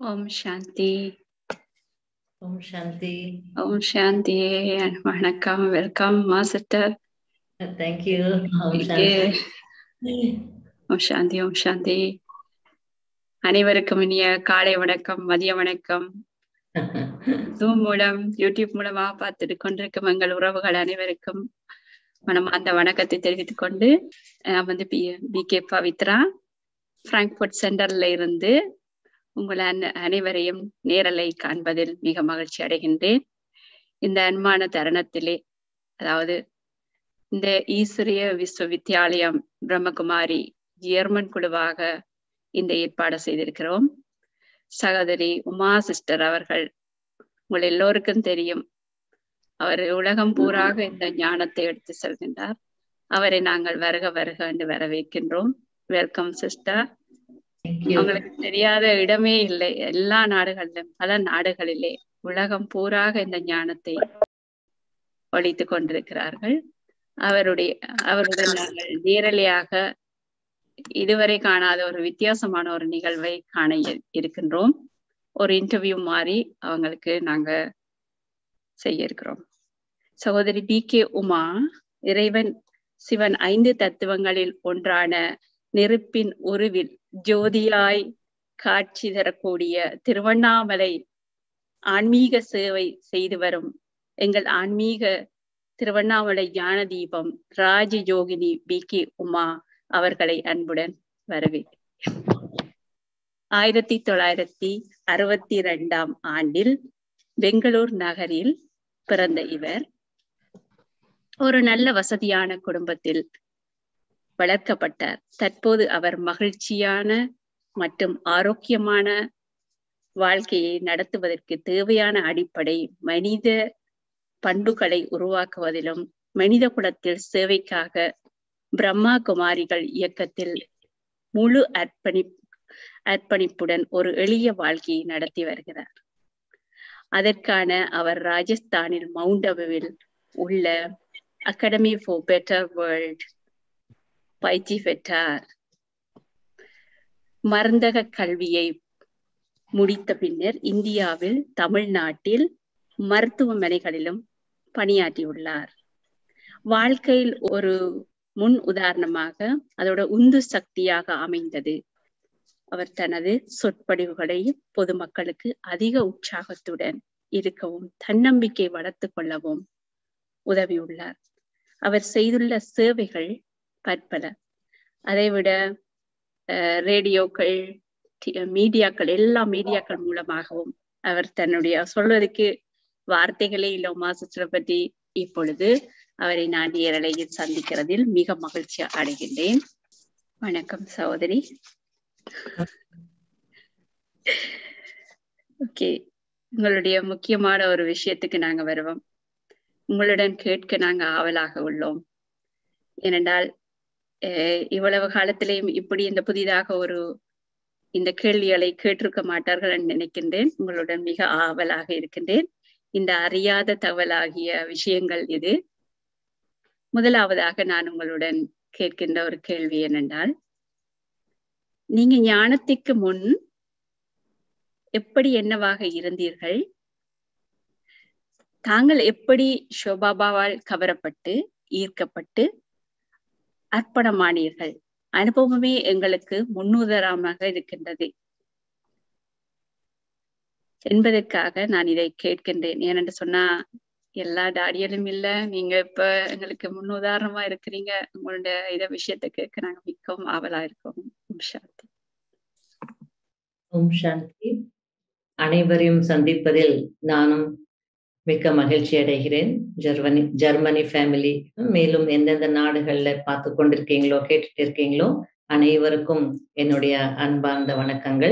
ஓம் சாந்தி. ஓம் சாந்தி. ஓம் சாந்தி. வணக்கம். Welcome master. தேங்க்யூ. ஓம் சாந்தி. ஓம் சாந்தி. ஓம் சாந்தி. அனைவருக்கும் இனிய காலை வணக்கம், மதிய வணக்கம். ஜூம் மூலம், யூடியூப் மூலமா பார்த்துட்டு கொண்டிருக்கும் எங்கள் உறவுகள் அனைவருக்கும் மனமார்ந்த வணக்கத்தை தெரிவித்துக் கொண்டு வந்து பி.கே. பவித்ரா பிராங்க்ஃபர்ட் சென்டர்ல இருந்து உங்கள் அனைவரையும் நேரலை காண்பதில் மிக மகிழ்ச்சி அடைகின்றேன். இந்த அன்பான தருணத்திலே, அதாவது இந்த ஈஸ்வரிய விஸ்வவித்யாலயம் பிரம்மகுமாரி ஜெர்மன் குழுவாக இந்த ஏற்பாடு செய்திருக்கிறோம். சகோதரி உமா சிஸ்டர் அவர்கள் உங்கள் எல்லோருக்கும் தெரியும், அவர் உலகம் பூராக இந்த ஞானத்தை எடுத்து செல்கின்றார். அவரை நாங்கள் வருக வருக என்று வரவேற்கின்றோம். Welcome sister. அவங்களுக்கு தெரியாத இடமே இல்லை. எல்லா நாடுகளிலும், பல நாடுகளிலே உலகம் பூராக இந்த ஞானத்தை ஒழித்துக் கொண்டிருக்கிறார்கள். அவருடன் நாங்கள் நேரலையாக இதுவரை காணாத ஒரு வித்தியாசமான ஒரு நிகழ்வை காண இருக்கின்றோம். ஒரு இன்டர்வியூ மாதிரி அவங்களுக்கு நாங்க செய்ய இருக்கிறோம். சகோதரி பி.கே. உமா இறைவன் சிவன் 5 தத்துவங்களில் ஒன்றான நெருப்பின் உருவில் ஜோதியாய் காட்சி தரக்கூடிய திருவண்ணாமலை ஆன்மீக சேவை செய்து வரும் எங்கள் ஆன்மீக திருவண்ணாமலை ஞான தீபம் ராஜயோகினி பி.கே. உமா அவர்களை அன்புடன் வரவேற்கிறேன். 1962 ஆண்டில் பெங்களூர் நகரில் பிறந்த இவர் ஒரு நல்ல வசதியான குடும்பத்தில் வளர்க்கப்பட்டார். தற்போது அவர் மகிழ்ச்சியான மற்றும் ஆரோக்கியமான வாழ்க்கையை நடத்துவதற்கு தேவையான அடிப்படை மனித பண்புகளை உருவாக்குவதிலும் மனித குலத்தில் சேவைக்காக பிரம்மா குமாரிகள் இயக்கத்தில் முழு அர்ப்பணிப்புடன் ஒரு எளிய வாழ்க்கையை நடத்தி வருகிறார். அதற்கான அவர் ராஜஸ்தானில் மவுண்ட் அபுவில் உள்ள அகாடமி ஃபார் பெட்டர் வேர்ல்ட் பயிற்சி பெற்றார். மருந்தக கல்வியை முடித்த பின்னர் இந்தியாவில், தமிழ்நாட்டில் மருத்துவமனைகளிலும் பணியாற்றியுள்ளார். வாழ்க்கையில் ஒரு முன் உதாரணமாக, அதோட உந்து சக்தியாக அமைந்தது அவர் தனது சொற்பொழிவுகளை பொதுமக்களுக்கு அதிக உற்சாகத்துடன் இருக்கவும் தன்னம்பிக்கை வளர்த்து கொள்ளவும் உதவியுள்ளார். அவர் செய்துள்ள சேவைகள் பற்பல. அதைவிட ரேடியோக்கள், மீடியாக்கள், எல்லா மீடியாக்கள் மூலமாகவும் அவர் தன்னுடைய சொல்வதற்கு வார்த்தைகளே இல்லை மாஸ்டரை பற்றி. இப்பொழுது அவரை நான் நேரலையில் சந்திக்கிறதில் மிக மகிழ்ச்சி அடைகின்றேன். வணக்கம் சகோதரி. ஓகே, உங்களுடைய முக்கியமான ஒரு விஷயத்துக்கு நாங்க வருவோம். உங்களுடன் கேட்க நாங்க ஆவலாக உள்ளோம். ஏனென்றால் இவ்வளவு காலத்திலேயும் இப்படி இந்த புதிதாக இந்த கேள்விகளை கேட்டிருக்க மாட்டார்கள் என்று நினைக்கின்றேன். உங்களுடன் மிக ஆவலாக இருக்கின்றேன். இந்த அறியாத தகவலாகிய விஷயங்கள் இது. முதலாவதாக நான் உங்களுடன் கேட்கின்ற ஒரு கேள்வி என்னென்றால், நீங்க ஞானத்திற்கு முன் எப்படி என்னவாக இருந்தீர்கள்? தாங்கள் எப்படி ஷோபாபாவால் கவரப்பட்டு ஈர்க்கப்பட்டு அர்ப்பணமானீர்கள்? அனுபவமே எங்களுக்கு முன்னுதாரணமாக இருக்கின்றது என்பதற்காக நான் இதை கேட்கின்றேன். ஏனென்று சொன்னா, எல்லா டாடியலும் இல்ல, நீங்க இப்ப எங்களுக்கு முன்னுதாரணமா இருக்கிறீங்க. உங்களுடைய விஷயத்தை கேட்க நாங்க மிகவும் ஆவலா இருக்கோம். ஓம் சாந்தி. ஓம் சாந்தி. அனைவரையும் சந்திப்பதில் நானும் மிக்க மகிழ்ச்சி அடைகிறேன். ஜெர்மனி ஃபேமிலி, மேலும் எந்தெந்த நாடுகள்ல பார்த்து கொண்டிருக்கீங்களோ, கேட்டுட்டு இருக்கீங்களோ, அனைவருக்கும் என்னுடைய அன்பார்ந்த வணக்கங்கள்.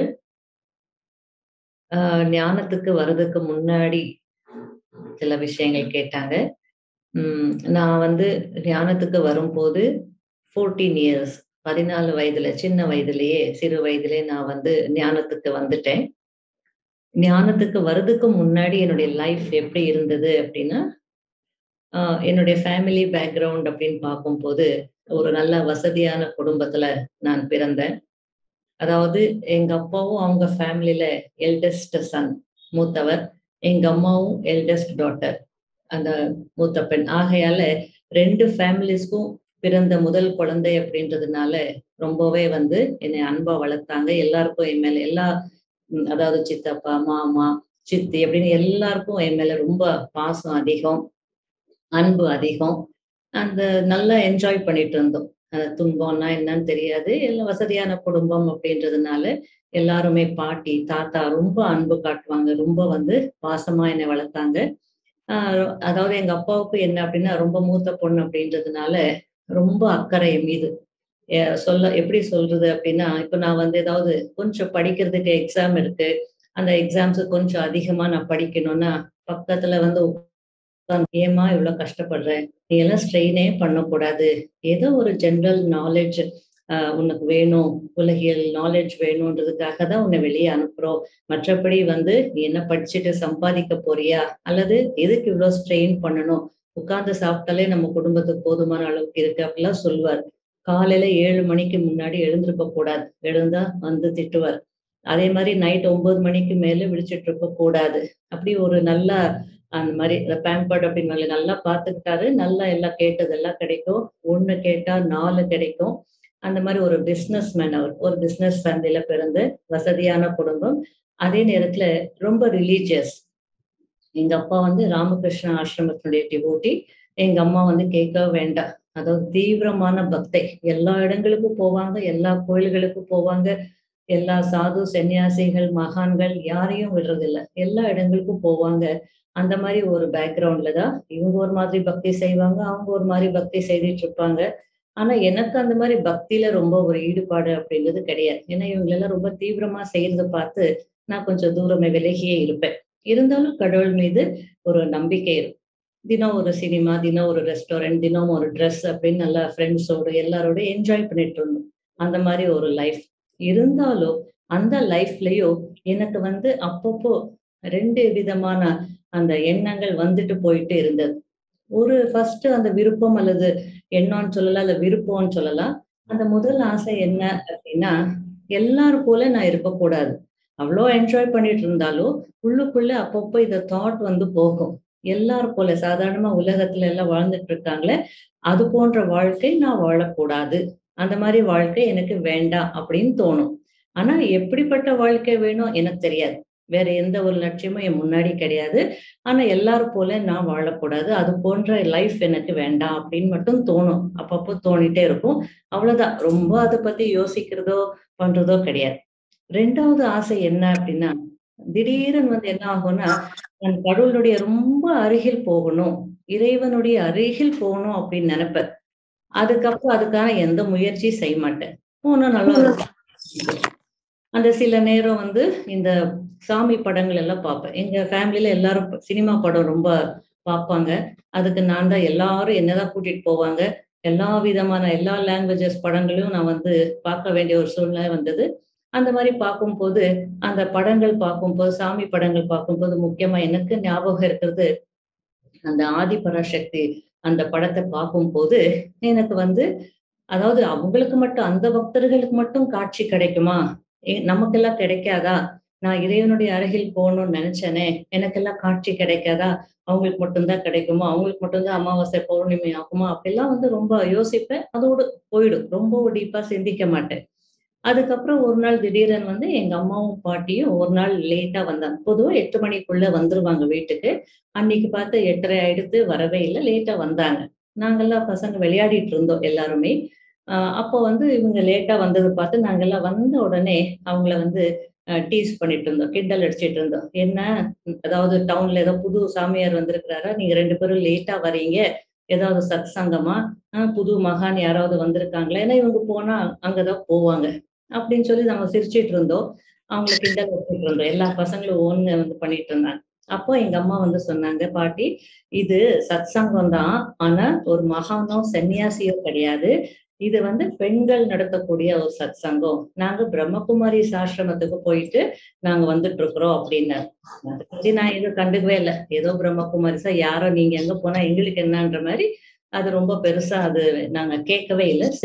ஞானத்துக்கு வர்றதுக்கு முன்னாடி சில விஷயங்கள் கேட்டாங்க. நான் ஞானத்துக்கு வரும்போது 14 இயர்ஸ், 14 வயதுல, சின்ன வயதுலயே, சிறு வயதிலே நான் ஞானத்துக்கு வந்துட்டேன். ஞானத்துக்கு வர்றதுக்கு முன்னாடி என்னுடைய லைஃப் எப்படி இருந்தது அப்படின்னா, என்னுடைய ஃபேமிலி பேக்ரவுண்ட் அப்படின்னு பார்க்கும்போது, ஒரு நல்ல வசதியான குடும்பத்துல நான் பிறந்தேன். அதாவது எங்க அப்பாவும் அவங்க ஃபேமிலியில எல்டஸ்ட் சன், மூத்தவர். எங்க அம்மாவும் எல்டஸ்ட் டாட்டர், அந்த மூத்த பெண். ஆகையால 2 ஃபேமிலிஸ்க்கும் பிறந்த முதல் குழந்தை அப்படின்றதுனால ரொம்பவே வந்து என்னை அன்பா வளர்த்தாங்க. எல்லாருக்கும் என் மேல அதாவது சித்தப்பா, மாமா, சித்தி அப்படின்னு எல்லாருக்கும் என் மேல ரொம்ப பாசம் அதிகம், அன்பு அதிகம். அந்த நல்லா என்ஜாய் பண்ணிட்டு இருந்தோம். துன்பம்னா என்னன்னு தெரியாது. எல்லாம் வசதியான குடும்பம் அப்படின்றதுனால எல்லாருமே பாட்டி, தாத்தா ரொம்ப அன்பு காட்டுவாங்க. ரொம்ப வந்து பாசமா என்னை வளர்த்தாங்க. ஆ அதாவது எங்க அப்பாவுக்கு என்ன அப்டின்னா, ரொம்ப மூத்த பொண்ணு அப்டின்றதுனால, ரொம்ப அக்கறை என் மீது. எப்படி சொல்றது அப்டின்னா, இப்ப நான் வந்து ஏதாவது கொஞ்சம் படிக்கிறதுக்கு எக்ஸாம் இருக்கு. அந்த எக்ஸாம்ஸுக்கு கொஞ்சம் அதிகமா நான் படிக்கணும்னா, பக்கத்துல வந்து "ஏம்மா இவ்ளோ கஷ்டப்படுற? நீ எல்லாம் ஸ்ட்ரெயினே பண்ணக்கூடாது. ஏதோ ஒரு ஜெனரல் நாலேட்ஜ் உனக்கு வேணும். உலகியல் நாலேட்ஜ் வேணுன்றதுக்காக தான் உன்ன வெளிய அனுப்புறோம். மற்றபடி வந்து நீ என்ன படிச்சுட்டு சம்பாதிக்க போறியா? அல்லது எதுக்கு இவ்ளோ ஸ்ட்ரெயின் பண்ணணும்? உட்கார்ந்து சாப்பிட்டாலே நம்ம குடும்பத்துக்கு போதுமான அளவுக்கு இருக்கு." அப்படிலாம் சொல்லுவாரு. காலையில 7 மணிக்கு முன்னாடி எழுந்திருக்க கூடாது. எழுந்தா வந்து திட்டுவார். அதே மாரி நைட் 9 மணிக்கு மேல விழிச்சிட்டு இருக்க கூடாது. அப்படி ஒரு நல்ல அந்த மாரி பேம்பர்ட் அப்படின்னு நல்லா பார்த்துக்கிட்டாரு. நல்லா எல்லாம் கேட்டதெல்லாம் கிடைக்கும். 1 கேட்டா 4 கிடைக்கும். அந்த மாரி ஒரு பிசினஸ் மேன் அவர். ஒரு பிசினஸ் ஃபேமிலில பிறந்து வசதியான குடும்பம். அதே நேரத்துல ரொம்ப ரிலீஜியஸ். எங்க அப்பா வந்து ராமகிருஷ்ண ஆசிரமத்தினுடைய டிவோட்டி. எங்க அம்மா வந்து கேட்கவே வேண்டாம். அதாவது தீவிரமான பக்தை. எல்லா இடங்களுக்கும் போவாங்க. எல்லா கோயில்களுக்கும் போவாங்க. எல்லா சாது, சன்னியாசிகள், மகான்கள் யாரையும் விடுறதில்ல. எல்லா இடங்களுக்கும் போவாங்க. அந்த மாரி ஒரு பேக்கிரவுண்ட்ல தான் இவங்க ஒரு மாதிரி பக்தி செய்வாங்க. அவங்க ஒரு மாரி பக்தி செய்துட்டு இருப்பாங்க. ஆனா எனக்கு அந்த மாரி பக்தியில ரொம்ப ஒரு ஈடுபாடு அப்படின்றது கிடையாது. ஏன்னா இவங்களெல்லாம் ரொம்ப தீவிரமா செய்யறத பார்த்து நான் கொஞ்சம் தூரமே விலகியே இருப்பேன். இருந்தாலும் கடவுள் மீது ஒரு நம்பிக்கை இருக்கும். தினம் ஒரு சினிமா, தினம் ஒரு ரெஸ்டாரண்ட், தினம் ஒரு ட்ரெஸ் அப்படின்னு நல்லா ஃப்ரெண்ட்ஸோட எல்லாரோட என்ஜாய் பண்ணிட்டு இருந்தோம். அந்த மாரி ஒரு லைஃப். இருந்தாலும் அந்த லைஃப்லயும் எனக்கு வந்து அப்பப்போ 2 விதமான அந்த எண்ணங்கள் வந்துட்டு போயிட்டு இருந்தது. ஒரு ஃபர்ஸ்ட் அந்த விருப்பம் அல்லது எண்ணம்னு சொல்லலாம், இல்ல விருப்பம்னு சொல்லலாம். அந்த முதல் ஆசை என்ன அப்டின்னா, எல்லாரும் போல நான் இருக்கக்கூடாது. அவ்ளோ என்ஜாய் பண்ணிட்டு இருந்தாலும், உள்ளுக்குள்ள அப்பப்போ இந்த தாட் வந்து போகும். எல்லாரும் போல சாதாரணமா உலகத்துல எல்லாம் வாழ்ந்துட்டு இருக்காங்களே, அது போன்ற வாழ்க்கை நான் வாழக்கூடாது. அந்த மாரி வாழ்க்கை எனக்கு வேண்டாம் அப்படின்னு தோணும். ஆனா எப்படிப்பட்ட வாழ்க்கை வேணும் எனக்கு தெரியாது. வேற எந்த ஒரு லட்சியமும் என் முன்னாடி கிடையாது. ஆனா எல்லாரும் போல நான் வாழக்கூடாது. அது போன்ற லைஃப் எனக்கு வேண்டாம் அப்படின்னு மட்டும் தோணும். அப்பப்போ தோணிட்டே இருக்கும். அவ்வளவுதான். ரொம்ப அத பத்தி யோசிக்கிறதோ, பண்றதோ கிடையாது. 2வது ஆசை என்ன அப்படின்னா, திடீர்னு வந்து என்ன ஆகும்னா, நான் கடவுளுடைய ரொம்ப அருகில் போகணும். இறைவனுடைய அருகில் போகணும் அப்படின்னு நெனைப்பேன். அதுக்கப்புறம் அதுக்கான எந்த முயற்சியும் செய்ய மாட்டேன். போனா நல்லா இருக்கும். அந்த சில நேரம் வந்து இந்த சாமி படங்கள் எல்லாம் பார்ப்பேன். எங்க ஃபேமிலில எல்லாரும் சினிமா படம் ரொம்ப பார்ப்பாங்க. அதுக்கு நான் தான் எல்லாரும் என்னதான் கூட்டிட்டு போவாங்க. எல்லா விதமான எல்லா லேங்குவேஜஸ் படங்களையும் நான் வந்து பார்க்க வேண்டிய ஒரு சூழ்நிலை வந்தது. அந்த மாரி பார்க்கும்போது, அந்த படங்கள் பார்க்கும்போது, சாமி படங்கள் பார்க்கும்போது முக்கியமா எனக்கு ஞாபகம் இருக்கிறது, அந்த ஆதிபராசக்தி அந்த படத்த பார்க்கும்போது, எனக்கு வந்து அதாவது அவங்களுக்கு மட்டும் அந்த பக்தர்களுக்கு மட்டும் காட்சி கிடைக்குமா? நமக்கெல்லாம் கிடைக்காதா? நான் இறைவனுடைய அருகில் போகணும்னு நெனச்சேனே! எனக்கெல்லாம் காட்சி கிடைக்காதா? அவங்களுக்கு மட்டும் தான் கிடைக்குமா? அவங்களுக்கு மட்டும் தான் அமாவாசை, பௌர்ணமி ஆகுமா? அப்படிலாம் வந்து ரொம்ப யோசிப்பேன். அதோடு போயிடும். ரொம்ப டீப்பா சிந்திக்க மாட்டேன். அதுக்கப்புறம் ஒரு நாள் திடீரென வந்து எங்க அம்மாவும், பாட்டியும் ஒரு நாள் லேட்டா வந்தாங்க. பொதுவா 8 மணிக்குள்ள வந்துருவாங்க வீட்டுக்கு. அன்னைக்கு பார்த்து 8:30 ஆயிடுத்து வரவே இல்ல. லேட்டா வந்தாங்க. நாங்கலாம் பசங்க விளையாடிட்டு இருந்தோம் எல்லாருமே. அப்போ வந்து இவங்க லேட்டா வந்தத பார்த்து நாங்கலாம் வந்த உடனே அவங்கள வந்து டீஸ் பண்ணிட்டு இருந்தோம். கிண்டல் அடிச்சுட்டு இருந்தோம். "என்ன அதாவது டவுன்ல ஏதோ புது சாமியார் வந்திருக்கிறாரா? நீங்க 2 பேரும் லேட்டா வரீங்க. ஏதாவது சத்சங்கமா? புது மகான் யாராவது வந்திருக்காங்களா?" ஏன்னா இவங்க போனா அங்க தான் போவாங்க. அப்படின்னு சொல்லி நாங்க சிரிச்சுட்டு இருந்தோம். அவங்கள கிண்டல் வச்சுட்டு இருந்தோம். எல்லா பசங்களும் ஓன்னு வந்து பண்ணிட்டு இருந்தாங்க. அப்போ எங்க அம்மா வந்து சொன்னாங்க, "பாட்டி, இது சத்சங்கம் தான். ஆனா ஒரு மகானோ, சன்னியாசியோ கிடையாது. இது வந்து பெண்கள் நடத்தக்கூடிய ஒரு சத்சங்கம். நாங்க பிரம்மகுமாரிஸ் ஆசிரமத்துக்கு போயிட்டு நாங்க வந்துட்டு இருக்கிறோம்" அப்படின்னாரு. அத பத்தி நான் எதுவும் கண்டுக்கவே இல்ல. ஏதோ பிரம்மகுமாரிஸா யாரோ நீங்க எங்க போனா எங்களுக்கு என்னன்ற மாரி அது ரொம்ப பெருசா அது நாங்க கேட்கவே இல்ல. சரி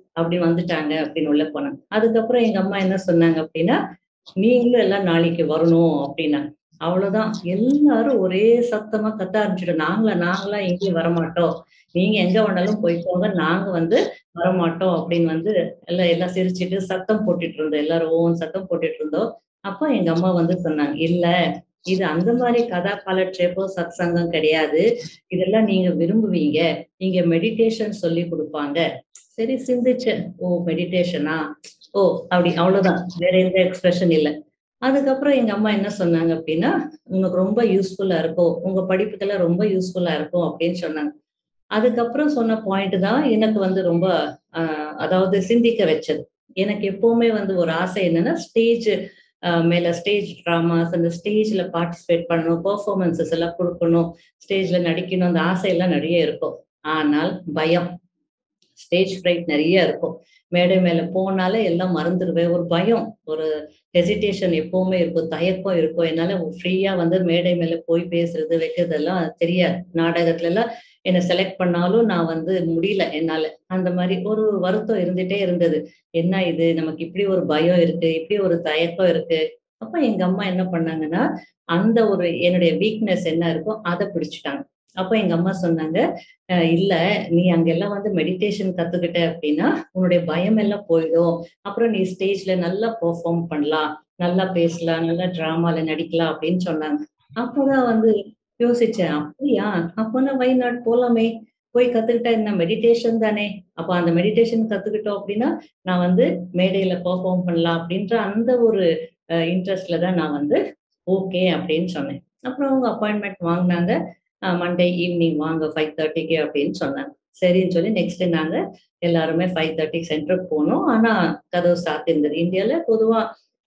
அப்படி வந்துட்டாங்க அப்படின்னு உள்ள போனாங்க. அதுக்கப்புறம் எங்க அம்மா என்ன சொன்னாங்க அப்படின்னா, நீங்களும் எல்லாம் நாளைக்கு வரணும் அப்படின்னா. அவ்வளவுதான், எல்லாரும் ஒரே சத்தமா கத்த ஆரம்பிச்சிட்டோம். நாங்களா எங்கேயும் வரமாட்டோம். நீங்க எங்க வேணாலும் போய்க்கோங்க. நாங்க வரமாட்டோம் அப்படின்னு எல்லாம் எல்லாம் சிரிச்சுட்டு சத்தம் போட்டுட்டு இருந்தோம். எல்லாரும் ஓன்னு சத்தம் போட்டுட்டு இருந்தோம். அப்ப எங்க அம்மா சொன்னாங்க, இல்ல இது அந்த மாதிரி கதா காலட்சேபோ சத் சங்கம் கிடையாது. இதெல்லாம் நீங்க விரும்புவீங்க. இங்க மெடிடேஷன் சொல்லி கொடுப்பாங்க. சரி சிந்திச்சேன். ஓ மெடிடேஷனா? ஓ அப்படி அவ்வளவுதான். வேற எந்த எக்ஸ்பிரஷன் இல்ல. அதுக்கப்புறம் எங்க அம்மா என்ன சொன்னாங்க அப்படின்னா, உனக்கு ரொம்ப யூஸ்ஃபுல்லா இருக்கும். உங்க படிப்புக்கெல்லாம் ரொம்ப யூஸ்ஃபுல்லா இருக்கும் அப்படின்னு சொன்னாங்க. அதுக்கப்புறம் சொன்ன பாயிண்ட் தான் எனக்கு ரொம்ப அதாவது சிந்திக்க வச்சது. எனக்கு எப்பவுமே ஒரு ஆசை என்னன்னா, மேல ஸ்டேஜ் டிராமாஸ், அந்த ஸ்டேஜ்ல பார்ட்டிசிபேட் பண்ணணும், பெர்ஃபார்மன்ஸஸ் எல்லாம் குடுக்கணும், ஸ்டேஜ்ல நடிக்கணும், அந்த ஆசையெல்லாம் நிறைய இருக்கும். ஆனால் பயம், ஸ்டேஜ் ஃப்ரைட் நிறைய இருக்கும். மேடை மேல போனாலே எல்லாம் மறந்துடுவேன். ஒரு பயம், ஒரு ஹெசிடேஷன் எப்பவுமே இருக்கும், தயக்கம் இருக்கும். என்னால ஃப்ரீயா மேடை மேல போய் பேசுறது, வைக்கிறதெல்லாம் தெரியாது. நாடகத்துல எல்லாம் என்ன செலக்ட் பண்ணாலும் நான் முடியல என்னால. அந்த மாதிரி ஒரு வருத்தம் இருந்துட்டே இருந்தது. என்ன இது நமக்கு இப்படி ஒரு பயம் இருக்கு, இப்படி ஒரு தயக்கம் இருக்கு. அப்ப எங்க அம்மா என்ன பண்ணாங்கன்னா, அந்த ஒரு என்னுடைய வீக்னஸ் என்ன இருக்கோ அதை பிடிச்சுட்டாங்க. அப்ப எங்க அம்மா சொன்னாங்க, இல்ல நீ அங்கெல்லாம் மெடிடேஷன் கத்துக்கிட்ட அப்படின்னா உன்னுடைய பயம் எல்லாம் போயிடும். அப்புறம் நீ ஸ்டேஜ்ல நல்லா பெர்ஃபார்ம் பண்ணலாம், நல்லா பேசலாம், நல்லா டிராமால நடிக்கலாம் அப்படின்னு சொன்னாங்க. அப்பதான் யோசிச்சேன், அப்படியா? அப்பனா வை நாட் போலாமே, போய் கத்துக்கிட்டா என்ன, மெடிடேஷன் தானே. அப்ப அந்த மெடிடேஷன் கத்துக்கிட்டோம் அப்படின்னா நான் மேடையில பெர்ஃபார்ம் பண்ணலாம் அப்படின்ற அந்த ஒரு இன்ட்ரெஸ்ட்ல தான் நான் ஓகே அப்படின்னு சொன்னேன். அப்புறம் அவங்க அப்பாயின்மெண்ட் வாங்கினாங்க. மண்டே ஈவினிங் வாங்க 5:30க்கு அப்படின்னு சொன்னாங்க. சரின்னு சொல்லி நெக்ஸ்ட் டே நாங்க எல்லாருமே 5:30 சென்டருக்கு போனோம். ஆனா கதவு சாத்தியிருந்தது. இந்தியால பொதுவா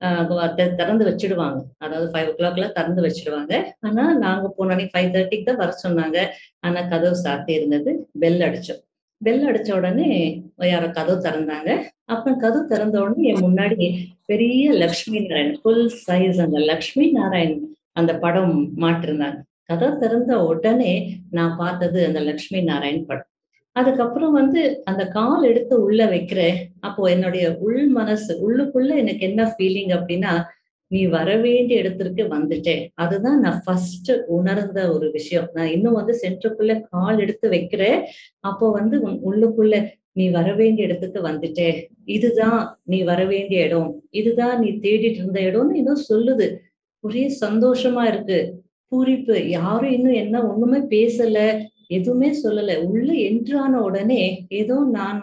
திறந்து வச்சிடுவாங்க. அதாவது 5:00 திறந்து வச்சிடுவாங்க. ஆனா நாங்க போன அன்னைக்கு 5:30க்கு தான் வர சொன்னாங்க. ஆனா கதவு சாத்தி இருந்தது. பெல் அடிச்சோம். பெல் அடிச்ச உடனே யாரோ கதவு திறந்தாங்க. அப்புறம் கதவு திறந்த உடனே என் முன்னாடி பெரிய லக்ஷ்மி நாராயண், ஃபுல் சைஸ் அந்த லக்ஷ்மி நாராயண் அந்த படம் மாட்டிருந்தாங்க. கதவு திறந்த உடனே நான் பார்த்தது அந்த லக்ஷ்மி நாராயண் படம். அதுக்கப்புறம் அந்த கால் எடுத்து உள்ள வைக்கிறேன். அப்போ என்னுடைய உள் மனசு உள்ளுக்குள்ள எனக்கு என்ன ஃபீலிங் அப்படின்னா, நீ வர வேண்டிய இடத்திற்கு வந்துட்டேன். அதுதான் நான் ஃபர்ஸ்ட் உணர்ந்த ஒரு விஷயம். நான் இன்னும் சென்டருக்குள்ள கால் எடுத்து வைக்கிறேன். அப்போ உள்ளுக்குள்ள நீ வர வேண்டிய இடத்துக்கு வந்துட்டே. இதுதான் நீ வர வேண்டிய இடம். இதுதான் நீ தேடிட்டு இருந்த இடம்னு இன்னும் சொல்லுது. ஒரே சந்தோஷமா இருக்கு. பூரிப்பு. யாரும் இன்னும் என்ன ஒண்ணுமே பேசல, எதுவுமே சொல்லல. உள்ள என்ட்ரு ஆன உடனே ஏதோ நான்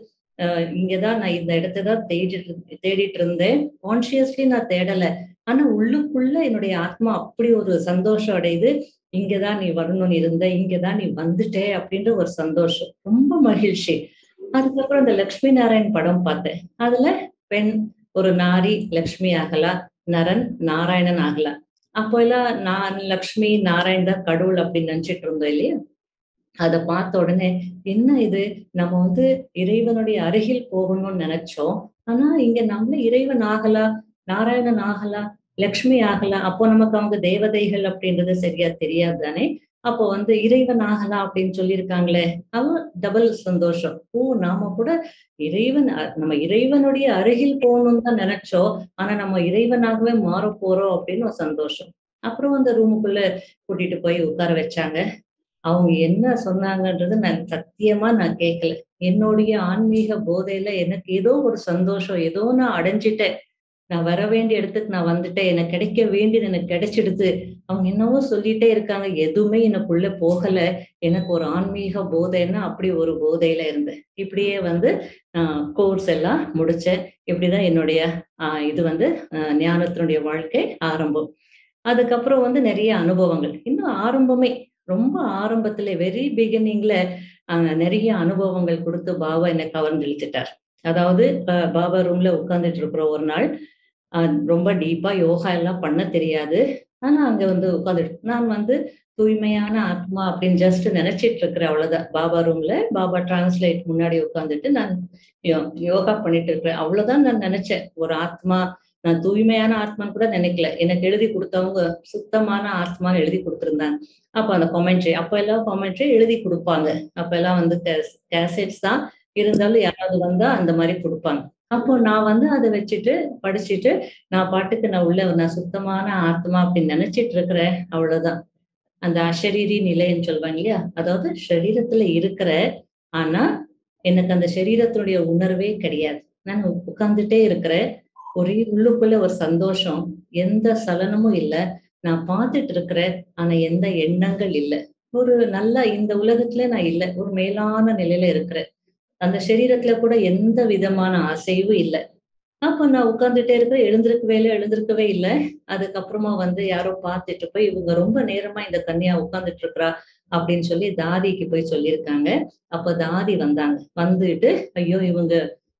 இங்கதான் நான் இந்த இடத்த தான் தேடிட்டு இருந்தேன். கான்சியஸ்லி நான் தேடல. ஆனா உள்ளுக்குள்ள என்னுடைய ஆத்மா அப்படி ஒரு சந்தோஷம் அடையுது. இங்கதான் நீ வரணும்னு இருந்த, இங்கதான் நீ வந்துட்டே அப்படின்ற ஒரு சந்தோஷம். ரொம்ப மகிழ்ச்சி. அதுக்கப்புறம் அந்த லக்ஷ்மி நாராயண் படம் பார்த்தேன். அதுல பெண் ஒரு நாரி லக்ஷ்மி ஆகலாம், நரன் நாராயணன் ஆகலாம். அப்போ எல்லாம் நான் லக்ஷ்மி நாராயண் தான் கடவுள் அப்படின்னு நினைச்சிட்டு இருந்தோம் இல்லையா? அத பார்த்த உடனே என்ன இது, நம்ம இறைவனுடைய அருகில் போகணும்னு நினைச்சோம். ஆனா இங்க நம்மள இறைவன் ஆகலாம், நாராயணன் ஆகலாம், லக்ஷ்மி ஆகலாம். அப்போ நமக்கு அவங்க தேவதைகள் அப்படின்றது சரியா தெரியாது தானே. அப்போ இறைவன் ஆகலாம் அப்படின்னு சொல்லியிருக்காங்களே, அவன் டபுள் சந்தோஷம். ஓ நாம கூட நம்ம இறைவனுடைய அருகில் போகணும்னு தான் நினைச்சோம். ஆனா நம்ம இறைவனாகவே மாற போறோம் அப்படின்னு ஒரு சந்தோஷம். அப்புறம் அந்த ரூமுக்குள்ள கூட்டிட்டு போய் உட்கார வச்சாங்க. அவங்க என்ன சொன்னாங்கன்றது நான் சத்தியமா நான் கேட்கல. என்னுடைய ஆன்மீக போதையில எனக்கு ஏதோ ஒரு சந்தோஷம், ஏதோ நான் அடைஞ்சிட்டேன். நான் வர வேண்டிய இடத்துக்கு நான் வந்துட்டேன். எனக்கு கிடைக்க வேண்டியது எனக்கு கிடைச்சிடுது. அவங்க என்னவோ சொல்லிட்டே இருக்காங்க. எதுவுமே எனக்குள்ள போகல. எனக்கு ஒரு ஆன்மீக போதைன்னா அப்படி ஒரு போதையில இருந்தேன். இப்படியே கோர்ஸ் எல்லாம் முடிச்சேன். இப்படிதான் என்னுடைய இது ஞானத்தினுடைய வாழ்க்கை ஆரம்பம். அதுக்கப்புறம் நிறைய அனுபவங்கள். இன்னும் ஆரம்பமே ரொம்ப ஆரம்பத்துல வெரி பிகினிங்ல நிறைய அனுபவங்கள் கொடுத்து பாபா என்னை கவர்ந்து இழுத்துட்டார். அதாவது பாபா ரூம்ல உட்கார்ந்துட்டு இருக்கிறோம் ஒரு நாள். ரொம்ப டீப்பா யோகா எல்லாம் பண்ண தெரியாது. ஆனா அங்க உட்கார்ந்துட்டு நான் தூய்மையான ஆத்மா அப்படின்னு ஜஸ்ட் நினைச்சிட்டு இருக்கிறேன், அவ்வளவுதான். பாபா ரூம்ல பாபா டிரான்ஸ்லேட் முன்னாடி உட்கார்ந்துட்டு நான் யோகா பண்ணிட்டு இருக்கிறேன், அவ்வளவுதான் நான் நினைச்சேன். ஒரு ஆத்மா, நான் தூய்மையான ஆத்மான்னு கூட நினைக்கல. எனக்கு எழுதி கொடுத்தவங்க சுத்தமான ஆத்மான்னு எழுதி கொடுத்திருந்தாங்க. அப்ப அந்த கமெண்ட்ரி, அப்ப எல்லாம் கமெண்ட்ரி எழுதி கொடுப்பாங்க. அப்ப எல்லாம் கேசட்ஸ் தான் இருந்தாலும் யாராவது வந்தா அந்த மாதிரி கொடுப்பாங்க. அப்போ நான் வந்து அதை வச்சுட்டு படிச்சுட்டு நான் பாட்டுக்கு நான் சுத்தமான ஆத்மா அப்படின்னு நினைச்சிட்டு இருக்கிறேன். அவ்வளவுதான். அந்த அஷரீரி நிலைன்னு சொல்லுவாங்க இல்லையா? அதாவது சரீரத்துல இருக்கிற, ஆனா எனக்கு அந்த சரீரத்தினுடைய உணர்வே கிடையாது. நான் உட்கார்ந்துட்டே இருக்கிறேன். ஒரே உள்ளுக்குள்ள ஒரு சந்தோஷம். எந்த சலனமும் இல்ல. நான் பார்த்துட்டு இருக்கிறேன். ஆனா எந்த எண்ணங்கள் இல்ல. ஒரு நல்ல இந்த உலகத்துல நான் இல்ல. ஒரு மேலான நிலையில இருக்கிறேன். அந்த சரீரத்துல கூட எந்த விதமான அசைவும் இல்ல. அப்ப நான் உட்கார்ந்துட்டே இருக்கிறேன். எழுந்திருக்கவே இல்ல. அதுக்கப்புறமா வந்து யாரோ பார்த்துட்டு போய், இவங்க ரொம்ப நேரமா இந்த கன்யா உட்கார்ந்துட்டு இருக்கிறா அப்படின்னு சொல்லி தாதிக்கு போய் சொல்லியிருக்காங்க. அப்ப தாதி வந்தாங்க. வந்துட்டு, ஐயோ இவங்க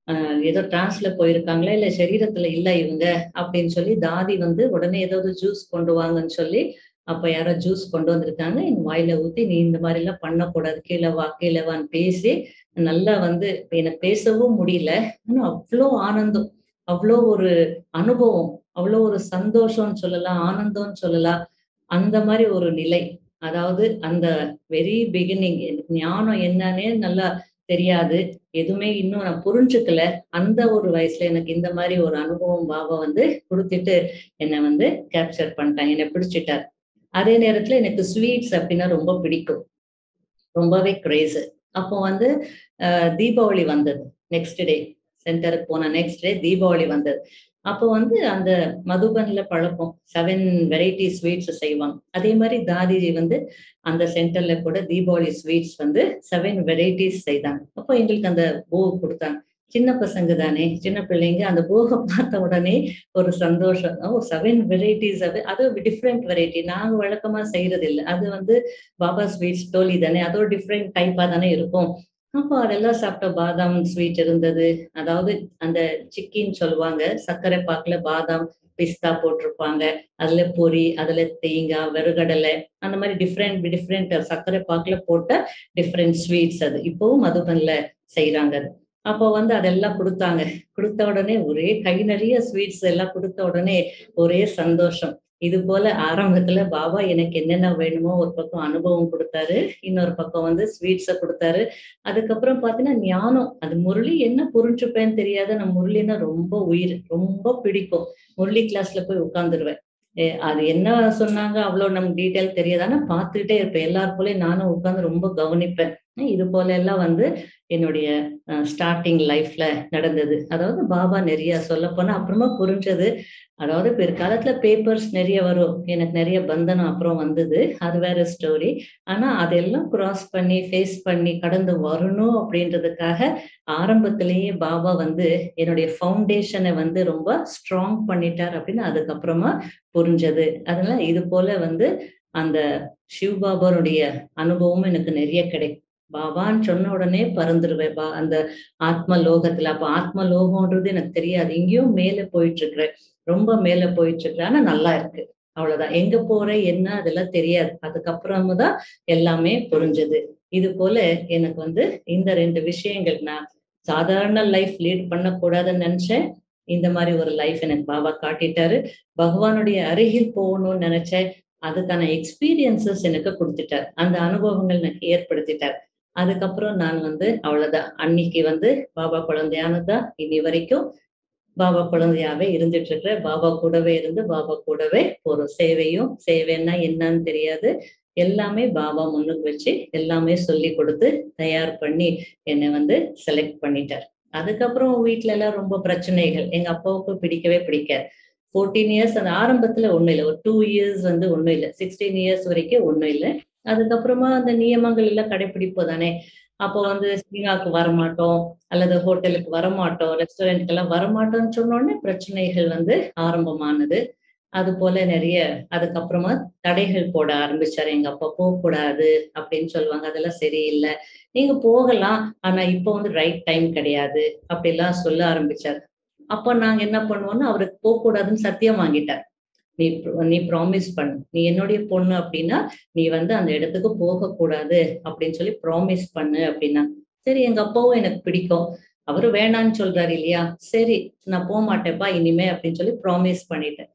ஏதோ டிரான்ஸ்ல போயிருக்காங்களா, இல்ல சரீரத்துல இல்ல இவங்க அப்படின்னு சொல்லி தாதி வந்து உடனே ஏதாவது ஜூஸ் கொண்டு வாங்கன்னு சொல்லி, அப்ப யாரோ ஜூஸ் கொண்டு வந்திருக்காங்க. என் வாயில ஊத்தி, நீ இந்த மாதிரி எல்லாம் பண்ணக்கூடாது, கீழே வான்னு பேசி நல்லா வந்து எனக்கு பேசவும் முடியல. ஆனா அவ்வளோ ஆனந்தம், அவ்வளோ ஒரு அனுபவம், அவ்வளோ ஒரு சந்தோஷம்னு சொல்லலாம், ஆனந்தம்னு சொல்லலாம். அந்த மாதிரி ஒரு நிலை. அதாவது அந்த வெரி பிகினிங் எனக்கு ஞானம் என்னன்னே நல்லா தெரியாது. எதுவுமே இன்னும் நான் புரிஞ்சுக்கல. அந்த ஒரு வயசுல எனக்கு இந்த மாதிரி ஒரு அனுபவம் பாபா வந்து குடுத்துட்டு என்னை வந்து கேப்சர் பண்ணிட்டாங்க. என்னை பிடிச்சிட்டார். அதே நேரத்துல எனக்கு ஸ்வீட்ஸ் அப்படின்னா ரொம்ப பிடிக்கும். ரொம்பவே கிரேஸ். அப்போ வந்து தீபாவளி வந்தது. நெக்ஸ்ட் டே சென்டருக்கு போன நெக்ஸ்ட் டே தீபாவளி வந்தது. அப்போ வந்து அந்த மதுபன்ல பழக்கம் 7 வெரைட்டி ஸ்வீட்ஸ் செய்வாங்க. அதே மாதிரி தாதிஜி வந்து அந்த சென்டர்ல கூட தீபாவளி ஸ்வீட்ஸ் வந்து 7 வெரைட்டிஸ் செய்தாங்க. அப்போ எங்களுக்கு அந்த போக் கொடுத்தாங்க. சின்ன பசங்க தானே, சின்ன பிள்ளைங்க அந்த போக பார்த்த உடனே ஒரு சந்தோஷம். ஓ 7 வெரைட்டிஸ், அது டிஃப்ரெண்ட் வெரைட்டி. நாங்க வழக்கமா செய்யறது இல்லை. அது வந்து பாபா ஸ்வீட்ஸ் டோலி தானே, அது ஒரு டிஃப்ரெண்ட் டைப்பா தானே இருக்கும். அப்போ அதெல்லாம் சாப்பிட்ட பாதாம் ஸ்வீட் இருந்தது. அதாவது அந்த சிக்கின்னு சொல்லுவாங்க. சர்க்கரை பாக்குல பாதாம், பிஸ்தா போட்டிருப்பாங்க. அதுல பொரி, அதுல தேங்காய், வெறுகடலை, அந்த மாதிரி டிஃப்ரெண்ட் சர்க்கரை பாக்குல போட்ட டிஃப்ரெண்ட் ஸ்வீட்ஸ். அது இப்பவும் மதுபன்ல செய்யறாங்க அது. அப்போ வந்து அதெல்லாம் கொடுத்தாங்க. கொடுத்த உடனே ஒரே கை நிறைய ஸ்வீட்ஸ் எல்லாம் கொடுத்த உடனே ஒரே சந்தோஷம். இது போல ஆரம்பத்துல பாபா எனக்கு என்னென்ன வேணுமோ ஒரு பக்கம் அனுபவம் கொடுத்தாரு, இன்னொரு பக்கம் வந்து ஸ்வீட்ஸை கொடுத்தாரு. அதுக்கப்புறம் பாத்தீங்கன்னா ஞானம். அது முரளி என்ன புரிஞ்சுப்பேன்னு தெரியாத, நான் முரளின்னா ரொம்ப உயிர், ரொம்ப பிடிக்கும். முரளி கிளாஸ்ல போய் உட்கார்ந்துருவேன். அது என்ன சொன்னாங்க அவ்வளவு நமக்கு டீட்டெயில் தெரியாது. ஆனா பார்த்துக்கிட்டே இருப்பேன். எல்லாரும் போலயும் நானும் உட்கார்ந்து ரொம்ப கவனிப்பேன். இது போல எல்லாம் வந்து என்னுடைய ஸ்டார்டிங் லைஃப்ல நடந்தது. அதாவது பாபா நிறைய சொல்ல போனா அப்புறமா புரிஞ்சது. அதாவது பிற்காலத்துல பேப்பர்ஸ் நிறைய வரும். எனக்கு நிறைய பந்தனம் அப்புறம் வந்தது. அது வேற ஸ்டோரி. ஆனா அதெல்லாம் கிராஸ் பண்ணி ஃபேஸ் பண்ணி கடந்து வரணும் அப்படின்றதுக்காக ஆரம்பத்திலேயே பாபா வந்து என்னுடைய ஃபவுண்டேஷனை வந்து ரொம்ப ஸ்ட்ராங் பண்ணிட்டார் அப்படின்னு அதுக்கப்புறமா புரிஞ்சது. அதனால இது போல வந்து அந்த சிவ பாபாவுடைய அனுபவமும் எனக்கு நிறைய கிடைக்கும். பாபான்னு சொன்ன உடனே பறந்துருவேன் அந்த ஆத்ம லோகத்துல. அப்ப ஆத்ம லோகம்ன்றது எனக்கு தெரியாது. எங்கேயும் மேல போயிட்டு இருக்கிறேன். ரொம்ப மேல போயிட்டு இருக்கிறேன். ஆனா நல்லா இருக்கு. அவ்வளவுதான். எங்க போறேன் என்ன அதெல்லாம் தெரியாது. அதுக்கப்புறமா தான் எல்லாமே புரிஞ்சது. இது போல எனக்கு வந்து இந்த 2 விஷயங்கள், நான் சாதாரண லைஃப் லீட் பண்ணக்கூடாதுன்னு நினைச்சேன். இந்த மாதிரி ஒரு லைஃப் எனக்கு பாபா காட்டிட்டாரு. பகவானுடைய அருகில் போகணும்னு நினைச்சேன். அதுக்கான எக்ஸ்பீரியன்சஸ் எனக்கு கொடுத்துட்டார். அந்த அனுபவங்கள் எனக்கு ஏற்படுத்திட்டார். அதுக்கப்புறம் நான் வந்து அவ்வளவுதான். அன்னைக்கு வந்து பாபா குழந்தையானதான் இன்னி வரைக்கும் பாபா குழந்தையாவே இருந்துட்டு இருக்கிறேன். பாபா கூடவே இருந்து பாபா கூடவே ஒரு சேவைன்னா என்னன்னு தெரியாது. எல்லாமே பாபா முன்னுக்கு வச்சு எல்லாமே சொல்லி கொடுத்து தயார் பண்ணி என்னை வந்து செலக்ட் பண்ணிட்டார். அதுக்கப்புறம் வீட்டுல எல்லாம் ரொம்ப பிரச்சனைகள். எங்க அப்பாவுக்கு பிடிக்கவே பிடிக்காது. 14 இயர்ஸ் அந்த ஆரம்பத்துல ஒண்ணும் இல்லை. ஒரு 2 இயர்ஸ் வந்து ஒண்ணும் இல்லை. 16 இயர்ஸ் வரைக்கும் ஒண்ணும் இல்லை. அதுக்கப்புறமா அந்த நியமங்கள் எல்லாம் கடைபிடிப்போம் தானே. அப்போ வந்து சினிமாவுக்கு வரமாட்டோம், அல்லது ஹோட்டலுக்கு வரமாட்டோம், ரெஸ்டாரண்ட்க்கு எல்லாம் வரமாட்டோம்னு சொன்ன உடனே பிரச்சனைகள் வந்து ஆரம்பமானது. அது போல நிறைய அதுக்கப்புறமா தடைகள் போட ஆரம்பிச்சாரு. எங்க அப்பா போகக்கூடாது அப்படின்னு சொல்லுவாங்க. அதெல்லாம் சரியில்லை. நீங்க போகலாம். ஆனா இப்ப வந்து ரைட் டைம் கிடையாது. அப்படிலாம் சொல்ல ஆரம்பிச்சாரு. அப்ப நாங்க என்ன பண்ணுவோம்னா, அவருக்கு போகக்கூடாதுன்னு சத்தியம் வாங்கிட்டார். நீ நீ ப்ராமிஸ் பண்ணு. நீ என்னுடைய பொண்ணு அப்படின்னா, நீ வந்து அந்த இடத்துக்கு போகக்கூடாது அப்படின்னு சொல்லி ப்ராமிஸ் பண்ணு அப்படின்னா. சரி, எங்க அப்பாவும் எனக்கு பிடிக்கும். அவரு வேணான்னு சொல்றாரு இல்லையா? சரி, நான் போக மாட்டேன்ப்பா இனிமே அப்படின்னு சொல்லி ப்ராமிஸ் பண்ணிட்டேன்.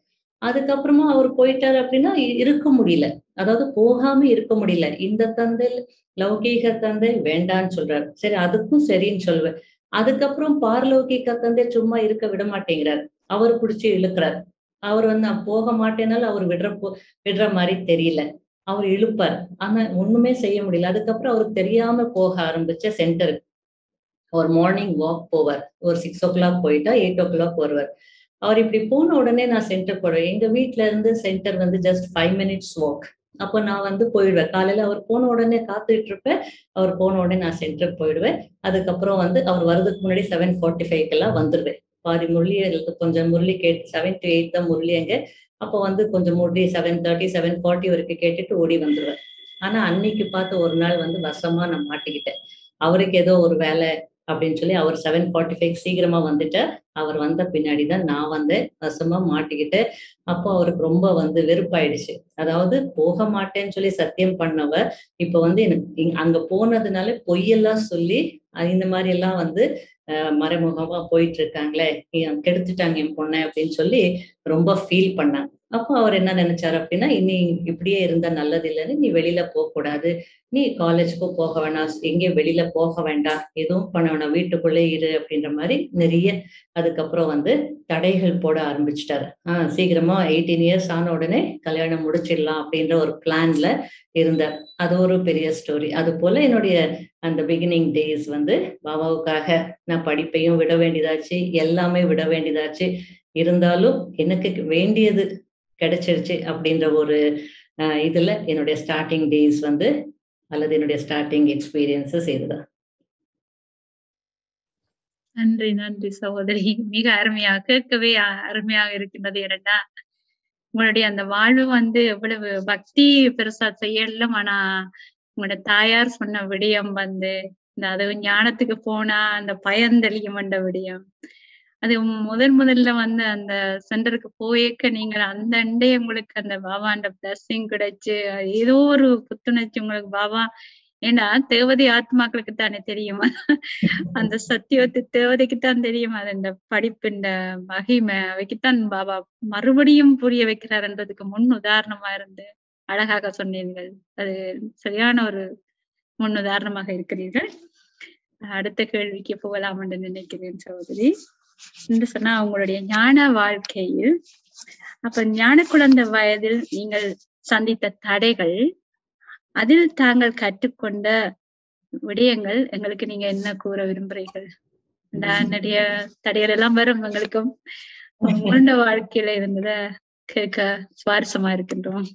அதுக்கப்புறமா அவர் போயிட்டாரு அப்படின்னா இருக்க முடியல. அதாவது போகாம இருக்க முடியல. இந்த தந்தை லௌகீக தந்தை வேண்டான்னு சொல்றாரு. சரி அதுக்கும் சரின்னு சொல்லுவேன். அதுக்கப்புறம் பார்லௌகிக தந்தை சும்மா இருக்க விட மாட்டேங்கிறார். அவர் புடிச்சு இழுக்கிறார். அவர் வந்து நான் போக மாட்டேன்னாலும் அவர் விடுற மாரி தெரியல. அவர் இழுப்பார். ஆனா ஒண்ணுமே செய்ய முடியல. அதுக்கப்புறம் அவருக்கு தெரியாம போக ஆரம்பிச்ச சென்டருக்கு. அவர் மார்னிங் வாக் போவார். ஒரு 6:00 போயிட்டா 8:00 வருவார். அவர் இப்படி போன உடனே நான் சென்டர் போடுவேன். எங்க வீட்ல இருந்து சென்டர் வந்து ஜஸ்ட் 5 மினிட்ஸ் வாக். அப்ப நான் வந்து போயிடுவேன். காலையில அவர் போன உடனே காத்துட்டு இருப்பேன். அவர் போன உடனே நான் சென்டர் போயிடுவேன். அதுக்கப்புறம் வந்து அவர் வர்றதுக்கு முன்னாடி 7:45க்கெல்லாம் வந்துருவேன். பாதி முரளி கொஞ்சம் முரளி கேட்டு 7 to 8 தான் முரளி அங்க. அப்போ வந்து கொஞ்சம் முரளி 7:30, 7:40 வரைக்கும் கேட்டுட்டு ஓடி வந்துருவேன். ஆனா அன்னைக்கு பார்த்து ஒரு நாள் வந்து வசமா நான் மாட்டிக்கிட்டேன். அவருக்கு ஏதோ ஒரு வேலை அப்படின்னு சொல்லி அவர் 7:45 சீக்கிரமா வந்துட்டார். அவர் வந்த பின்னாடி தான் நான் வந்தேன். வசமா மாட்டிக்கிட்டேன். அப்போ அவருக்கு ரொம்ப வந்து வெறுப்பாயிடுச்சு. அதாவது போக மாட்டேன்னு சொல்லி சத்தியம் பண்ணவ, இப்ப வந்து எனக்கு அங்க போனதுனால பொய்யெல்லாம் சொல்லி, இந்த மாரி எல்லாம் வந்து மறைமுகமா போயிட்டு இருக்காங்களே, கெடுத்துட்டாங்க என் பொண்ண அப்படின்னு சொல்லி ரொம்ப ஃபீல் பண்ணாங்க. அப்போ அவர் என்ன நினைச்சாரு அப்படின்னா, "இனி இப்படியே இருந்தா நல்லது இல்லன்னு, நீ வெளியில போக்கூடாது. நீ காலேஜ்க்கும் போக வேணாம். எங்கேயும் வெளியில போக வேண்டாம். எதுவும் பண்ண வேணாம். வீட்டுக்குள்ளே இரு" அப்படின்ற மாரி நிறைய அதுக்கப்புறம் வந்து தடைகள் போட ஆரம்பிச்சுட்டாரு. சீக்கிரமா 18 இயர்ஸ் ஆன உடனே கல்யாணம் முடிச்சிடலாம் அப்படின்ற ஒரு பிளான்ல இருந்தார். அது ஒரு பெரிய ஸ்டோரி. அதுபோல என்னுடைய அந்த பிகினிங் டேஸ் வந்து பாபாவுக்காக நான் படிப்பையும் விட வேண்டியதாச்சு. எல்லாமே விட வேண்டியதாச்சு. இருந்தாலும் எனக்கு வேண்டியது கிடைச்சிருச்சு அப்படின்ற ஒரு இதுல என்னுடைய ஸ்டார்ட்டிங் டேஸ் வந்து அல்லது என்னுடைய ஸ்டார்ட்டிங் எக்ஸ்பீரியன்ஸஸ் இதுதான். நன்றி, நன்றி சகோதரி. மிக அருமையா கேட்கவே அருமையாக இருக்கின்றது. ஏனென்றா, உங்களுடைய அந்த வாழ்வு வந்து எவ்வளவு பக்தி பெருசா செய்யலும். ஆனா, உங்களோட தாயார் சொன்ன விடயம் வந்து, இந்த அதுவும் ஞானத்துக்கு போனா அந்த பயம் தெளியும் என்ற விடயம். அது முதல்ல வந்து அந்த சென்டருக்கு போயேக்க நீங்க அந்த அண்டே உங்களுக்கு அந்த பாபாண்ட பிளஸ்ஸிங் கிடைச்சு, ஏதோ ஒரு புத்துணர்ச்சி உங்களுக்கு பாபா. ஏன்னா தேவதை ஆத்மாக்களுக்கு தானே தெரியும். அந்த சத்தியத்து தேவதைக்கு தான் தெரியும். அது இந்த படிப்பின் மகிமை அவைக்குத்தான் பாபா மறுபடியும் புரிய வைக்கிறார்ன்றதுக்கு முன் உதாரணமா இருந்து அழகாக சொன்னீர்கள். அது சரியான ஒரு முன் உதாரணமாக இருக்கிறீர்கள். அடுத்த கேள்விக்கு போகலாம் என்று நினைக்கிறேன் சகோதரி. என்று சொன்னா உங்களுடைய ஞான வாழ்க்கையில், அப்ப ஞான குழந்தை வயதில் நீங்கள் சந்தித்த தடைகள், அதில் தாங்கள் கற்றுக்கொண்ட விடயங்கள் எங்களுக்கு நீங்க என்ன கூற விரும்புறீர்கள்? நிறைய தடைகள் எல்லாம் வரும் எங்களுக்கும். உங்களோட வாழ்க்கையில இருந்தத கேட்க சுவாரஸ்யமா இருக்கின்றோம்.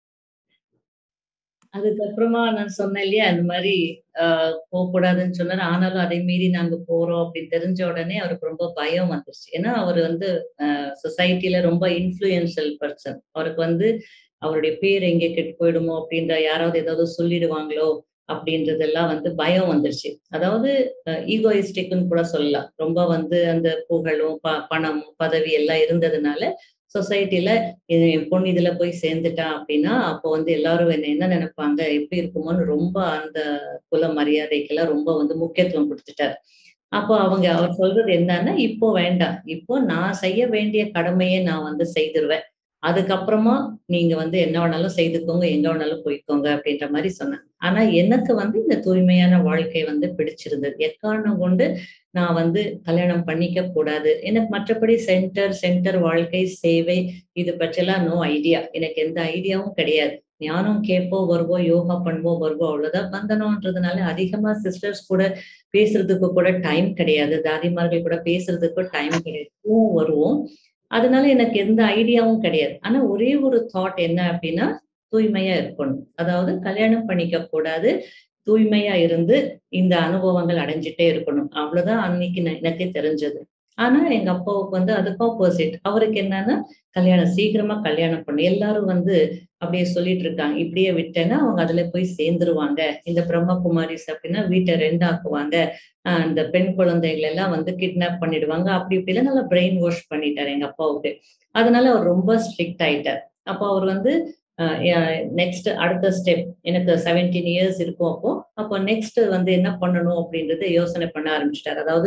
அதுக்கப்புறமா நான் சொன்னேன் இல்லையா, அந்த மாரி போக்கூடாதுன்னு சொன்னாரு. ஆனாலும் அதை மீறி நாங்க போறோம் அப்படின்னு தெரிஞ்ச உடனே அவருக்கு ரொம்ப பயம் வந்துருச்சு. ஏன்னா அவரு வந்து சொசைட்டில ரொம்ப இன்ஃப்ளூயன்ஷியல் பெர்சன். அவருக்கு வந்து அவருடைய பேர் எங்கே கெட்டு போயிடுமோ அப்படின்ற யாராவது ஏதாவது சொல்லிடுவாங்களோ அப்படின்றதெல்லாம் வந்து பயம் வந்துருச்சு. அதாவது ஈகோயிஸ்டிக்னு கூட சொல்லலாம். ரொம்ப வந்து அந்த புகழும், பணம், பதவி எல்லாம் இருந்ததுனால சொசைட்டில என் பொண்ணு இதுல போய் சேர்ந்துட்டா அப்படின்னா, அப்போ வந்து எல்லாரும் என்ன நினைப்பாங்க? எப்படி இருக்குமோன்னு ரொம்ப அந்த குல மரியாதைக்கெல்லாம் ரொம்ப வந்து முக்கியத்துவம் குடுத்துட்டாரு. அப்போ அவர் சொல்றது என்னன்னா, இப்போ வேண்டாம். இப்போ நான் செய்ய வேண்டிய கடமைய நான் வந்து செய்துருவேன். அதுக்கப்புறமா நீங்க வந்து என்ன வேணாலும் செய்துக்கோங்க, எங்க வேணாலும் போய்க்கோங்க அப்படின்ற மாரி சொன்னாங்க. ஆனா எனக்கு வந்து இந்த தூய்மையான வாழ்க்கை வந்து பிடிச்சிருந்தது. எக்காரணம் கொண்டு நான் வந்து கல்யாணம் பண்ணிக்க கூடாது. எனக்கு மற்றபடி சென்டர் வாழ்க்கை, சேவை இது பற்றிலாம் நோ ஐடியா. எனக்கு எந்த ஐடியாவும் கிடையாது. ஞானம் கேட்போம், வருவோம், யோகா பண்ணுவோம், வருவோம் அவ்வளோதான். பந்தனம்ன்றதுனால அதிகமா சிஸ்டர்ஸ் கூட பேசுறதுக்கு கூட டைம் கிடையாது. தாதிமார்கள் கூட பேசுறதுக்கு டைம் கிடையாது. வருவோம். அதனால எனக்கு எந்த ஐடியாவும் கிடையாது. ஆனா ஒரே ஒரு தாட் என்ன அப்டின்னா, தூய்மையா இருக்கணும். அதாவது கல்யாணம் பண்ணிக்க கூடாது. தூய்மையா இருந்து இந்த அனுபவங்கள் அடைஞ்சுட்டே இருக்கணும். அவ்வளவுதான் அன்னைக்கு எனக்கே தெரிஞ்சது. ஆனா எங்க அப்பாவுக்கு வந்து அதுக்கு ஆப்போசிட். அவருக்கு என்னன்னா, சீக்கிரமா கல்யாணம் பண்ணணும். எல்லாரும் வந்து அப்படியே சொல்லிட்டு இருக்காங்க. இப்படியே விட்டேன்னா அவங்க அதுல போய் சேர்ந்துருவாங்க. இந்த பிரம்மகுமாரிஸ் அப்படின்னா வீட்ட 2 ஆக்குவாங்க. இந்த பெண் குழந்தைகள் எல்லாம் வந்து கிட்னாப் பண்ணிடுவாங்க. அப்படி இப்படிலாம் நல்லா பிரெயின் வாஷ் பண்ணிட்டாரு எங்க அப்பாவுக்கு. அதனால அவர் ரொம்ப ஸ்ட்ரிக்ட் ஆயிட்டார். அப்ப அவர் வந்து அ ய நெக்ஸ்ட் அடுத்த ஸ்டெப் எனக்கு 17 இயர்ஸ் இருக்கும் அப்போ. அப்போ நெக்ஸ்ட் வந்து என்ன பண்ணணும் அப்படின்றத யோசனை பண்ண ஆரம்பிச்சுட்டாரு. அதாவது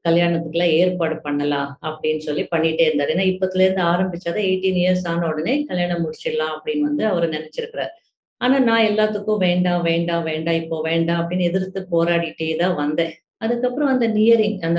கல்யாணத்துக்குள்ள ஏற்பாடு பண்ணலாம் அப்படின்னு சொல்லி பண்ணிட்டே இருந்தாரு. ஏன்னா இப்பத்துல இருந்து ஆரம்பிச்சாதான் 18 இயர்ஸ் ஆன உடனே கல்யாணம் முடிச்சிடலாம் அப்படின்னு வந்து அவர் நினைச்சிருக்கிறார். ஆனா நான் எல்லாத்துக்கும் வேண்டாம், வேண்டாம், வேண்டாம், இப்போ வேண்டாம் அப்படின்னு எதிர்த்து போராடிட்டே தான் வந்தேன். அதுக்கப்புறம் அந்த நியரிங் அந்த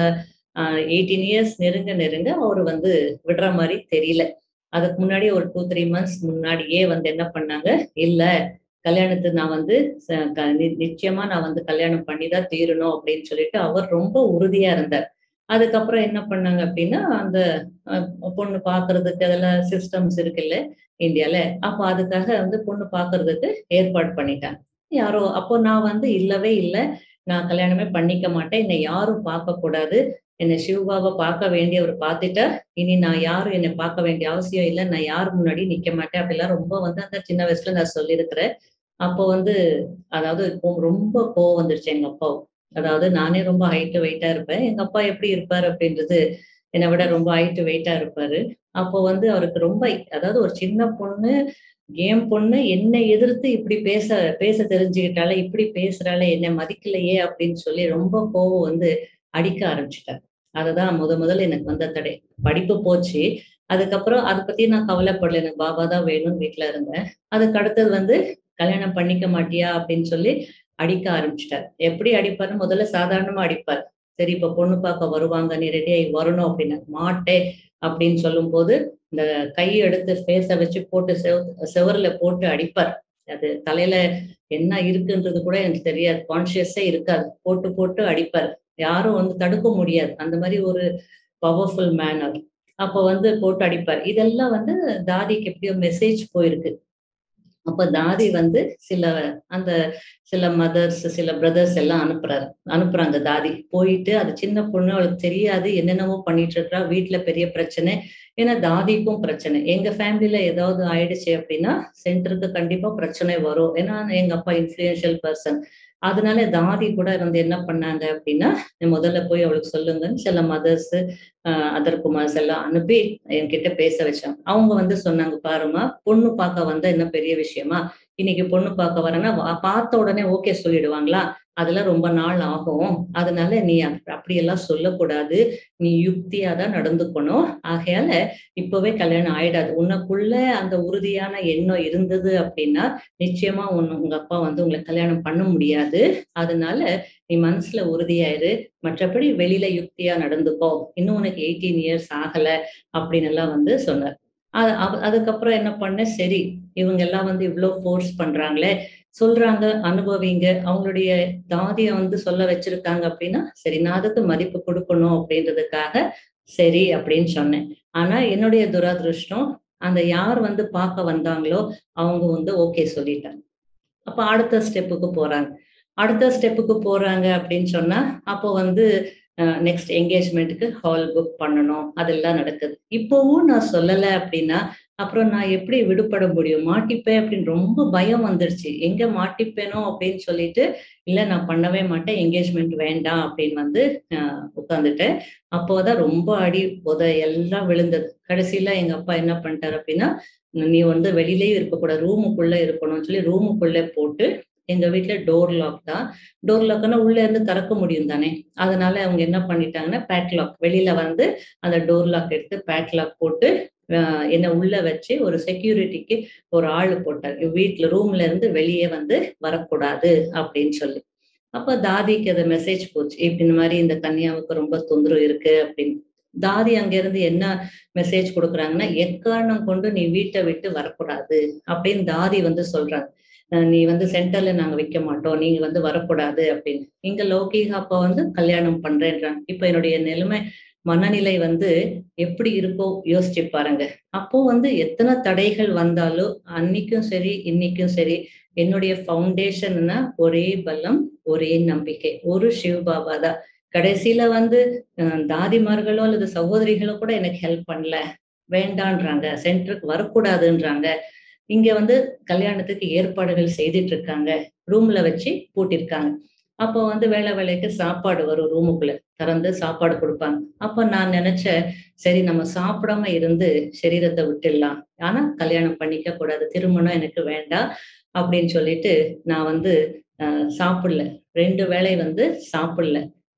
18 இயர்ஸ் நெருங்க நெருங்க அவரு வந்து விடுற மாரி தெரியல. அதுக்கு முன்னாடி ஒரு 2, 3 மந்த்ஸ் முன்னாடியே வந்து என்ன பண்ணாங்க, இல்ல கல்யாணத்துக்கு நான் வந்து நிச்சயமா நான் வந்து கல்யாணம் பண்ணி தான் தீரணும் அப்படின்னு சொல்லிட்டு அவர் ரொம்ப உறுதியா இருந்தார். அதுக்கப்புறம் என்ன பண்ணாங்க அப்படின்னா, அந்த அ பொண்ணு பார்க்கறதுக்கு அதெல்லாம் சிஸ்டம்ஸ் இருக்குல்ல இந்தியால. அப்ப அதுக்காக வந்து பொண்ணு பார்க்கறதுக்கு ஏற்பாடு பண்ணிட்டாங்க. யாரோ அப்போ நான் வந்து இல்லவே இல்ல. நான் கல்யாணமே பண்ணிக்க மாட்டேன். என்னை யாரும் பார்க்கக்கூடாது. என்ன சிவபாபா பார்க்க வேண்டியவர் பார்த்துட்டா, இனி நான் யாரும் என்னை பார்க்க வேண்டிய அவசியம் இல்ல. நான் யார் முன்னாடியும் நிக்க மாட்டேன். அப்படிலாம் ரொம்ப வந்து அந்த சின்ன வயசுல நான் சொல்லியிருக்கிறேன். அப்போ வந்து அதாவது ரொம்ப கோவம் வந்துருச்சு எங்க அப்பாவுக்கு. அதாவது நானே ரொம்ப ஹைட் வெயிட்டா இருப்பேன். எங்க அப்பா எப்படி இருப்பாரு அப்படின்றது என்ன விட ரொம்ப ஹைட் வெயிட்டா இருப்பாரு. அப்போ வந்து அவருக்கு ரொம்ப அதாவது ஒரு சின்ன பொண்ணு, என் பொண்ணு என்னை எதிர்த்து இப்படி பேச பேச தெரிஞ்சுக்கிட்டாளே, இப்படி பேசுறாளே, என்னை மதிக்கலையே அப்படின்னு சொல்லி ரொம்ப கோவம் வந்து அடிக்க ஆரம்பிச்சுட்டாரு. அதுதான் முதல்ல எனக்கு வந்த தடை. படிப்பு போச்சு. அதுக்கப்புறம் அத பத்தி நான் கவலைப்படல. எனக்கு பாபா தான் வேணும்னு வீட்ல இருந்தேன். அதுக்கு அடுத்தது வந்து கல்யாணம் பண்ணிக்க மாட்டியா? அப்படின்னு சொல்லி அடிக்க ஆரம்பிச்சுட்டாரு. எப்படி அடிப்பாருன்னு முதல்ல சாதாரணமா அடிப்பாரு. சரி இப்ப பொண்ணு பார்க்க வருவாங்க. நீ ரெடி ஆயி வரணும் அப்படின்னா, மாட்டேன் அப்படின்னு சொல்லும்போது, இந்த கைய எடுத்து ஃபேஸ வச்சு போட்டு செவுருல போட்டு அடிப்பார். அது தலையில என்ன இருக்குன்றது கூட எனக்கு தெரியாது. கான்ஷியஸே இருக்காது. போட்டு போட்டு அடிப்பாரு. யாரும் வந்து தடுக்க முடியாது. அந்த மாரி ஒரு பவர்ஃபுல் மேன் அவர். அப்ப வந்து போட்டு அடிப்பார். இதெல்லாம் வந்து தாதிக்கு எப்படியோ மெசேஜ் போயிருக்கு. அப்ப தாதி வந்து சில அந்த சில மதர்ஸ், சில பிரதர்ஸ் எல்லாம் அனுப்புறாங்க தாதி. போயிட்டு அது சின்ன பொண்ணு அவளுக்கு தெரியாது. என்னென்னவோ பண்ணிட்டு இருக்கா. வீட்ல பெரிய பிரச்சனை. ஏன்னா தாதிக்கும் பிரச்சனை. எங்க ஃபேமிலில ஏதாவது ஆயிடுச்சு அப்படின்னா, சென்டருக்கு கண்டிப்பா பிரச்சனை வரும். ஏன்னா எங்க அப்பா இன்ஃப்ளூயன்ஷியல் பெர்சன். அதனால தாதி கூட வந்து என்ன பண்ணாங்க அப்படின்னா, முதல்ல போய் அவளுக்கு சொல்லுங்கன்னு சில மதர்ஸ், அதர் குமார்ஸ் எல்லாம் அனுப்பி என்கிட்ட பேச வச்சாங்க. அவங்க வந்து சொன்னாங்க, "பாரும்மா, பொண்ணு பார்க்க வந்தா என்ன பெரிய விஷயமா? இன்னைக்கு பொண்ணு பார்க்க வரேன்னா, பார்த்த உடனே ஓகே சொல்லிடுவாங்களா? அதெல்லாம் ரொம்ப நாள் ஆகும். அதனால நீ அப்படியெல்லாம் சொல்லக்கூடாது. நீ யுக்தியா தான் நடந்துக்கணும். ஆகையால இப்பவே கல்யாணம் ஆயிடாது. உனக்குள்ள அந்த உறுதியான எண்ணம் இருந்தது அப்படின்னா, நிச்சயமா உங்க அப்பா வந்து உங்கள கல்யாணம் பண்ண முடியாது. அதனால நீ மனசுல உறுதியா இரு. மற்றபடி வெளியில யுக்தியா நடந்துக்கோ. இன்னும் உனக்கு 18 இயர்ஸ் ஆகல." அப்படின்னு எல்லாம் வந்து சொன்னார். அதுக்கப்புறம் என்ன பண்ணேன், சரி இவங்க எல்லாம் வந்து இவ்ளோ ஃபோர்ஸ் பண்றாங்களே, சொல்றாங்க அனுபவிங்க. அவங்களுடைய தாதிய வந்து சொல்ல வச்சிருக்காங்க அப்படின்னா, சரி நான் அதுக்கு மதிப்பு குடுக்கணும் அப்படின்றதுக்காக, சரி அப்படின்னு சொன்னேன். ஆனா என்னுடைய துரதிர்ஷ்டம், அந்த யார் வந்து பார்க்க வந்தாங்களோ, அவங்க வந்து ஓகே சொல்லிட்டாங்க. அப்ப அடுத்த ஸ்டெப்புக்கு போறாங்க. அடுத்த ஸ்டெப்புக்கு போறாங்க அப்படின்னு சொன்னா, அப்போ வந்து நெக்ஸ்ட் என்கேஜ்மென்ட்க்கு ஹால் புக் பண்ணணும். அதெல்லாம் நடக்குது. இப்பவும் நான் சொல்லல அப்படின்னா, அப்புறம் நான் எப்படி விடுபட முடியும்? மாட்டிப்பேன் அப்படின்னு ரொம்ப பயம் வந்துருச்சு. எங்க மாட்டிப்பேனோ அப்படின்னு சொல்லிட்டு, இல்ல நான் பண்ணவே மாட்டேன். என்கேஜ்மென்ட் வேண்டாம் அப்படின்னு வந்து அ உட்கார்ந்துட்டேன். அப்போதான் ரொம்ப அடி, உத எல்லாம் விழுந்தது. கடைசியில எங்க அப்பா என்ன பண்ணிட்டாரு அப்படின்னா, "நீ வந்து வெளியிலயும் இருக்கக்கூடாது. ரூமுக்குள்ள இருக்கணும்னு" சொல்லி ரூமுக்குள்ள போட்டு, எங்க வீட்ல டோர் லாக் தான். டோர் லாக்ன்னா உள்ள இருந்து திறக்க முடியும் தானே! அதனால அவங்க என்ன பண்ணிட்டாங்கன்னா, பேட்லாக் வெளியில வந்து அந்த டோர் லாக் எடுத்து பேட்லாக் போட்டு, அ என்ன உள்ள வச்சு ஒரு செக்யூரிட்டிக்கு ஒரு ஆளு போட்டாரு. வீட்ல ரூம்ல இருந்து வெளியே வந்து வரக்கூடாது அப்படின்னு சொல்லி. அப்ப தாதிக்கு அது மெசேஜ் போச்சு. இப்படி இந்த மாரி இந்த கன்யாவுக்கு ரொம்ப தொந்தரவு இருக்கு அப்படின்னு. தாதி அங்கேருந்து என்ன மெசேஜ் குடுக்குறாங்கன்னா, "எக்காரணம் கொண்டு நீ வீட்ட விட்டு வரக்கூடாது" அப்படின்னு தாதி வந்து சொல்றாங்க. "நீ வந்து சென்டர்ல நாங்க வைக்க மாட்டோம். நீங்க வந்து வரக்கூடாது" அப்படின்னு. இங்க லௌகீக அப்பா வந்து கல்யாணம் பண்றேன்றாங்க. இப்ப என்னுடைய நிலைமை மனநிலை வந்து எப்படி இருக்கோ யோசிச்சு பாருங்க. அப்போ வந்து எத்தன தடைகள் வந்தாலும், அன்னைக்கும் சரி, இன்னைக்கும் சரி, என்னுடைய ஃபவுண்டேஷன்னா ஒரே பலம், ஒரே நம்பிக்கை. ஒரு சிவ பாபா தான். கடைசியில வந்து தாதிமார்களோ அல்லது சகோதரிகளோ கூட எனக்கு ஹெல்ப் பண்ணல. வேண்டான்றாங்க. சென்டருக்கு வரக்கூடாதுன்றாங்க. இங்க வந்து கல்யாணத்துக்கு ஏற்பாடுகள் செய்துட்டு இருக்காங்க. ரூம்ல வச்சு பூட்டியிருக்காங்க. அப்போ வந்து வேளைக்கு சாப்பாடு வரும் ரூமுக்குள்ள. திறந்து சாப்பாடு குடுப்பாங்க. அப்ப நான் நெனச்சேன், சரி நம்ம சாப்பிடாம இருந்து சரீரத்த விட்டுடலாம். ஆனா கல்யாணம் பண்ணிக்க கூடாது. திருமணம் எனக்கு வேண்டாம். அப்படின்னு சொல்லிட்டு நான் வந்து சாப்பிடல. 2 வேளை வந்து சாப்பிடல.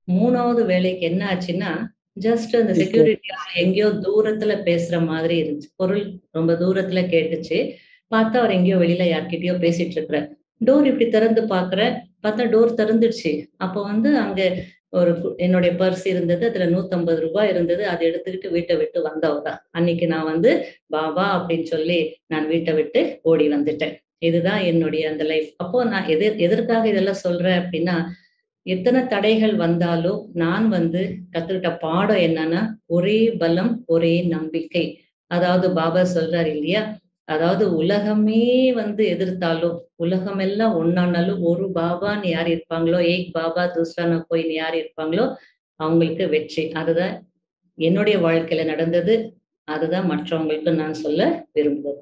3வது வேலைக்கு என்ன ஆச்சுன்னா, ஜஸ்ட் அந்த செக்யூரிட்டி எங்கேயோ தூரத்துல பேசுற மாதிரி இருந்துச்சு. பொருள் ரொம்ப தூரத்துல கேட்டுச்சு. பார்த்தா அவர் எங்கேயோ வெளியில யார்கிட்டயோ பேசிட்டு இருக்கிறார். டோர் இப்படி திறந்து பார்க்கிறேன். பார்த்தா டோர் திறந்துடுச்சு. அப்போ வந்து அங்க ஒரு என்னுடைய பர்ஸ் இருந்தது. அதுல ரூ. 150 இருந்தது. அத எடுத்துக்கிட்டு வீட்ட விட்டு வந்தவ தான். அன்னைக்கு நான் வந்து பாபா அப்படின்னு சொல்லி நான் வீட்ட விட்டு ஓடி வந்துட்டேன். இதுதான் என்னுடைய அந்த லைஃப். அப்போ நான் எதற்காக இதெல்லாம் சொல்றேன் அப்படின்னா, எத்தனை தடைகள் வந்தாலும் நான் வந்து கத்துக்கிட்ட பாடம் என்னன்னா, ஒரே பலம், ஒரே நம்பிக்கை. அதாவது பாபா சொல்றாரு இல்லையா? அதாவது உலகமே வந்து எதிர்த்தாலும், உலகமெல்லாம் ஒண்ணானாலும், ஒரு பாபான்னு யார் இருப்பாங்களோ, ஏக் பாபா தூஸ்ரா நா கோய்ன்னு யார் இருப்பாங்களோ, அவங்களுக்கு வெற்றி. அதுதான் என்னுடைய வாழ்க்கையில நடந்தது. அதுதான் மற்றவங்களுக்கு நான் சொல்ல விரும்புறேன்.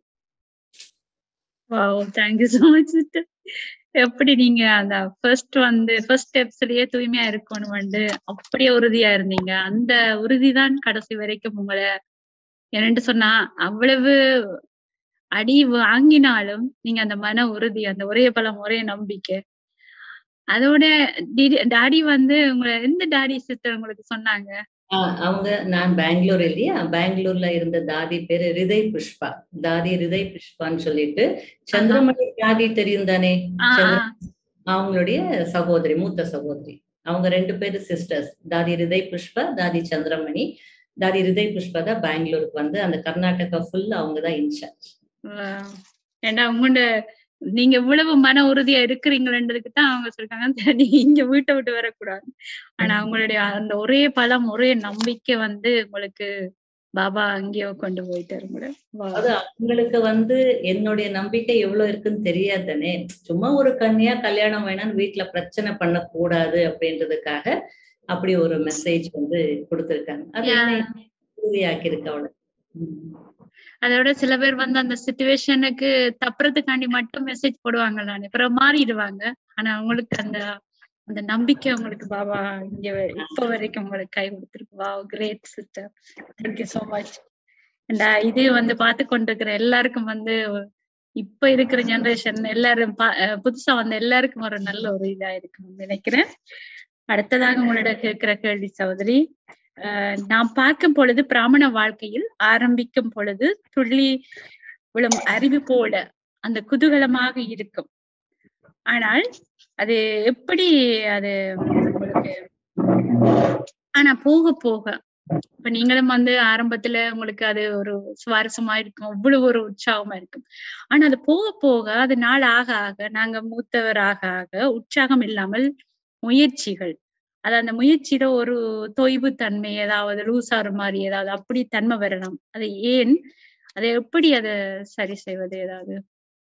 Wow! Thank you so much sister. எப்படி நீங்க அந்த ஃபர்ஸ்ட் ஸ்டெப்ஸ்லயே தூய்மையா இருக்கணும் வந்து அப்படியே உறுதியா இருந்தீங்க. அந்த உறுதிதான் கடைசி வரைக்கும் உங்கள என்னன்னு சொன்னா, அவ்வளவு அடி வாங்கினாலும், நீங்க அந்த மன உறுதி, அந்த ஒரே பலம், ஒரே நம்பிக்கை. அதோட டாடி வந்து எந்த டாடி சிஸ்டர் உங்களுக்கு சொன்னாங்க? ஆ அவங்க நான் பெங்களூர் இல்லையா? பெங்களூர்ல இருந்த தாதி பேரு ஹிருதய் புஷ்பா. தாதி ஹிருதய் புஷ்பான்னு சொல்லிட்டு, ஆஹா. சந்திரமணி தாதி தெரியும் தானே? ஆ, ஆ. அவங்களுடைய சகோதரி, மூத்த சகோதரி. அவங்க 2 பேரு சிஸ்டர்ஸ். தாதி ஹிருதய் புஷ்பா, தாதி சந்திரமணி. தாதி ஹிருதய் புஷ்பா தான் பெங்களூருக்கு வந்து அந்த கர்நாடகா ஃபுல்லா அவங்க தான் இன்சார்ஜ். ஏன்னா உங்களோட நீங்க இவ்வளவு மன உறுதியா இருக்கிறீங்கன்றதுக்கு தான் அவங்க சொல்லிருக்காங்க, நீங்க இங்க வீட்ட விட்டு வரக்கூடாது. ஆனா உங்களுடைய அந்த ஒரே பலம், ஒரே நம்பிக்கை வந்து உங்களுக்கு பாபா அங்கேயோ கொண்டு போயிட்டாரு உங்கள. அது அவங்களுக்கு வந்து என்னுடைய நம்பிக்கை எவ்வளவு இருக்குன்னு தெரியாது தானே. சும்மா ஒரு கன்னியா கல்யாணம் வேணாம்னு வீட்ல பிரச்சனை பண்ணக்கூடாது அப்படின்றதுக்காக, அப்படி ஒரு மெசேஜ் வந்து குடுத்திருக்காங்க. அது என்ன உறுதியாக்கியிருக்கு அவள. அதோட சில பேர் வந்து அந்த சிச்சுவேஷனுக்கு தப்புறதுக்காண்டி மட்டும் மெசேஜ் போடுவாங்க தானே. அப்புறம் மாறிடுவாங்க. ஆனா உங்களுக்கு அந்த அந்த நம்பிக்கை உங்களுக்கு பாபா இங்க இப்ப வரைக்கும் உங்களுக்கு கை கொடுத்திருக்கு. Wow! Great sister. Thank you so much. இது வந்து பார்த்து கொண்டிருக்கிற எல்லாருக்கும் வந்து இப்ப இருக்கிற ஜெனரேஷன் எல்லாரும் புதுசா வந்த எல்லாருக்கும் ஒரு நல்ல ஒரு இதா இருக்குன்னு நினைக்கிறேன். அடுத்ததாக உங்களிடம் கேட்கிற கேள்வி சகோதரி, நாம் பார்க்கும் பொழுது பிராமண வாழ்க்கையில் ஆரம்பிக்கும் பொழுது துள்ளி விழும் அறிவு போல அந்த குதூகலமாக இருக்கும். ஆனால் அது எப்படி அது உங்களுக்கு ஆனா போக போக இப்ப நீங்களும் வந்து ஆரம்பத்துல உங்களுக்கு அது ஒரு சுவாரஸ்யமா இருக்கும். அவ்வளவு ஒரு உற்சாகமா இருக்கும். ஆனா அது போக போக அது நாள் ஆக ஆக நாங்க மூத்தவர் ஆக ஆக உற்சாகம் இல்லாமல் முயற்சிகள் அது அந்த முயற்சியில ஒரு தொய்வு தன்மை ஏதாவது லூஸ் ஆற மாதிரி ஏதாவது அப்படி தன்மை வரலாம். அது ஏன்? அதை எப்படி அத சரி செய்வது ஏதாவது?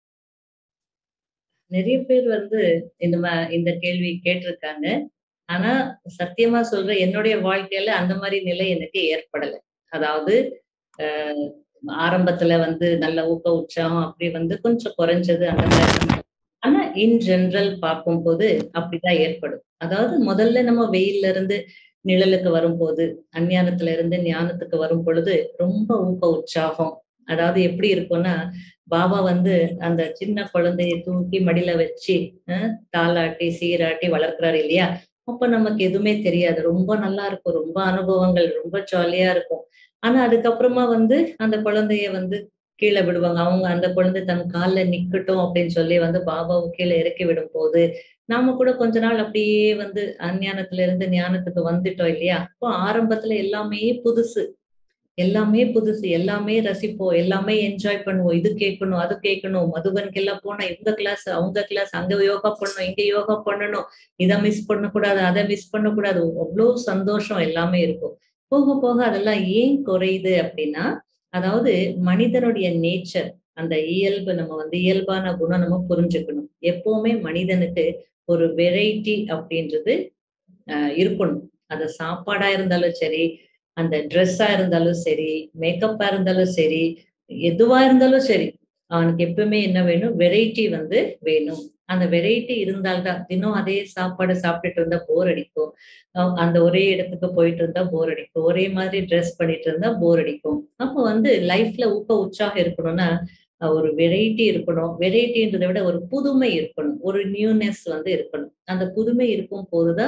நெறைய பேர் வந்து இந்த கேள்வி கேட்டிருக்காங்க. ஆனா, சத்தியமா சொல்றேன் என்னுடைய வாழ்க்கையில அந்த மாரி நிலை எனக்கு ஏற்படல. அதாவது அ ஆரம்பத்துல வந்து நல்ல உற்சாகம் அப்படி வந்து கொஞ்சம் குறைஞ்சது அந்த மாரி. ஆனா, இன் ஜெனரல் பார்க்கும்போது அப்படிதான் ஏற்படும். அதாவது முதல்ல நம்ம வெயில்ல இருந்து நிழலுக்கு வரும்போது, அஞ்ஞானத்துல இருந்து ஞானத்துக்கு வரும் பொழுது, ரொம்ப உற்சாகம். அதாவது எப்படி இருக்கும்னா, பாபா வந்து அந்த சின்ன குழந்தைய தூக்கி மடியில வச்சு, அ தாலாட்டி, சீராட்டி வளர்க்கிறாரு இல்லையா? அப்ப நமக்கு எதுவுமே தெரியாது. ரொம்ப நல்லா இருக்கும். ரொம்ப அனுபவங்கள், ரொம்ப ஜாலியா இருக்கும். ஆனா, அதுக்கப்புறமா வந்து அந்த குழந்தைய வந்து கீழ விடுவாங்க. அவங்க அந்த குழந்தை தன் கால்ல நிக்கட்டும் அப்படின்னு சொல்லி வந்து பாபாவ கீழ இறக்கி விடும்போது, நாம கூட கொஞ்ச நாள் அப்படியே வந்து அஞ்ஞானத்துல இருந்து ஞானத்துக்கு வந்துட்டோம் இல்லையா? அப்போ ஆரம்பத்துல எல்லாமே புதுசு. எல்லாமே புதுசு. எல்லாமே ரசிப்போம். எல்லாமே என்ஜாய் பண்ணுவோம். இது கேட்கணும், அது கேட்கணும். மதுபனுக்கெல்லாம் போனா இந்த கிளாஸ், அவங்க கிளாஸ், அங்க யோகா பண்ணணும், இங்க யோகா பண்ணணும். இத மிஸ் பண்ணக்கூடாது, அத மிஸ் பண்ணக்கூடாது. அவ்ளோ சந்தோஷம் எல்லாமே இருக்கும். போக போக அதெல்லாம் ஏன் குறையுது அப்படின்னா, அதாவது மனிதனுடைய நேச்சர் அந்த இயல்பு நம்ம வந்து இயல்பான குணம் நம்ம புரிஞ்சுக்கணும். எப்பவுமே மனிதனுக்கு ஒரு வெரைட்டி அப்படின்றது இருக்கணும். அது சாப்பாடா இருந்தாலும் சரி, அந்த ட்ரெஸ்ஸா இருந்தாலும் சரி, மேக்கப்பா இருந்தாலும் சரி, எதுவா இருந்தாலும் சரி. அவனுக்கு எப்பவுமே என்ன வேணும்? வெரைட்டி வந்து வேணும். அந்த வெரைட்டி இருந்தால் தான் தினம் அதே சாப்பாடு சாப்பிட்டுட்டு இருந்தா போர் அடிக்கும். அந்த ஒரே இடத்துக்கு போயிட்டு இருந்தா போர் அடிக்கும். ஒரே மாதிரி ட்ரெஸ் பண்ணிட்டு இருந்தா போர் அடிக்கும். அப்போ வந்து லைஃப்ல உற்சாகம் இருக்கணும்னா, ஒரு வெரைட்டி இருக்கணும். வெரைட்டின்றத விட ஒரு புதுமை இருக்கணும். ஒரு நியூனஸ் வந்து இருக்கணும். அந்த புதுமை இருக்கும் போது தான்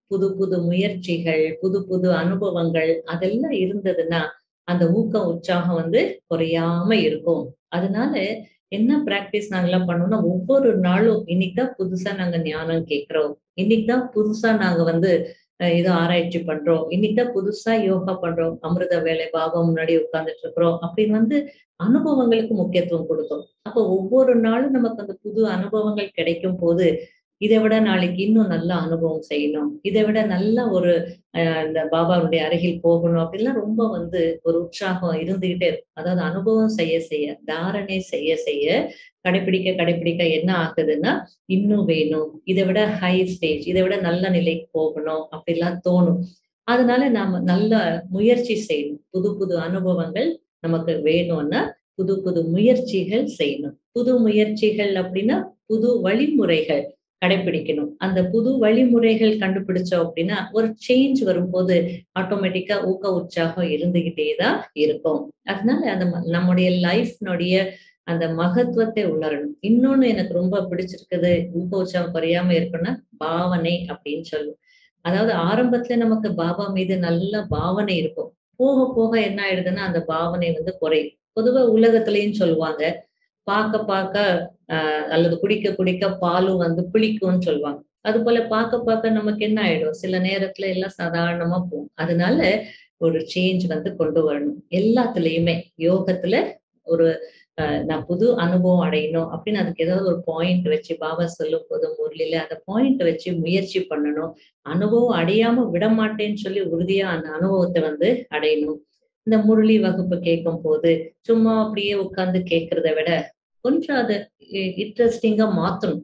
புது புது முயற்சிகள், புது புது அனுபவங்கள் அதெல்லாம் இருந்ததுன்னா அந்த ஊக்கம் உற்சாகம் வந்து குறையாம இருக்கும். அதனால என்ன பிராக்டிஸ் நாங்கெல்லாம் பண்ணோம்னா, ஒவ்வொரு நாளும் இன்னைக்கு தான் புதுசா நாங்க ஞானம் கேட்கிறோம். இன்னைக்கு தான் புதுசா நாங்க வந்து ஏதோ ஆராய்ச்சி பண்றோம். இன்னைக்கு தான் புதுசா யோகா பண்றோம். அமிர்த வேளை பாபா முன்னாடி உட்கார்ந்துட்டு இருக்கிறோம். அப்படின்னு வந்து அனுபவங்களுக்கு முக்கியத்துவம் கொடுக்கும். அப்போ ஒவ்வொரு நாளும் நமக்கு அந்த புது அனுபவங்கள் கிடைக்கும்போது, இதை விட நாளைக்கு இன்னும் நல்ல அனுபவம் செய்யணும். இதை விட நல்ல ஒரு இந்த பாபாவுடைய அருகில் போகணும் அப்படின்லாம் ரொம்ப வந்து ஒரு உற்சாகம் இருந்துகிட்டே இருக்கும். அதாவது அனுபவம் செய்ய செய்ய, தாரணை செய்ய செய்ய, கடைப்பிடிக்க என்ன ஆகுதுன்னா, இன்னும் வேணும். இதை விட ஹை ஸ்டேஜ், இதை விட நல்ல நிலைக்கு போகணும் அப்படிலாம் தோணும். அதனால நாம நல்ல முயற்சி செய்யணும். புது புது அனுபவங்கள் நமக்கு வேணும்னா, புது புது முயற்சிகள் செய்யணும். புது முயற்சிகள் அப்படின்னா, புது வழிமுறைகள் கடைப்பிடிக்கணும். அந்த புது வழிமுறைகள் கண்டுபிடிச்சோம் அப்படின்னா, ஒரு சேஞ்ச் வரும்போது ஆட்டோமேட்டிக்கா ஊக்க உற்சாகம் இருந்துகிட்டே தான் இருக்கும். அதனால அந்த நம்முடைய லைஃப்னுடைய அந்த மகத்துவத்தை உணரணும். இன்னொன்னு எனக்கு ரொம்ப பிடிச்சிருக்குது, ஊக்க உற்சாகம் குறையாம இருக்குன்னா, பாவனை அப்படின்னு சொல்லுவோம். அதாவது ஆரம்பத்துல நமக்கு பாபா மீது நல்ல பாவனை இருக்கும். போக போக என்ன ஆயிடுதுன்னா, அந்த பாவனை வந்து குறையும். பொதுவா உலகத்திலயும் சொல்லுவாங்க. பாக்க பாக்க அல்லது குடிக்க குடிக்க பாலும் வந்து புளிக்கும்னு சொல்லுவாங்க. அதுபோல பாக்க நமக்கு என்ன ஆயிடும்? சில நேரத்துல எல்லாம் சாதாரணமா போகும். அதனால ஒரு சேஞ்ச் வந்து கொண்டு வரணும். எல்லாத்துலயுமே யோகத்துல ஒரு நான் புது அனுபவம் அடையணும் அப்படின்னு அதுக்கு ஏதாவது ஒரு பாயிண்ட் வச்சு பாபா சொல்லும்போது முரளில அந்த பாயிண்ட் வச்சு முயற்சி பண்ணணும். அனுபவம் அடையாம விட மாட்டேன்னு சொல்லி உறுதியா அந்த அனுபவத்தை வந்து அடையணும். இந்த முரளி வகுப்பு கேட்கும் போது சும்மா அப்படியே உட்கார்ந்து கேட்கிறத விட கொஞ்சம் அத இன்ட்ரெஸ்டிங்கா மாத்தணும்.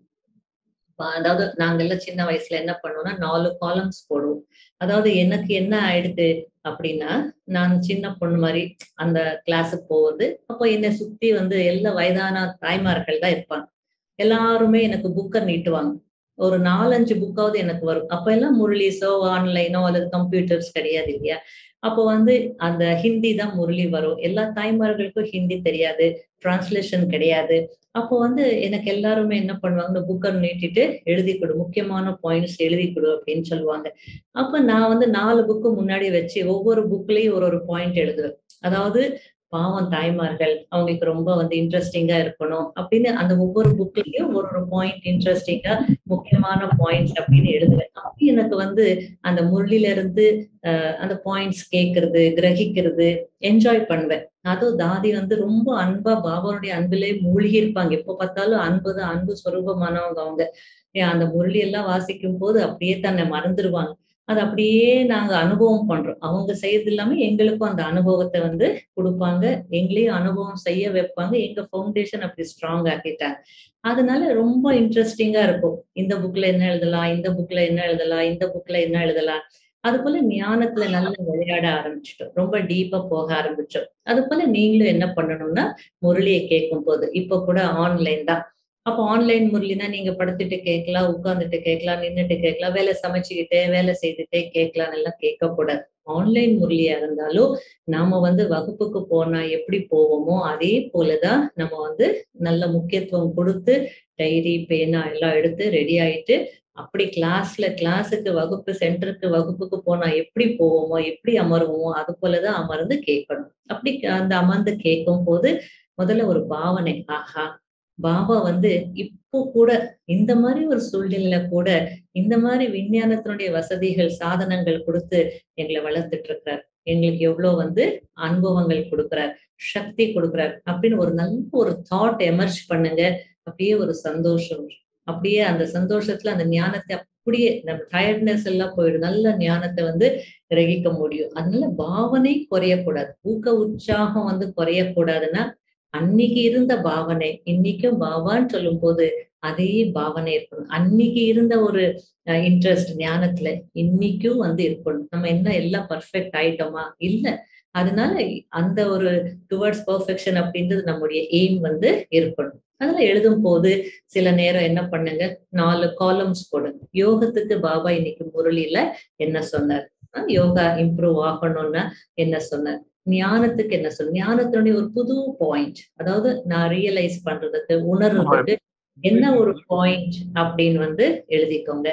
அதாவது நாங்கெல்லாம் சின்ன வயசுல என்ன பண்ணுவோம்னா 4 காலம்ஸ் போடுவோம். அதாவது எனக்கு என்ன ஆயிடுது அப்படின்னா, நான் சின்ன பொண்ணு மாரி அந்த கிளாஸுக்கு போவது. அப்போ என்னை சுத்தி வந்து எல்லா வயதான தாய்மார்கள் தான் இருப்பாங்க. எல்லாருமே எனக்கு புக்க நீட்டுவாங்க. ஒரு 4, 5 புக்காவது எனக்கு வரும். அப்ப எல்லாம் முரளிஸோ, ஆன்லைனோ அல்லது கம்ப்யூட்டர்ஸ் கிடையாது இல்லையா? அப்போ வந்து அந்த ஹிந்தி தான் முரளி வரும். எல்லா தாய்மார்களுக்கும் ஹிந்தி தெரியாது. டிரான்ஸ்லேஷன் கிடையாது. அப்போ வந்து எனக்கு எல்லாருமே என்ன பண்ணுவாங்க, புக்க நீட்டிட்டு எழுதி குடு. முக்கியமான பாயிண்ட்ஸ் எழுதி குடு அப்படின்னு சொல்லுவாங்க. அப்ப நான் வந்து 4 புக்கு முன்னாடி வச்சு ஒவ்வொரு புக்லயும் ஒரு பாயிண்ட் எழுதுவேன். அதாவது பாவம் தாய்மார்கள். அவங்களுக்கு ரொம்ப வந்து இன்ட்ரஸ்டிங்கா இருக்கணும் அப்படின்னு அந்த ஒவ்வொரு புக்லயும் ஒரு பாயிண்ட் இன்ட்ரஸ்டிங்கா முக்கியமான பாயிண்ட்ஸ் அப்படின்னு எழுதுவேன். அப்ப எனக்கு வந்து அந்த முரளில இருந்து அந்த பாயிண்ட்ஸ் கேட்கறது, கிரகிக்கிறது, என்ஜாய் பண்ணுவேன். அதுவும் தாதி வந்து ரொம்ப அன்பா பாபாவுடைய அன்பிலே மூழ்கி இருப்பாங்க. எப்ப பார்த்தாலும் அன்பு தான், அன்பு சொரூபமானவங்க அவங்க. அந்த முரளி எல்லாம் வாசிக்கும் போது அப்படியே தன்னை மறந்துருவாங்க. அது அப்படியே நாங்க அனுபவம் பண்றோம். அவங்க செய்யறது இல்லாம எங்களுக்கும் அந்த அனுபவத்த வந்து குடுப்பாங்க. எங்களையும் அனுபவம் செய்ய வைப்பாங்க. எங்க ஃபவுண்டேஷன் அப்படி ஸ்ட்ராங் ஆக்கிட்டாங்க. அதனால ரொம்ப இன்ட்ரஸ்டிங்கா இருக்கும். இந்த புக்ல என்ன எழுதலாம்? இந்த புக்ல என்ன எழுதலாம்? இந்த புக்ல என்ன எழுதலாம்? அதுபோல ஞானத்துல நல்லா விளையாட ஆரம்பிச்சுட்டோம். ரொம்ப டீப்பா போக ஆரம்பிச்சோம். அதுபோல நீங்களும் என்ன பண்ணணும்னா, முரளிய கேட்கும்போது, இப்ப கூட ஆன்லைன் தான். அப்ப ஆன்லைன் முரளினா நீங்க படுத்துட்டு கேட்கலாம், உட்கார்ந்துட்டு கேட்கலாம், நின்னுட்டு கேட்கலாம், வேலை சமைச்சுக்கிட்டே, வேலை செய்துட்டே கேட்கலாம்னு எல்லாம் கேட்கக்கூடாது. ஆன்லைன் முரளியா இருந்தாலும், நாம வந்து வகுப்புக்கு போனா எப்படி போவோமோ, அதே போலதான் நம்ம வந்து நல்ல முக்கியத்துவம் கொடுத்து, டைரி, பேனா எல்லாம் எடுத்து ரெடி ஆயிட்டு, அப்படி கிளாஸுக்கு வகுப்பு சென்டருக்கு வகுப்புக்கு போனா எப்படி போவோமோ, எப்படி அமருவோமோ, அது போலதான் அமர்ந்து கேட்கணும். அப்படி அந்த அமர்ந்து கேட்கும்போது, முதல்ல ஒரு பாவனை, ஆஹா! பாபா வந்து இப்போ கூட இந்த மாதிரி ஒரு சூழ்நிலையில கூட இந்த மாதிரி விஞ்ஞானத்தினுடைய வசதிகள், சாதனங்கள் கொடுத்து எங்களை வளர்த்துட்டு இருக்கிறார். எங்களுக்கு எவ்வளவு வந்து அனுபவங்கள் கொடுக்கிறார், சக்தி கொடுக்கிறார் அப்படின்னு ஒரு நல்ல ஒரு தாட் எமர்ஜ் பண்ணுங்க. அப்படியே ஒரு சந்தோஷம். அப்படியே அந்த சந்தோஷத்துல அந்த ஞானத்தை அப்படியே நம்ம டயர்ட்னஸ் எல்லாம் போயிடும். நல்ல ஞானத்தை வந்து கிரகிக்க முடியும். அதனால பாவனை குறையக்கூடாது. ஊக்க உற்சாகம் வந்து குறையக்கூடாதுன்னா, அன்னைக்கு இருந்த பாவனை, இன்னைக்கும் பாபான்னு சொல்லும்போது அதே பாவனை இருக்கணும். அன்னைக்கு இருந்த ஒரு இன்ட்ரெஸ்ட் ஞானத்துல இன்னைக்கும் வந்து இருக்கணும். நம்ம என்ன எல்லாம் பெர்ஃபெக்ட் ஆயிட்டோமா? இல்ல. அதனால அந்த ஒரு டுவர்ட்ஸ் பெர்ஃபெக்ஷன் அப்படின்றது நம்முடைய எய்ம் வந்து இருக்கணும். அதெல்லாம் எழுதும்போது சில நேரம் என்ன பண்ணுங்க, 4 காலம்ஸ் போடுங்க. யோகத்துக்கு பாபா இன்னைக்கு முரளியில என்ன சொன்னார்? யோகா இம்ப்ரூவ் ஆகணும்னா என்ன சொன்னார்? ஞானத்துக்கு என்ன சொல் ஞானத்தினுடைய ஒரு புது பாயிண்ட், அதாவது நான் ரியலைஸ் பண்றதுக்கு, உணர்றதுக்கு என்ன ஒரு பாயிண்ட் அப்படின்னு வந்து எழுதிக்கோங்க.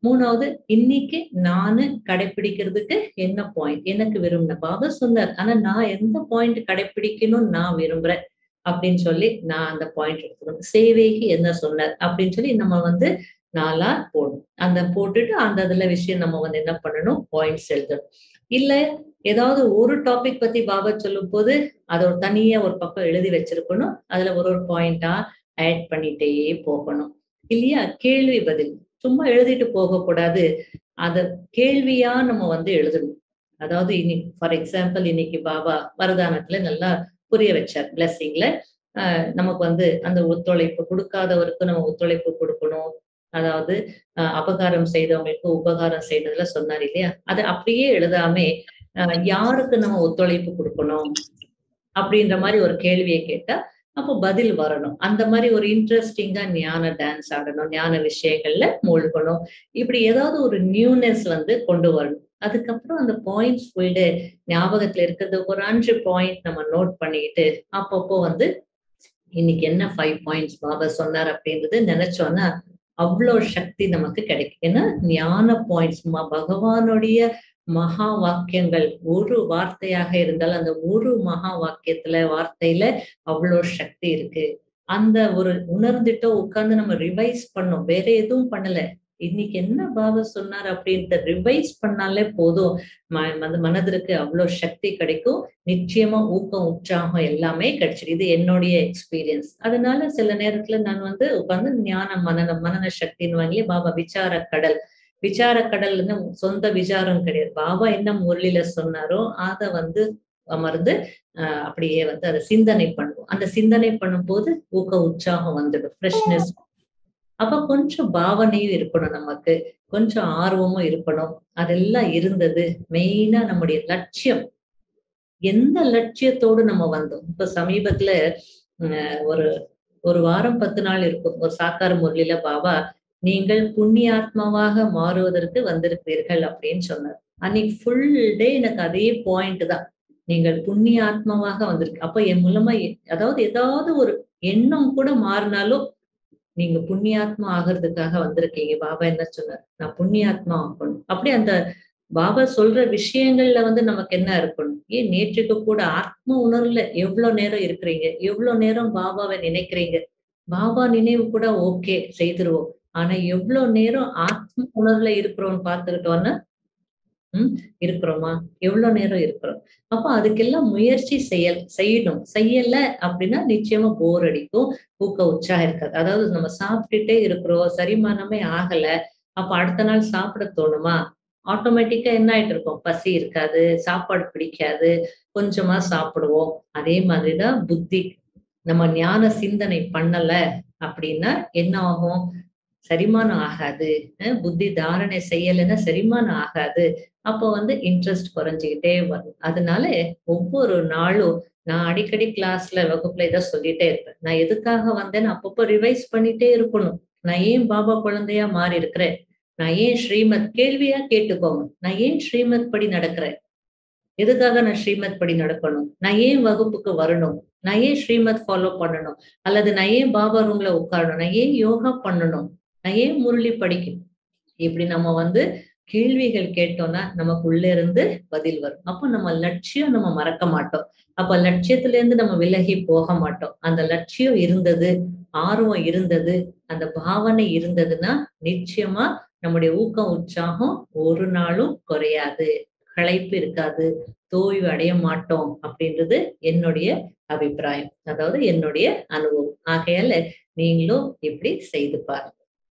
மூணாவது, இன்னைக்கு நானு கடைபிடிக்கிறதுக்கு என்ன பாயிண்ட், எனக்கு விரும்பின பாபா சொன்னார், ஆனா நான் எந்த பாயிண்ட் கடைபிடிக்கணும்னு நான் விரும்புறேன் அப்படின்னு சொல்லி நான் அந்த பாயிண்ட் எடுத்துக்கணும். சேவைக்கு என்ன சொன்னார் அப்படின்னு சொல்லி நம்ம வந்து 4 போடணும். அந்த போட்டுட்டு அந்த இதுல விஷயம் நம்ம வந்து என்ன பண்ணணும், பாயிண்ட்ஸ் எழுதணும். இல்ல ஏதாவது ஒரு டாபிக் பத்தி பாபா சொல்லும் போது அதை ஒரு தனியா ஒரு பக்கம் எழுதி வச்சிருக்கணும். அதுல ஒரு பாயிண்டா ஆட் பண்ணிட்டே போகணும். இல்லையா? கேள்வி பதில் சும்மா எழுதிட்டு போகக்கூடாது. அத கேள்வியா நம்ம வந்து எழுதணும். அதாவது இன்னைக்கு ஃபார் எக்ஸாம்பிள் இன்னைக்கு பாபா வரதானத்துல நல்லா புரிய வச்சார். பிளெஸிங்ல நமக்கு வந்து அந்த ஒத்துழைப்பு கொடுக்காதவருக்கு நம்ம ஒத்துழைப்பு கொடுக்கணும். அதாவது அபகாரம் செய்தவங்களுக்கு உபகாரம் செய்யறதுல சொன்னார் இல்லையா? அது அப்படியே எழுதாமே யாருக்கு நம்ம ஒத்துழைப்பு கொடுக்கணும் அப்படின்ற மாதிரி ஒரு கேள்வியை கேட்டா அப்போ பதில் வரணும். அந்த மாதிரி ஒரு இன்ட்ரெஸ்டிங்கா ஞான டான்ஸ் ஆடணும், ஞான விஷயங்கள்ல மூழ்கணும். இப்படி ஏதாவது ஒரு நியூனஸ் வந்து கொண்டு வரணும். அதுக்கப்புறம் அந்த பாயிண்ட்ஸ் ஃபுல் டே ஞாபகத்துல இருக்கிறது ஒரு 5 பாயிண்ட் நம்ம நோட் பண்ணிக்கிட்டு அப்பப்போ வந்து இன்னைக்கு என்ன 5 பாயிண்ட்ஸ் பாபா சொன்னார் அப்படின்றது நினைச்சோன்னா அவ்வளோ சக்தி நமக்கு கிடைக்கும். ஏன்னா ஞான பாயிண்ட்ஸ் பகவானுடைய மகா வாக்கியங்கள் ஒரு வார்த்தையாக இருந்தால் அந்த ஒரு மகா வாக்கியத்துல வார்த்தையில அவ்வளோ சக்தி இருக்கு. அந்த ஒரு உணர்ந்துட்டோ உட்கார்ந்து நம்ம ரிவைஸ் பண்ணோம், வேற எதுவும் பண்ணல. இன்னைக்கு என்ன பாபா சொன்னார் அப்படின்ட்டு ரிவைஸ் பண்ணாலே போதும், மனதிற்கு அவ்வளவு சக்தி கிடைக்கும். நிச்சயமா ஊக்கம் உற்சாகம் எல்லாமே கிடைச்சிடும். இது என்னுடைய எக்ஸ்பீரியன்ஸ். அதனால சில நேரத்துல நான் வந்து உட்கார்ந்து ஞான மனன சக்தின்னு வாங்கி பாபா விசார கடல், விசார கடல்னு சொந்த விசாரம் கிடையாது. பாபா என்ன முரளியில சொன்னாரோ அதை வந்து அமர்ந்து அப்படியே வந்து அதை சிந்தனை பண்ணுவோம். அந்த சிந்தனை பண்ணும் போது ஊக்க உற்சாகம் வந்துடும், ஃப்ரெஷ்னஸ். அப்ப கொஞ்சம் பாவனையும் இருக்கணும், நமக்கு கொஞ்சம் ஆர்வமும் இருக்கணும். அதெல்லாம் இருந்தது. மெயினா நம்முடைய லட்சியம், எந்த லட்சியத்தோடு நம்ம வந்தோம். இப்ப சமீபத்துல ஒரு ஒரு வாரம் 10 நாள் இருக்கும், ஒரு சாக்கார முரளியில பாபா நீங்கள் புண்ணியாத்மாவாக மாறுவதற்கு வந்திருக்கிறீர்கள் அப்படின்னு சொன்னார். அன்னைக்கு ஃபுல் டே எனக்கு அதே பாயிண்ட் தான், நீங்கள் புண்ணிய ஆத்மாவாக வந்திருக்கு. அப்ப என் மூலமா அதாவது ஏதாவது ஒரு எண்ணம் கூட மாறினாலும் நீங்க புண்ணியாத்மா ஆகிறதுக்காக வந்திருக்கீங்க. பாபா என்ன சொன்னார், நான் புண்ணியாத்மா ஆகணும். அப்படி அந்த பாபா சொல்ற விஷயங்கள்ல வந்து நமக்கு என்ன இருக்கணும். ஏன் நேற்றுக்கு கூட ஆத்ம உணர்வுல எவ்வளவு நேரம் இருக்கிறீங்க, எவ்வளவு நேரம் பாபாவை நினைக்கிறீங்க. பாபா நினைவு கூட ஓகே செய்திருவோம், ஆனா எவ்வளவு நேரம் ஆத்ம உணர்வுல இருக்கிறோம்னு பார்த்துக்கிட்டோம்னா இருக்கிறோமா, எவ்வளவு நேரம் இருக்கிறோம். அப்ப அதுக்கெல்லாம் முயற்சி செய்யணும். செய்யல அப்படின்னா நிச்சயமா போர் அடிக்கும், ஊக்க உற்சாகம் இருக்காது. அதாவது நம்ம சாப்பிட்டுட்டே இருக்கிறோம், செரிமானமே ஆகல, அப்ப அடுத்த நாள் சாப்பிட தோணுமா? ஆட்டோமேட்டிக்கா என்ன ஆயிட்டு இருக்கும், பசி இருக்காது, சாப்பாடு பிடிக்காது, கொஞ்சமா சாப்பிடுவோம். அதே மாதிரிதான் புத்தி, நம்ம ஞான சிந்தனை பண்ணல அப்படின்னா என்ன ஆகும், செரிமானம் ஆகாது. புத்தி தாரணை செய்யலைன்னா செரிமானம் ஆகாது. அப்போ வந்து இன்ட்ரெஸ்ட் குறைஞ்சுக்கிட்டே வரும். அதனால ஒவ்வொரு நாளும் நான் அடிக்கடி கிளாஸ்ல வகுப்புல இதை சொல்லிட்டே இருப்பேன். நான் எதுக்காக வந்தேன்னு அப்பப்போ ரிவைஸ் பண்ணிட்டே இருக்கணும். நான் ஏன் பாபா குழந்தையா மாறி இருக்கிறேன், நான் ஏன் ஸ்ரீமத் கேள்வியா கேட்டுக்கோங்க, நான் ஏன் ஸ்ரீமத் படி நடக்கிறேன், எதுக்காக நான் ஸ்ரீமத் படி நடக்கணும், நான் ஏன் வகுப்புக்கு வரணும், நான் ஏன் ஸ்ரீமத் ஃபாலோ பண்ணணும், அல்லது நான் ஏன் பாபா ரூம்ல உட்காரணும், நான் ஏன் யோகா பண்ணணும், நான் ஏன் முரளி படிக்கணும். இப்படி நம்ம வந்து கேள்விகள் கேட்டோம்னா நமக்கு உள்ள இருந்து பதில் வரும். அப்ப நம்ம லட்சியம் நம்ம மறக்க மாட்டோம். அப்ப லட்சியத்துல இருந்து நம்ம விலகி போக மாட்டோம். அந்த லட்சியம் இருந்தது, ஆர்வம் இருந்தது, அந்த பாவனை இருந்ததுன்னா நிச்சயமா நம்முடைய ஊக்கம் உற்சாகம் ஒரு நாளும் குறையாது, களைப்பு இருக்காது, தோய்வு அடைய மாட்டோம் அப்படின்றது என்னுடைய அபிப்பிராயம், அதாவது என்னுடைய அனுபவம். ஆகையால நீங்களும் இப்படி செய்து பாருங்க.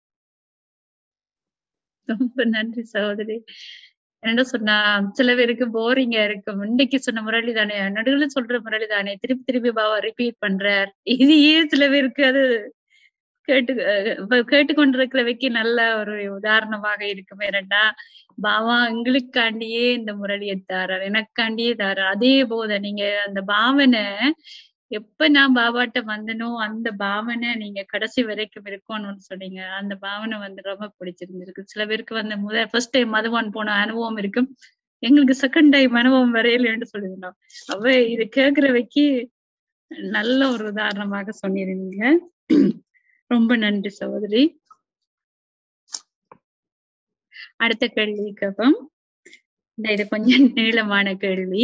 ரொம்ப நன்றி சகோதரி. என்ன சொன்னா, சில பேருக்கு போரிங்கா இருக்கும். இன்னைக்கு சொன்ன முரளி தானே, நடுவில் சொல்ற முரளி தானே, திருப்பி திருப்பி பாபா ரிப்பீட் பண்றார். இது ஏன் சில பேருக்கு அது கேட்டுக்கொண்டிருக்கிறவைக்கு நல்ல ஒரு உதாரணமாக இருக்கும். ஏனண்டா பாபா எங்களுக்காண்டியே இந்த முரளியை தாரார், எனக்காண்டியே தாரார். அதே போல நீங்க அந்த பாவனை எப்ப நான் பாபாட்ட வந்தனோ அந்த பாவனை நீங்க கடைசி வரைக்கும் இருக்கணும்னு சொன்னீங்க. அந்த பாவனை வந்து ரொம்ப பிடிச்சிருந்திருக்கு. சில பேருக்கு வந்து ஃபர்ஸ்ட் டைம் மதுவான் போன அனுபவம் இருக்கும், எங்களுக்கு செகண்ட் டைம் அனுபவம் வரையிலன்னு சொல்லிருந்தோம். அவ இது கேட்கிறவைக்கு நல்ல ஒரு உதாரணமாக சொன்னிருந்தீங்க. ரொம்ப நன்றி சகோதரி. அடுத்த கேள்வி கேட்போம். இது கொஞ்சம் நீளமான கேள்வி.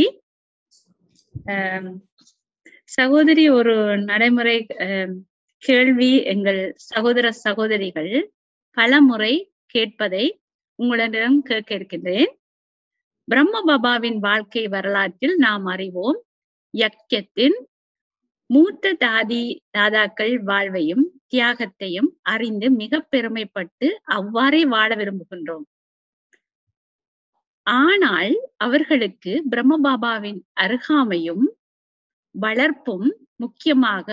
சகோதரி, ஒரு நடைமுறை கேள்வி எங்கள் சகோதர சகோதரிகள் பல முறை கேட்பதை உங்களிடம் கேட்க இருக்கின்றேன். பிரம்ம பாபாவின் வாழ்க்கை வரலாற்றில் நாம் அறிவோம் யக்ஞத்தின் மூத்த தாதாக்கள் வாழ்வையும் தியாகத்தையும் அறிந்து மிக பெருமைப்பட்டு அவ்வாறே வாழ விரும்புகின்றோம். ஆனால் அவர்களுக்கு பிரம்ம பாபாவின் அருகாமையும் வளர்ப்பும் முக்கியமாக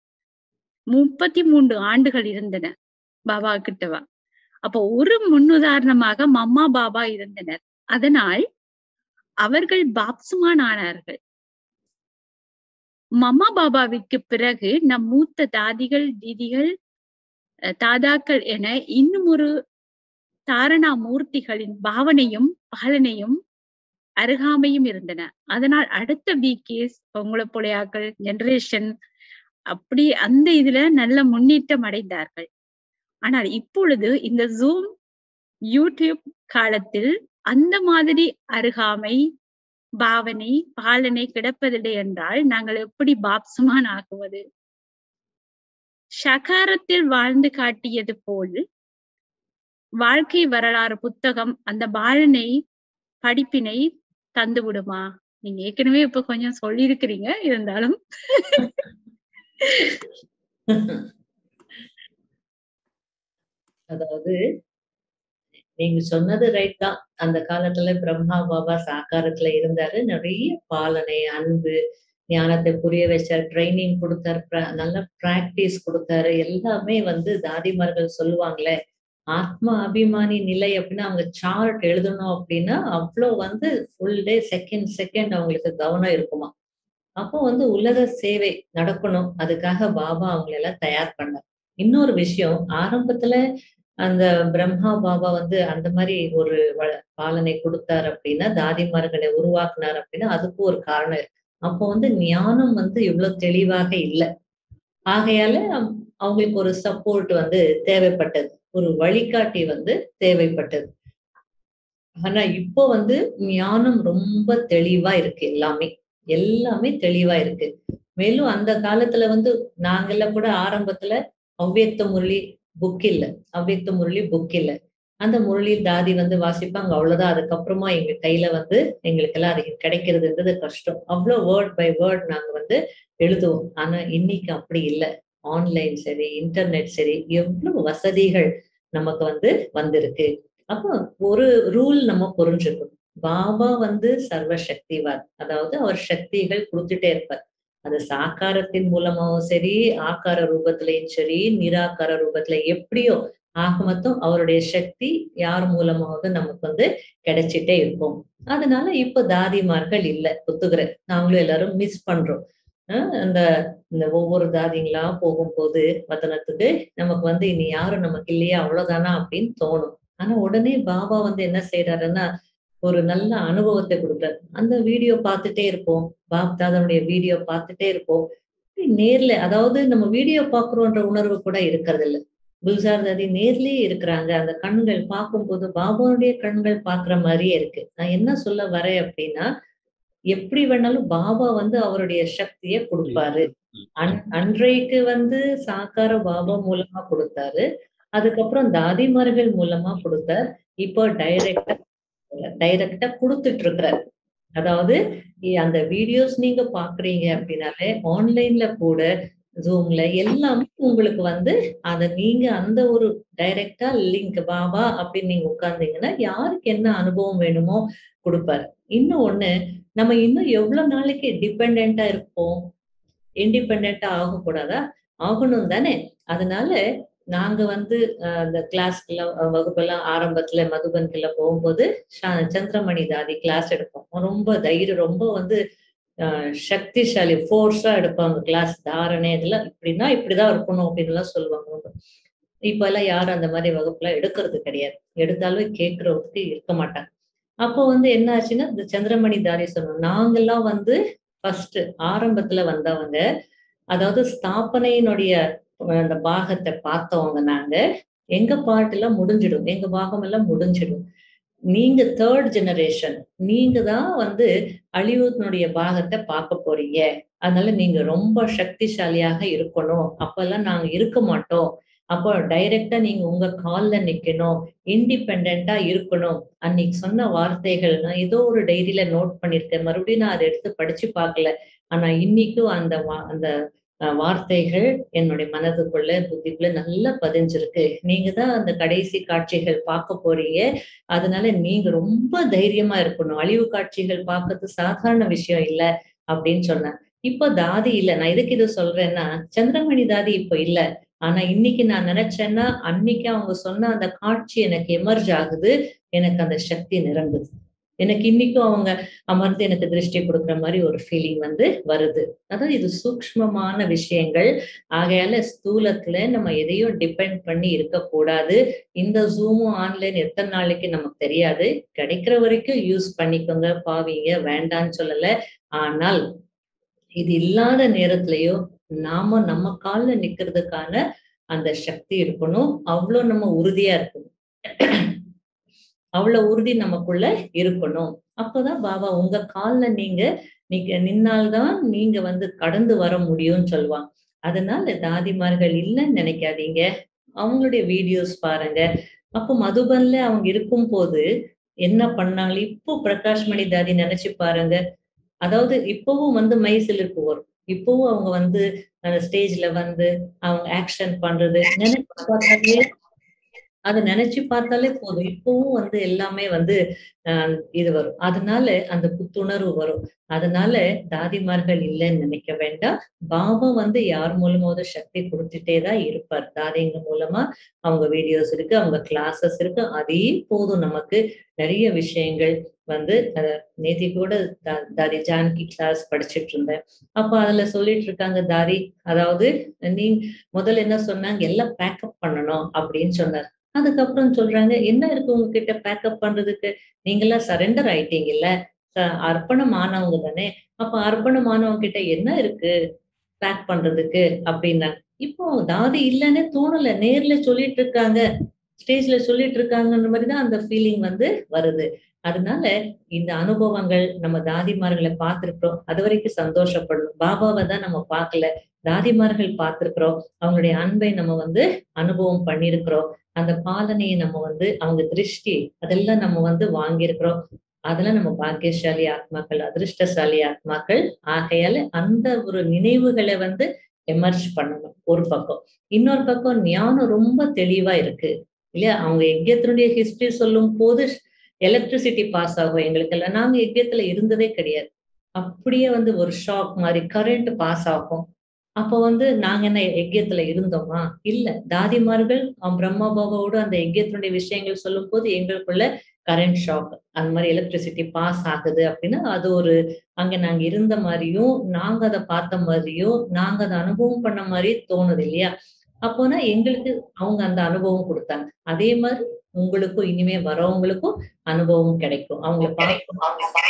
33 ஆண்டுகள் இருந்தன பாபா கிட்டவா. அப்போ ஒரு முன்னுதாரணமாக மம்மா பாபா இருந்தனர். அதனால் அவர்கள் பாப்சுமான் ஆனார்கள். மம்மா பாபாவிற்கு பிறகு நம் மூத்த தாதிகள் தீதிகள் தாதாக்கள் என இன்னும் ஒரு தாரணா மூர்த்திகளின் பாவனையும் பாலனையும் அருகாமையும் இருந்தன. அதனால் அடுத்த வீக்கேஸ் உங்களை போலையாக்கள் ஜெனரேஷன் அப்படி அந்த இதுல நல்ல முன்னேற்றம் அடைந்தார்கள். ஆனால் இப்பொழுது இந்த ஜூம் யூடியூப் காலத்தில் அந்த மாதிரி அருகாமை பாவனை பாலனை கிடப்பதில்லை என்றால் நாங்கள் எப்படி பாப்சுமான் ஆகுவது? ஷகாரத்தில் வாழ்ந்து காட்டியது போல் வாழ்க்கை வரலாறு புத்தகம் அந்த பாலனை படிப்பினை தந்து விடுமா? நீங்க ஏற்கனவே இப்ப கொஞ்சம் சொல்லியிருக்கிறீங்க, இருந்தாலும் அதாவது நீங்க சொன்னது ரைட் தான். அந்த காலத்துல பிரம்மா பாபா சாக்காரத்துல இருந்தாரு. நிறைய பாலனை, அன்பு, ஞானத்தை புரிய வச்சார், ட்ரைனிங் கொடுத்தாரு, நல்ல பிராக்டிஸ் கொடுத்தாரு. எல்லாமே தாதிமார்கள் சொல்லுவாங்களே, ஆத்மா அபிமானி நிலை அப்படின்னா அவங்க சார்ட் எழுதணும் அப்படின்னா அவ்வளோ ஃபுல் டே செகண்ட் அவங்களுக்கு கவனம் இருக்குமா. அப்போ உலக சேவை நடக்கணும். அதுக்காக பாபா அவங்களெல்லாம் தயார் பண்ணார். இன்னொரு விஷயம், ஆரம்பத்துல அந்த பிரம்மா பாபா அந்த மாதிரி ஒரு பாலனை கொடுத்தார் அப்படின்னா, தாதிமார்களை உருவாக்குனார் அப்படின்னா அதுக்கு ஒரு காரணம் இருக்கு. அப்போ ஞானம் இவ்வளவு தெளிவாக இல்லை. ஆகையால அவங்களுக்கு ஒரு சப்போர்ட் தேவைப்பட்டது, ஒரு வழிகாட்டி தேவைப்பட்டது. ஆனா இப்போ ஞானம் ரொம்ப தெளிவா இருக்கு. எல்லாமே தெளிவா இருக்கு. மேலும் அந்த காலத்துல நாங்கெல்லாம் கூட ஆரம்பத்துல அவ்வியக்த முரளி புக் இல்ல. அந்த முரளி தாதி வாசிப்பாங்க, அவ்வளவுதான். அதுக்கப்புறமா எங்க கையில எங்களுக்கெல்லாம் அது கிடைக்கிறதுன்றது கஷ்டம். அவ்வளவு வேர்ட் பை வேர்ட் நாங்க எழுதுவோம். ஆனா இன்னைக்கு அப்படி இல்லை. ஆன்லைன் சரி, இன்டர்நெட் சரி, எவ்வளவு வசதிகள் நமக்கு வந்திருக்கு. அப்போ ஒரு ரூல் நம்ம புரிஞ்சுக்கணும். பாபா சர்வ சக்திவான், அதாவது அவர் சக்திகள் கொடுத்துட்டே இருப்பார். அது சாக்காரத்தின் மூலமாவும் சரி, ஆக்கார ரூபத்திலையும் சரி, நிராகார ரூபத்துல எப்படியோ ஆக மொத்தம் அவருடைய சக்தி யார் மூலமாவது நமக்கு கிடைச்சிட்டே இருக்கும். அதனால இப்ப தாதிமார்கள் இல்ல, ஒத்துக்கிறேன். நாங்களும் எல்லாரும் மிஸ் பண்றோம். இந்த ஒவ்வொரு தாதிங்களா போகும்போது வதனத்துக்கு நமக்கு இனி யாரும் நமக்கு இல்லையா, அவ்வளவுதானா அப்படின்னு தோணும். ஆனா உடனே பாபா என்ன செய்யறாருன்னா ஒரு நல்ல அனுபவத்தை கொடுக்குறாரு. அந்த வீடியோ பார்த்துட்டே இருப்போம், பாப்தாதனுடைய வீடியோ பார்த்துட்டே இருப்போம். நேர்ல, அதாவது நம்ம வீடியோ பாக்குறோன்ற உணர்வு கூட இருக்கிறது இல்ல. குல்சார் தாதி நேர்லயே இருக்கிறாங்க. அந்த கண்கள் பார்க்கும்போது பாபாவுடைய கண்கள் பாக்குற மாதிரியே இருக்கு. நான் என்ன சொல்ல வரேன் அப்படின்னா, எப்படி வேணாலும் பாபா அவருடைய சக்தியை கொடுப்பாரு. அன்றைக்கு சாக்கார பாபா மூலமா கொடுத்தாரு. அதுக்கப்புறம் தாதிமார்கள் மூலமா கொடுத்தார். இப்போ டைரக்டா கொடுத்துட்டு இருக்கிறார். அதாவது அந்த வீடியோஸ் நீங்க பாக்குறீங்க அப்படின்னாலே ஆன்லைன்ல கூட ஜூம்ல எல்லாமே உங்களுக்கு அத நீங்க அந்த ஒரு டைரக்டா லிங்க் பாபா அப்படின்னு நீங்க உட்கார்ந்தீங்கன்னா யாருக்கு என்ன அனுபவம் வேணுமோ கொடுப்பாரு. இன்னும் ஒண்ணு, நம்ம இன்னும் எவ்வளவு நாளைக்கு டிபெண்டா இருப்போம்? இண்டிபெண்டா ஆகக்கூடாதா? ஆகணும் தானே. அதனால நாங்க அந்த கிளாஸ்க்கெல்லாம் வகுப்பெல்லாம் ஆரம்பத்துல மதுபன்குள்ள போகும்போது சந்திரமணி தாதி கிளாஸ் எடுப்போம். ரொம்ப தைரியம், ரொம்ப சக்திசாலி, ஃபோர்ஸா எடுப்பாங்க கிளாஸ். தாரணை இதெல்லாம் இப்படின்னா இப்படிதான் இருக்கணும் அப்படின்னு எல்லாம் சொல்லுவாங்க. இப்ப எல்லாம் யாரும் அந்த மாதிரி வகுப்புலாம் எடுக்கிறது கிடையாது. எடுத்தாலும் கேட்கறதுக்கு இருக்க மாட்டாங்க. அப்போ என்ன ஆச்சுன்னா, இந்த சந்திரமணி தாதி சொன்னோம், நாங்கெல்லாம் ஃபர்ஸ்ட் ஆரம்பத்துல வந்தவங்க, அதாவது ஸ்தாபனையினுடைய அந்த பாகத்தை பார்த்தவங்க நாங்க. எங்க பாட்டு எல்லாம் முடிஞ்சிடும், எங்க பாகம் எல்லாம் முடிஞ்சிடும். நீங்க தேர்ட் ஜெனரேஷன், நீங்க தான் வந்து அழிவுனுடைய பாகத்தை பார்க்க போறீங்க. அதனால நீங்க ரொம்ப சக்திசாலியாக இருக்கணும். அப்பல்லாம் நாங்க இருக்க மாட்டோம். அப்போ டைரக்ட்டா நீங்க உங்க கால்ல நிக்கணும். இண்டிபெண்டன்ட்டா இருக்கணும். அன்னைக்கு சொன்ன வார்த்தைகள் நான் ஏதோ ஒரு டைரியில நோட் பண்ணியிருக்கேன். மறுபடியும் நான் அத எடுத்து படிச்சு பார்க்கல. ஆனா இன்னைக்கும் அந்த வார்த்தைகள் என்னுடைய மனதுக்குள்ள, புத்திக்குள்ள நல்லா பதிஞ்சிருக்கு. நீங்க தான் அந்த கடைசி காட்சிகள் பார்க்க போறீங்க. அதனால நீங்க ரொம்ப தைரியமா இருக்கணும். அழிவு காட்சிகள் பார்க்கறது சாதாரண விஷயம் இல்ல அப்படின்னு சொன்னேன். இப்போ தாதி இல்ல. நான் எதுக்கு இத சொல்றேன்னா, சந்திரமணி தாதி இப்ப இல்ல. ஆனா இன்னைக்கு நான் நினைச்சேன்னா, அன்னைக்கு அவங்க சொன்ன அந்த காட்சி எனக்கு எமர்ஜ் ஆகுது. எனக்கு அந்த சக்தி நிரம்புது. எனக்கு இன்னைக்கும் அவங்க அமர்ந்து எனக்கு திருஷ்டி குடுக்குற மாரி ஒரு ஃபீலிங் வந்து வருது. அதாவது இது சூக்ஷ்மமான விஷயங்கள். ஆகையால ஸ்தூலத்துல நம்ம எதையும் டிபெண்ட் பண்ணி இருக்கக்கூடாது. இந்த Zoom-உம் ஆன்லைன் எத்தன நாளைக்கு நமக்கு தெரியாது. கிடைக்கிற வரைக்கும் யூஸ் பண்ணிக்கோங்க, பாவிங்க, வேண்டான்னு சொல்லல. ஆனால் இது இல்லாத நேரத்திலயோ, நாம நம்ம கால்ல நிக்கிறதுக்கான அந்த சக்தி இருக்கணும். அவ்ளோ நம்ம உறுதியா இருக்கணும். அவ்வளவு உறுதி நமக்குள்ள இருக்கணும். அப்பதான் பாபா உங்க கால்ல நீங்க நீங்க நின்னால் தான் நீங்க வந்து கடந்து வர முடியும்னு சொல்லுவாங்க. அதனால தாதிமார்கள் இல்லன்னு நினைக்காதீங்க. அவங்களுடைய வீடியோஸ் பாருங்க. அப்போ மதுபன்ல அவங்க இருக்கும்போது என்ன பண்ணாங்க? இப்போ பிரகாஷ் மணி தாதி நினைச்சு பாருங்க. அதாவது இப்பவும் வந்து மெய்சிலிர்ப்பு வரும். இப்பவும் அவங்க வந்து அந்த ஸ்டேஜ்ல வந்து அவங்க ஆக்ஷன் பண்றது நினைச்சு பார்த்தாலே அத நினைச்சு பார்த்தாலே போதும். இப்பவும் வந்து எல்லாமே வந்து அ இது வரும். அதனால அந்த புத்துணர்வு வரும். அதனால தாதிமார்கள் இல்லன்னு நினைக்க வேண்டாம். பாபா வந்து யார் மூலமாவது சக்தி குடுத்துட்டே தான் இருப்பார். தாதிங்க மூலமா அவங்க வீடியோஸ் இருக்கு, அவங்க கிளாஸஸ் இருக்கு. அதே போதும் நமக்கு நெறைய விஷயங்கள் வந்து நேத்தி கூட தாதி ஜானகி கிளாஸ் படிச்சுட்டு இருந்தேன். அப்ப அதுல சொல்லிட்டு இருக்காங்க தாதி, அதாவது நீ முதல்ல என்ன சொன்னாங்க, எல்லாம் பேக்கப் பண்ணணும் அப்படின்னு சொன்னாரு. அதுக்கப்புறம் சொல்றாங்க, "என்ன இருக்கு உங்ககிட்ட பேக்கப் பண்றதுக்கு? நீங்கலாம் சரண்டர் ஆயிட்டீங்கல்ல. அர்ப்பணம் ஆனவங்க தானே. அப்ப அர்ப்பணம் ஆனவங்க கிட்ட என்ன இருக்கு பேக் பண்றதுக்கு?" அப்படின்னாங்க. இப்போ தாதி இல்லன்னே தோணல. நேர்ல சொல்லிட்டு இருக்காங்க. ஸ்டேஜ்ல சொல்லிட்டு இருக்காங்கன்ற மாரி தான் அந்த ஃபீலிங் வந்து வருது. அதனால இந்த அனுபவங்கள் நம்ம தாதிமார்கள பார்த்திருக்கிறோம். அதுவரைக்கும் சந்தோஷப்படணும். பாபாவ தான் நம்ம பார்க்கல. தாதிமார்கள் பார்த்திருக்கிறோம். அவங்களுடைய அன்பை நம்ம வந்து அனுபவம் பண்ணியிருக்கிறோம். அந்த பாலனைய நம்ம வந்து அவங்க திருஷ்டி அதெல்லாம் நம்ம வந்து வாங்கியிருக்கிறோம். அதெல்லாம் நம்ம பாக்கியசாலி ஆத்மாக்கள், அதிர்ஷ்டசாலி ஆத்மாக்கள். ஆகையால அந்த ஒரு நினைவுகள வந்து எமர்ஜ் பண்ணணும் ஒரு பக்கம். இன்னொரு பக்கம் ஞானம் ரொம்ப தெளிவா இருக்கு. இல்லையா? அவங்க யஜ்யத்தினுடைய ஹிஸ்டரி சொல்லும்போது எலக்ட்ரிசிட்டி பாஸ் ஆகும் எங்களுக்கெல்லாம். நாங்க யஜ்யத்துல இருந்ததே கிடையாது. அப்படியே வந்து ஒரு ஷாக் மாரி கரண்ட் பாஸ் ஆகும். அப்போ வந்து நாங்க என்ன யஜ்யத்துல இருந்தோமா? இல்ல. தாதிமார்கள் பிரம்மா பாபாவோட அந்த யஜ்யத்தினுடைய விஷயங்கள் சொல்லும்போது எங்களுக்குள்ள கரண்ட் ஷாக். அந்த மாரி எலக்ட்ரிசிட்டி பாஸ் ஆகுது அப்படின்னா, அது ஒரு அங்க நாங்க இருந்த மாரியும், நாங்க அத பார்த்த மாரியும், நாங்க அத அனுபவம் பண்ண மாரி தோணுது இல்லையா? அப்போனா எங்களுக்கு அவங்க அந்த அனுபவம் குடுத்தாங்க. அதே மாரி உங்களுக்கும் இனிமே வரவங்களுக்கும் அனுபவம் கிடைக்கும். அவங்கள பார்க்கும்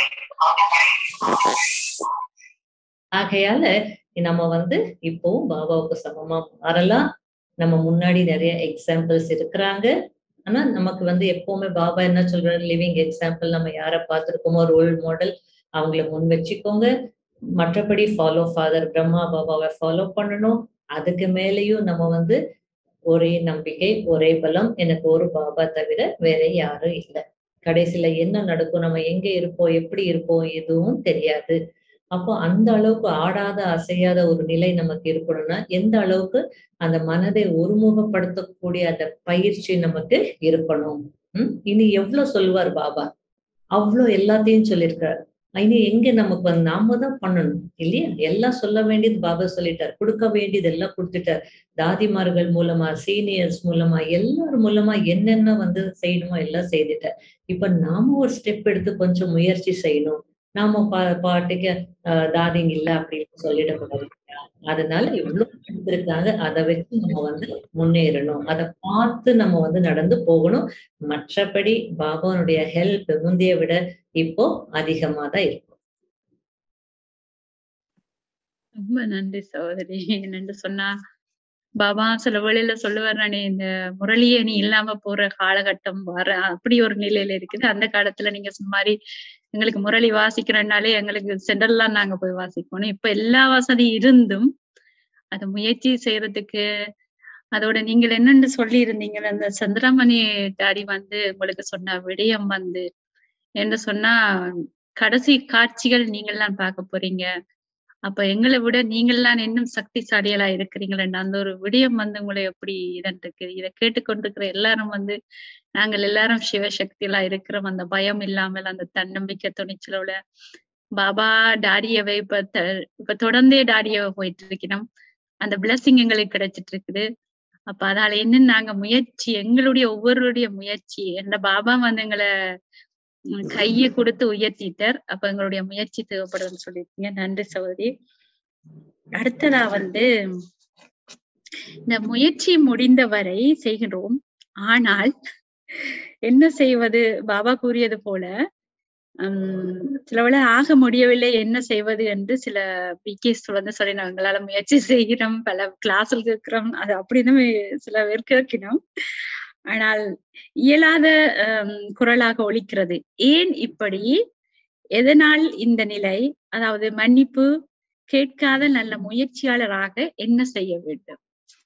ஆகையால நம்ம வந்து இப்பவும் பாபாவுக்கு சமமா மாறலாம். நம்ம முன்னாடி நெறைய எக்ஸாம்பிள்ஸ் இருக்கிறாங்க. ஆனா, நமக்கு வந்து எப்பவுமே பாபா என்ன சொல்றாரு, லிவிங் எக்ஸாம்பிள் நம்ம யார பார்த்திருக்கோமோ ரோல் மாடல் அவங்கள முன் வச்சுக்கோங்க. மற்றபடி ஃபாலோ ஃபாதர் பிரம்மா பாபாவ ஃபாலோ பண்ணணும். அதுக்கு மேலயும் நம்ம வந்து ஒரே நம்பிக்கை, ஒரே பலம். எனக்கு ஒரு பாபா தவிர வேற யாரும் இல்ல. கடைசில என்ன நடக்கும்? நம்ம எங்க இருப்போம்? எப்படி இருப்போம்? எதுவும் தெரியாது. அப்போ அந்த அளவுக்கு ஆடாத, அசையாத ஒரு நிலை நமக்கு இருக்கணும்னா, எந்த அளவுக்கு அந்த மனதை ஒருமுகப்படுத்தக்கூடிய அந்த பயிற்சி நமக்கு இருக்கணும். இனி எவ்ளோ சொல்லுவார் பாபா? அவ்ளோ எல்லாத்தையும் சொல்லியிருக்காரு. இனி எங்க நமக்கு வந்து நாம தான் பண்ணணும். இல்லையா? எல்லாம் சொல்ல வேண்டியது பாபா சொல்லிட்டார். குடுக்க வேண்டியது எல்லாம் குடுத்துட்டார். தாதிமார்கள் மூலமா, சீனியர்ஸ் மூலமா, எல்லார் மூலமா என்னென்ன வந்து செய்யணுமோ எல்லாம் செய்துட்டார். இப்ப நாம ஒரு ஸ்டெப் எடுத்து கொஞ்சம் முயற்சி செய்யணும். நாம பாட்டுக்கு தாதிங்க இல்ல அப்படின்னு சொல்லிடக்கூடாது. அதனால இவ்ளோ குடுத்திருக்காங்க. அத வச்சு நம்ம வந்து முன்னேறணும். அத பார்த்து நம்ம வந்து நடந்து போகணும். மற்றபடி பாபானுடைய ஹெல்ப் முந்தைய விட இப்போ அதிகமா தான் இருக்கும். ரொம்ப நன்றி சகோதரி. என்னன்னு சொன்னா பாபா சில வேளையில சொல்லுவாரு, நானு இந்த முரளியே நீ இல்லாம போற காலகட்டம் வர அப்படி ஒரு நிலையில இருக்குது. அந்த காலத்துல நீங்க சொன்ன மாரி எங்களுக்கு முரளி வாசிக்கிறனாலே எங்களுக்கு சென்டர்லாம் நாங்க போய் வாசிக்கணும். இப்ப எல்லா வசதி இருந்தும், அத முயற்சி செய்யறதுக்கு அதோட நீங்கள் என்னன்னு சொல்லியிருந்தீங்கல்ல, அந்த சந்திரமணி டாடி வந்து உங்களுக்கு சொன்ன விடயம் வந்து என்ன சொன்னா, கடைசி காட்சிகள் நீங்கள்லாம் பார்க்க போறீங்க. அப்ப எங்கள விட நீங்கள்லாம் இன்னும் சக்திசாலிகளா இருக்கிறீங்களேன்னு அந்த ஒரு விடயம் வந்து உங்கள எப்படி இதன்ருக்கு. இத கேட்டுக்கொண்டிருக்கிற எல்லாரும் வந்து, நாங்கள் எல்லாரும் சிவசக்திகளா இருக்கிறோம். அந்த பயம் இல்லாமல், அந்த தன்னம்பிக்கை துணிச்சலோட பாபா டாடியவை இப்ப தொடர்ந்தே டாடியவ போயிட்டு இருக்கிறோம். அந்த பிளெஸிங் எங்களுக்கு கிடைச்சிட்டு இருக்குது. அப்ப அதால இன்னும் நாங்க முயற்சி எங்களுடைய ஒவ்வொருவருடைய முயற்சி எந்த பாபா வந்து எங்கள கைய குடுத்து உயர்த்திட்டார். அப்ப எங்களுடைய முயற்சி தேவைப்படுதுன்னு சொல்லியிருக்கீங்க. நன்றி சகோதரி. அடுத்ததா வந்து இந்த முயற்சி முடிந்தவரை செய்கிறோம். ஆனால் என்ன செய்வது? பாபா கூறியது போல சிலவேளை ஆக முடியவில்லை என்ன செய்வது என்று சில பிகேஸ் வந்து சொல்லினாங்க. எங்களால முயற்சி செய்கிறோம், பல கிளாஸ்ல இருக்கிறோம். அது அப்படின்னு சில பேர் கேட்கிறோம். ஆனால் இயலாத குரலாக ஒலிக்கிறது. ஏன் இப்படி? எதனால் இந்த நிலை? அதாவது மன்னிப்பு கேட்காத நல்ல முயற்சியாளராக என்ன செய்ய வேண்டும்?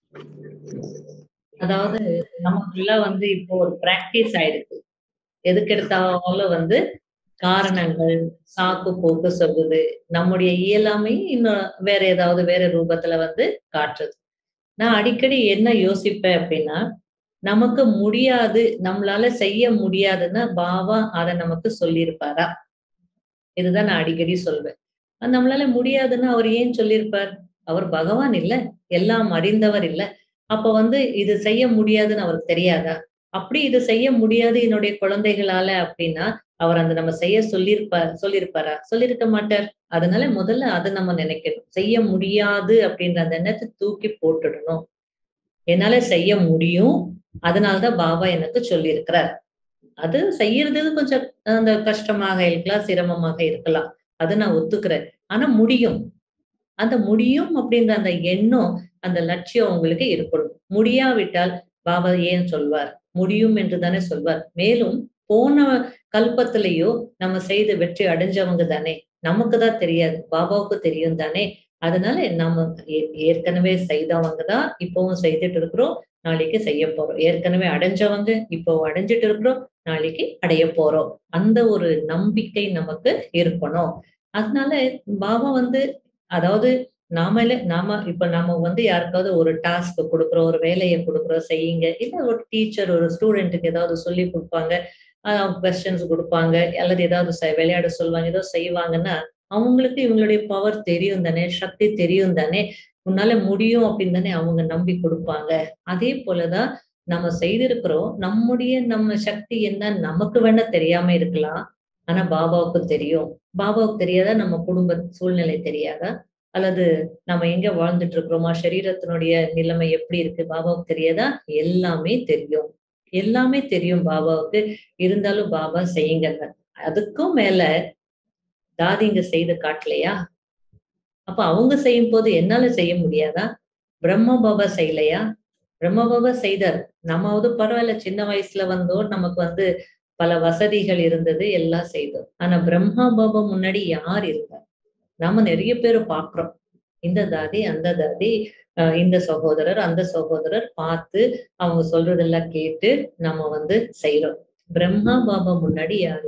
அதாவது நமக்குள்ள வந்து இப்போ ஒரு பிராக்டிஸ் ஆயிடுச்சு. எதுக்கெடுத்தாலும் வந்து காரணங்கள், சாக்கு போக்கு சொல்லுது. நம்முடைய இயலாமை இன்னும் வேற ஏதாவது வேற ரூபத்துல வந்து காட்டுது. நான் அடிக்கடி என்ன யோசிப்பேன் அப்படின்னா, நமக்கு முடியாது, நம்மளால செய்ய முடியாதுன்னா பாபா அத நமக்கு சொல்லியிருப்பாரா? இதுதான் நான் அடிக்கடி சொல்வேன். நம்மளால முடியாதுன்னு அவர் ஏன் சொல்லியிருப்பார்? அவர் பகவான் இல்ல. எல்லாம் அறிந்தவர் இல்ல. அப்ப வந்து இது செய்ய முடியாதுன்னு அவருக்கு தெரியாதா? அப்படி இது செய்ய முடியாது என்னுடைய குழந்தைகளால அப்படின்னா, அவர் அந்த நம்ம செய்ய சொல்லியிருப்பாரா? சொல்லியிருக்க மாட்டார். அதனால முதல்ல அத நம்ம நினைக்கணும். செய்ய முடியாது அப்படின்ற அந்த எண்ணத்த தூக்கி போட்டுடணும். என்னால செய்ய முடியும். அதனால தான் பாபா எனக்கு சொல்லியிருக்கிறார். அது செய்யறது கொஞ்சம் அந்த கஷ்டமாக இருக்கலாம், சிரமமாக இருக்கலாம். அத நான் ஒத்துக்கிறேன். ஆனா முடியும். அந்த முடியும் அப்படின்ற அந்த எண்ணம், அந்த லட்சியம் உங்களுக்கு இருக்கணும். முடியாவிட்டால் பாபா ஏன் சொல்வார்? முடியும் என்று தானே சொல்வார். மேலும் போன கல்பத்திலேயோ நம்ம செய்து வெற்றி அடைஞ்சவங்க தானே. நமக்கு தான் தெரியாது. பாபாவுக்கு தெரியும் தானே. அதனால நம்ம ஏற்கனவே செய்தவங்க தான் இப்பவும் செய்துட்டு இருக்கிறோம். நாளைக்கு செய்ய போறோம். ஏற்கனவே அடைஞ்சவங்க இப்போ அடைஞ்சுட்டு இருக்கிறோம். நாளைக்கு அடைய போறோம். அந்த ஒரு நம்பிக்கை நமக்கு இருக்கணும். அதனால பாபா வந்து அதாவது நாம வந்து யாருக்காவது ஒரு டாஸ்க் குடுக்குறோம், ஒரு வேலைய குடுக்குறோம் செய்யுங்க. இல்ல ஒரு டீச்சர் ஒரு ஸ்டூடெண்ட்க்கு ஏதாவது சொல்லிக் குடுப்பாங்க. கொஸ்டின்ஸ் குடுப்பாங்க. அல்லது ஏதாவது விளையாட சொல்லுவாங்க. ஏதோ செய்வாங்கன்னா, அவங்களுக்கு இவங்களுடைய பவர் தெரியும் தானே, சக்தி தெரியும் தானே, உன்னால முடியும் அப்படின்னு தானே அவங்க நம்பி குடுப்பாங்க. அதே போல தான் நம்ம செய்திருக்கிறோம். நம்ம சக்தி என்னன்னு நமக்கு வேணா தெரியாம இருக்கலாம். ஆனா பாபாவுக்கு தெரியும். பாபாவுக்கு தெரியாதா? நம்ம குடும்ப சூழ்நிலை தெரியாதா? அல்லது நம்ம எங்க வாழ்ந்துட்டு இருக்கிறோமா? சரீரத்தினுடைய நிலைமை எப்படி இருக்கு? பாபாவுக்கு தெரியாதா? எல்லாமே தெரியும். எல்லாமே தெரியும் பாபாவுக்கு. இருந்தாலும் பாபா செய்யுங்கங்க. அதுக்கும் மேல தாதிங்க செய்து காட்டலையா? அப்ப அவங்க செய்யும்போது என்னால செய்ய முடியாதா? பிரம்ம பாபா செய்யலையா? பிரம்ம பாபா செய்தார். நம்மாவது பரவாயில்ல சின்ன வயசுல வந்தோம். நமக்கு வந்து பல வசதிகள் இருந்தது. எல்லாம் செய்தோம். ஆனா பிரம்மா பாபா முன்னாடி யார் இருந்தா? நாம நெறைய பேர பார்க்கிறோம். இந்த தாதி, அந்த தாதி, இந்த சகோதரர், அந்த சகோதரர் பார்த்து அவங்க சொல்றதெல்லாம் கேட்டு நம்ம வந்து செய்றோம். பிரம்மா பாபா முன்னாடி யாரு?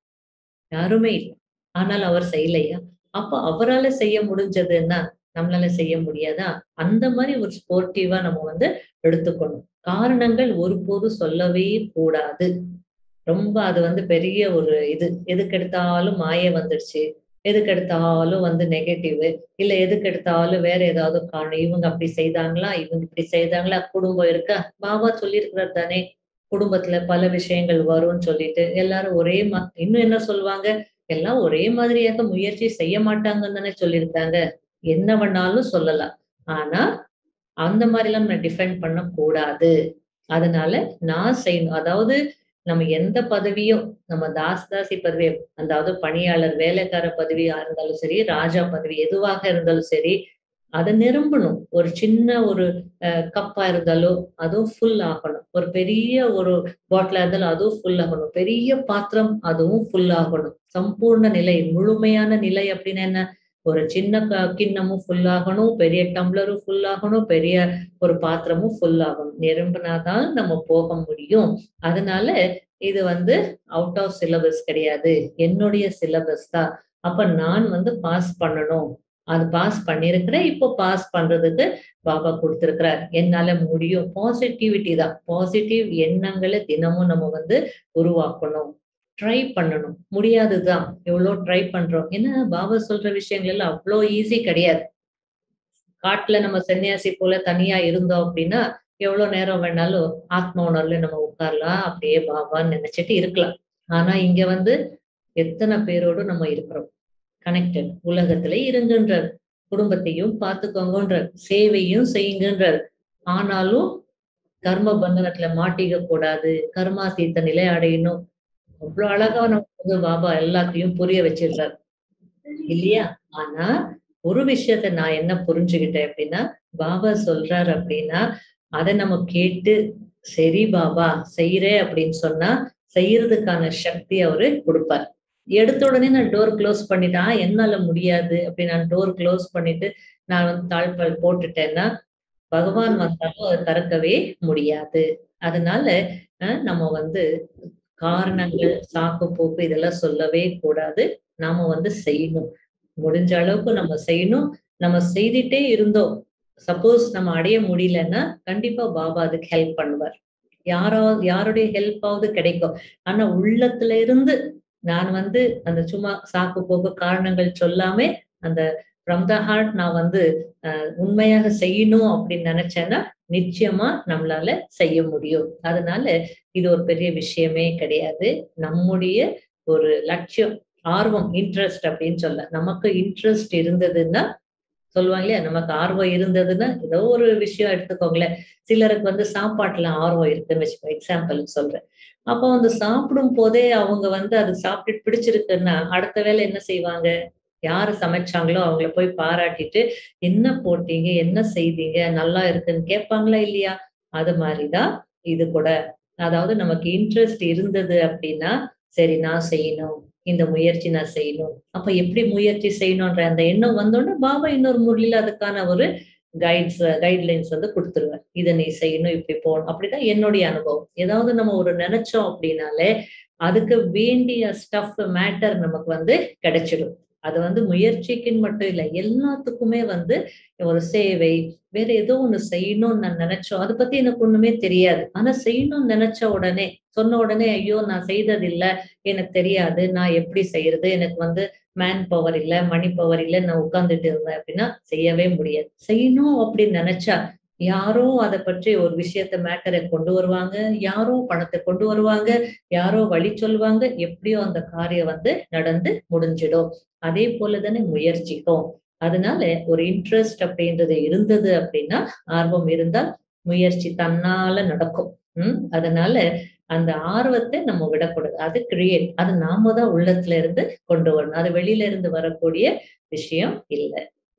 யாருமே இல்ல. ஆனால் அவர் செய்யலையா? அப்ப அவரால செய்ய முடிஞ்சதுன்னா, நம்மளால செய்ய முடியாதா? அந்த மாரி ஒரு ஸ்போர்ட்டிவா நம்ம வந்து எடுத்துக்கணும். காரணங்கள் ஒருபோதும் சொல்லவே கூடாது. ரொம்ப அது வந்து பெரிய ஒரு இது. எதுக்கெடுத்தாலும் மாய வந்துடுச்சு. எதுக்கெடுத்தாலும் வந்து நெகட்டிவ். இல்ல எதுக்கெடுத்தாலும் வேற ஏதாவது காரணம். இவங்க அப்படி செய்தாங்களா? இவங்க இப்படி செய்தாங்களா? குடும்பம் இருக்கா? பாபா சொல்லியிருக்கிறார் தானே! குடும்பத்துல பல விஷயங்கள் வரும்ன்னு சொல்லிட்டு, எல்லாரும் இன்னும் என்ன சொல்லுவாங்க? எல்லாம் ஒரே மாதிரியாக முயற்சி செய்ய மாட்டாங்கன்னு தானே சொல்லியிருக்காங்க. என்ன வேணாலும் சொல்லலாம். ஆனா, அந்த மாரிலாம் நம்ம டிஃபெண்ட் பண்ணக்கூடாது. அதனால நான் செய்யணும். அதாவது நம்ம எந்த பதவியும் நம்ம தாசி பதவி அதாவது பணியாளர், வேலைக்கார பதவியா இருந்தாலும் சரி, ராஜா பதவி எதுவாக இருந்தாலும் சரி, அதை நிரம்பணும். ஒரு சின்ன ஒரு கப்பா இருந்தாலும் அதுவும் ஃபுல் ஆகணும். ஒரு பெரிய ஒரு பாட்டிலா இருந்தாலும் அதுவும் ஃபுல் ஆகணும். பெரிய பாத்திரம் அதுவும் ஃபுல் ஆகணும். சம்பூர்ண நிலை, முழுமையான நிலை அப்படின்னா என்ன? ஒரு சின்ன கிண்ணமும் ஃபுல் ஆகணும், பெரிய டம்ளரும் ஃபுல் ஆகணும், பெரிய ஒரு பாத்திரமும் ஃபுல் ஆகணும். நிரம்பினாதான் நம்ம போக முடியும். அதனால இது அவுட் ஆஃப் சிலபஸ் கிடையாது. என்னுடைய சிலபஸ் தான். அப்ப நான் பாஸ் பண்ணணும். அது பாஸ் பண்ணியிருக்கிறேன். இப்போ பாஸ் பண்றதுக்கு பாபா குடுத்திருக்கிறார். என்னால முடியும். பாசிட்டிவிட்டி தான். பாசிட்டிவ் எண்ணங்கள தினமும் நம்ம உருவாக்கணும். ட்ரை பண்ணணும். முடியாதுதான். எவ்வளோ ட்ரை பண்றோம். ஏன்னா பாபா சொல்ற விஷயங்கள் எல்லாம் அவ்ளோ ஈஸி கிடையாது. காட்டுல நம்ம சன்னியாசி போல தனியா இருந்தோம் அப்படின்னா, எவ்வளோ நேரம் வேணாலும் ஆத்ம உணர்வுல நம்ம உட்காரலாம். அப்படியே பாபான்னு நினைச்சிட்டு இருக்கலாம். ஆனா இங்க எத்தனை பேரோடு நம்ம இருக்கிறோம். கனெக்டட். உலகத்திலே இருங்கன்றார். குடும்பத்தையும் பார்த்துக்கோங்கன்றார். சேவையும் செய்யுங்கன்றார். ஆனாலும் கர்ம பந்தனத்துல மாட்டிக்க கூடாது. கர்மாதீத்த நிலை அடையணும். அவ்வளவு அழகா நமக்கு பாபா எல்லாத்தையும் புரிய வச்சிருக்காரு. இல்லையா? ஆனா ஒரு விஷயத்த நான் என்ன புரிஞ்சுகிட்டேன் அப்படின்னா, பாபா சொல்றாரு அப்படின்னா, அதை நம்ம கேட்டு சரி பாபா செய்யறேன் அப்படின்னு சொன்னா செய்யறதுக்கான சக்தி அவரு கொடுப்பார். எடுத்த உடனே நான் டோர் க்ளோஸ் பண்ணிட்டேன். என்னால முடியாது அப்படி நான் டோர் க்ளோஸ் பண்ணிட்டு நான் தாழ்பால் போட்டுட்டேன்னா பகவான் வந்தாலும் அதை திறக்கவே முடியாது. அதனால நம்ம காரணங்கள், சாக்கு போக்கு இதெல்லாம் சொல்லவே கூடாது. நாம செய்யணும். முடிஞ்ச அளவுக்கு நம்ம செய்யணும். நம்ம செய்துட்டே இருந்தோம். சப்போஸ் நம்ம அடைய முடியலன்னா கண்டிப்பா பாபா அதுக்கு ஹெல்ப் பண்ணுவார். யாருடைய ஹெல்ப்பாவது கிடைக்கும். ஆனா உள்ளத்துல இருந்து நான் அந்த சும்மா சாக்கு போக்கு காரணங்கள் சொல்லாம அந்த ஃப்ரம் த ஹார்ட் நான் உண்மையாக செய்யணும் அப்படின்னு நினைச்சேன்னா நிச்சயமா நம்மளால செய்ய முடியும். அதனால இது ஒரு பெரிய விஷயமே கிடையாது. நம்முடைய ஒரு லட்சியம், ஆர்வம், இன்ட்ரெஸ்ட் அப்படின்னு சொல்ல. நமக்கு இன்ட்ரெஸ்ட் இருந்ததுன்னா சொல்லுவாங்க இல்லையா? நமக்கு ஆர்வம் இருந்ததுன்னா ஏதோ ஒரு விஷயம் எடுத்துக்கோங்களேன். சிலருக்கு சாப்பாட்டுல ஆர்வம் இருக்குன்னு வச்சுக்கோ. எக்ஸாம்பிளுக்கு சொல்றேன். அப்போ சாப்பிடும் போதே அவங்க அது சாப்பிட்டுட்டு பிடிச்சிருக்குன்னா அடுத்த வேளை என்ன செய்வாங்க? யாரு சமைச்சாங்களோ அவங்கள போய் பாராட்டிட்டு, என்ன போட்டீங்க? என்ன செய்தீங்க? நல்லா இருக்குன்னு கேட்பாங்களா இல்லையா? அது மாதிரிதான் இது கூட. அதாவது நமக்கு இன்ட்ரெஸ்ட் இருந்தது அப்படின்னா, சரி நான் செய்யணும். இந்த முயற்சி நான் செய்யணும். அப்ப எப்படி முயற்சி செய்யணும்ன்ற அந்த எண்ணம் வந்தோனே பாபா இன்னொரு முறையில அதுக்கான ஒரு கைட்லைன்ஸ் குடுத்துருவார். இத நீ செய்யணும், இப்படி போகணும். அப்படிதான் என்னுடைய அனுபவம். ஏதாவது நம்ம ஒரு நினைச்சோம் அப்படின்னாலே, அதுக்கு வேண்டிய ஸ்டஃப் மேட்டர் நமக்கு கிடைச்சிடும். அது முயற்சிக்குன்னு மட்டும் இல்ல. எல்லாத்துக்குமே ஒரு சேவை, வேற ஏதோ ஒண்ணு செய்யணும்னு நான் நினைச்சோம். அத பத்தி எனக்கு ஒண்ணுமே தெரியாது. ஆனா செய்யணும்னு நினைச்ச உடனே, சொன்ன உடனே, ஐயோ! நான் செய்ததில்ல. எனக்கு தெரியாது. நான் எப்படி செய்யறது? எனக்கு மேன் பவர் இல்ல, மணி பவர் இல்ல. நான் உட்கார்ந்துட்டு இருந்தேன் அப்படின்னா செய்யவே முடியாது. செய்யணும் அப்படின்னு நினைச்சா, யாரோ அத பற்றி ஒரு விஷயத்த மேட்டரை கொண்டு வருவாங்க. யாரோ பணத்தை கொண்டு வருவாங்க. யாரோ வழி சொல்லுவாங்க. எப்படியோ அந்த காரியம் நடந்து முடிஞ்சிடும். அதே போல தானே முயற்சிக்கும். அதனால ஒரு இன்ட்ரெஸ்ட் அப்படின்றது இருந்தது அப்படின்னா, ஆர்வம் இருந்தால் முயற்சி தன்னால நடக்கும். அதனால அந்த ஆர்வத்தை நம்ம விடக்கூடாது. அது கிரியேட். அது நாம தான் உள்ளத்துல இருந்து கொண்டு வரணும். அது வெளியில இருந்து வரக்கூடிய விஷயம் இல்ல.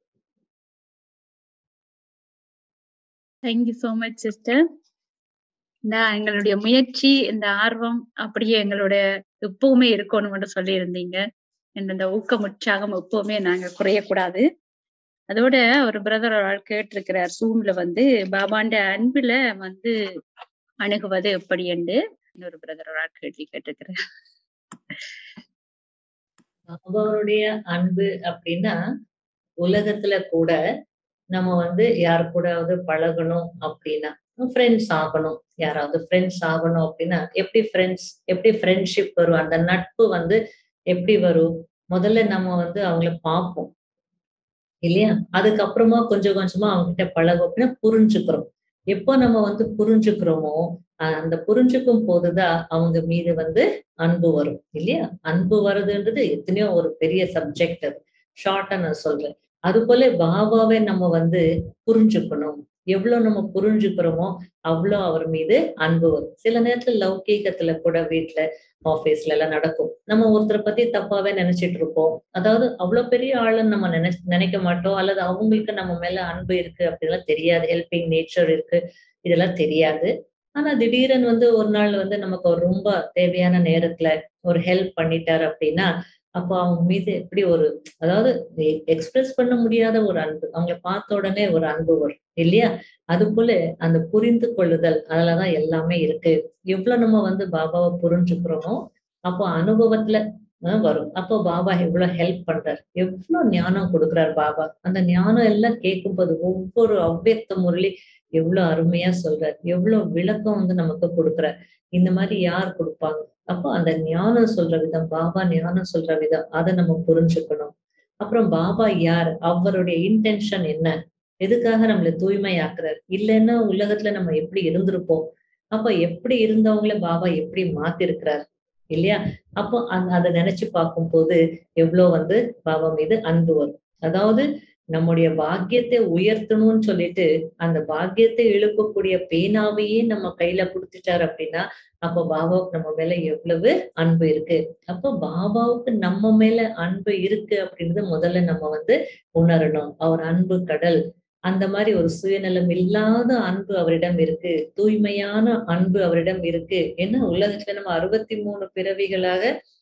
Thank you so much sister. எங்களுடைய முயற்சி, இந்த ஆர்வம் அப்படியே எங்களுடைய எப்பவுமே இருக்கணும் மட்டும் சொல்லியிருந்தீங்க. இந்த ஊக்கம், உற்சாகம் எப்பவுமே நாங்க குறையக்கூடாது. அதோட ஒரு பிரதர் ஒரு ஆள் கேட்டிருக்கிறார் ஜூம்ல பாபாண்ட அன்புல அணுகுவது எப்படி என்று இன்னொரு பிரதர் ஒரு ஆள் கேள்வி கேட்டிருக்கிறார். பாபாவுடைய அன்பு அப்படின்னா உலகத்துல கூட நம்ம யாரு கூடயாவது பழகணும் அப்படின்னா ஃப்ரெண்ட்ஸ் ஆகணும். யாராவது ஃப்ரெண்ட்ஸ் ஆகணும் அப்படின்னா எப்படி ஃப்ரெண்ட்ஷிப் வரும்? அந்த நட்பு எப்படி வரும்? முதல்ல நம்ம அவங்கள பார்ப்போம் இல்லையா? அதுக்கப்புறமா கொஞ்சம் கொஞ்சமா அவங்க கிட்ட பழகும் அப்படின்னா புரிஞ்சுக்கிறோம். எப்போ நம்ம புரிஞ்சுக்கிறோமோ, அந்த புரிஞ்சுக்கும் போதுதான் அவங்க மீது அன்பு வரும் இல்லையா? அன்பு வருதுன்றது எத்தனையோ ஒரு பெரிய சப்ஜெக்ட் அது. ஷார்ட்டா நான் சொல்றேன். அது போல பாபாவை நம்ம புரிஞ்சுக்கணும். எவ்வளவு நம்ம புரிஞ்சுக்கிறோமோ அவ்வளோ அவர் மீது அன்பு வரும். சில நேரத்துல லௌகீகத்துல கூட வீட்டுல ஆபீஸ்ல எல்லாம் நடக்கும். நம்ம ஒருத்தரை பத்தி தப்பாவே நினைச்சிட்டு இருப்போம். அதாவது அவ்வளவு பெரிய ஆளுன்னு நம்ம நினைக்க மாட்டோம். அல்லது அவங்களுக்கு நம்ம மேல அன்பு இருக்கு அப்படிலாம் தெரியாது. ஹெல்பிங் நேச்சர் இருக்கு இதெல்லாம் தெரியாது. ஆனா திடீர்னு ஒரு நாள் நமக்கு ஒரு ரொம்ப தேவையான நேரத்துல ஒரு ஹெல்ப் பண்ணிட்டாரு அப்படின்னா, அப்போ அவங்க மீது எப்படி ஒரு அதாவது எக்ஸ்பிரஸ் பண்ண முடியாத ஒரு அன்பு. அவங்கள பார்த்த உடனே ஒரு அன்பு வரும் இல்லையா? அது போல அந்த புரிந்து கொள்ளுதல் அதுலதான் எல்லாமே இருக்கு. எவ்வளவு நம்ம பாபாவை புரிஞ்சுக்கிறோமோ, அப்போ அனுபவத்துல வரும். அப்போ பாபா எவ்வளவு ஹெல்ப் பண்றாரு, எவ்வளவு ஞானம் கொடுக்குறாரு பாபா. அந்த ஞானம் எல்லாம் கேட்கும்போது ஒவ்வொரு அவ்வியக்த முரளி எவ்வளவு அருமையா சொல்றாரு, எவ்வளவு விளக்கம் நமக்கு கொடுக்குறாரு. இந்த மாதிரி யார் கொடுப்பாங்க? அப்போ அந்த ஞானம் சொல்ற விதம், பாபா ஞானம் சொல்ற விதம், அதை நம்ம புரிஞ்சுக்கணும். அப்புறம் பாபா யார், அவருடைய இன்டென்ஷன் என்ன, எதுக்காக நம்மள தூய்மையாக்குறாரு, இல்லைன்னா உலகத்துல நம்ம எப்படி இருந்திருப்போம். அப்ப எப்படி இருந்தவங்கள பாபா எப்படி மாத்திருக்கிறார் இல்லையா? அப்போ அதை நினைச்சு பார்க்கும் போது எவ்வளவு பாபா மீது அன்பு வரும். அதாவது நம்முடைய பாக்கியத்தை உயர்த்தணும்னு சொல்லிட்டு அந்த பாக்கியத்தை இழுக்கக்கூடிய பேனாவையே நம்ம கையில குடுத்துட்டாரு அப்படின்னா, அப்ப பாபாவுக்கு நம்ம மேல எவ்வளவு அன்பு இருக்கு. அப்போ பாபாவுக்கு நம்ம மேல அன்பு இருக்கு அப்படின்றது முதல்ல நம்ம உணரணும். அவர் அன்பு கடல். அந்த மாதிரி ஒரு சுயநலம் இல்லாத அன்பு அவரிடம் இருக்கு. தூய்மையான அன்பு அவரிடம் இருக்கு. ஏன்னா உலகத்துல நம்ம 63 பிறவிகளாக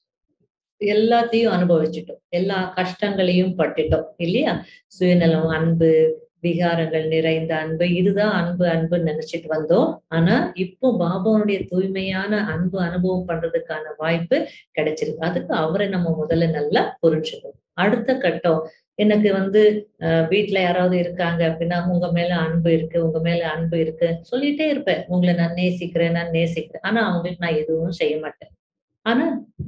எல்லாத்தையும் அனுபவிச்சுட்டோம். எல்லா கஷ்டங்களையும் பட்டுட்டோம் இல்லையா? சுயநலம், அன்பு, விகாரங்கள் நிறைந்த அன்பு, இதுதான் அன்பு அன்புன்னு நினைச்சிட்டு வந்தோம். ஆனா இப்போ பாபாவுடைய தூய்மையான அன்பு அனுபவம் பண்றதுக்கான வாய்ப்பு கிடைச்சிருக்கு. அதுக்கு அவரை நம்ம முதல்ல நல்லா புரிஞ்சுக்கணும். அடுத்த கட்டம், எனக்கு வீட்டுல யாராவது இருக்காங்க அப்படின்னா, உங்க மேல அன்பு இருக்கு, உங்க மேல அன்பு இருக்கு சொல்லிட்டே இருப்பேன். உங்களை நான் நேசிக்கிறேன், நான் நேசிக்கிறேன். ஆனா அவங்களுக்கு நான் எதுவும் செய்ய மாட்டேன். ஆனா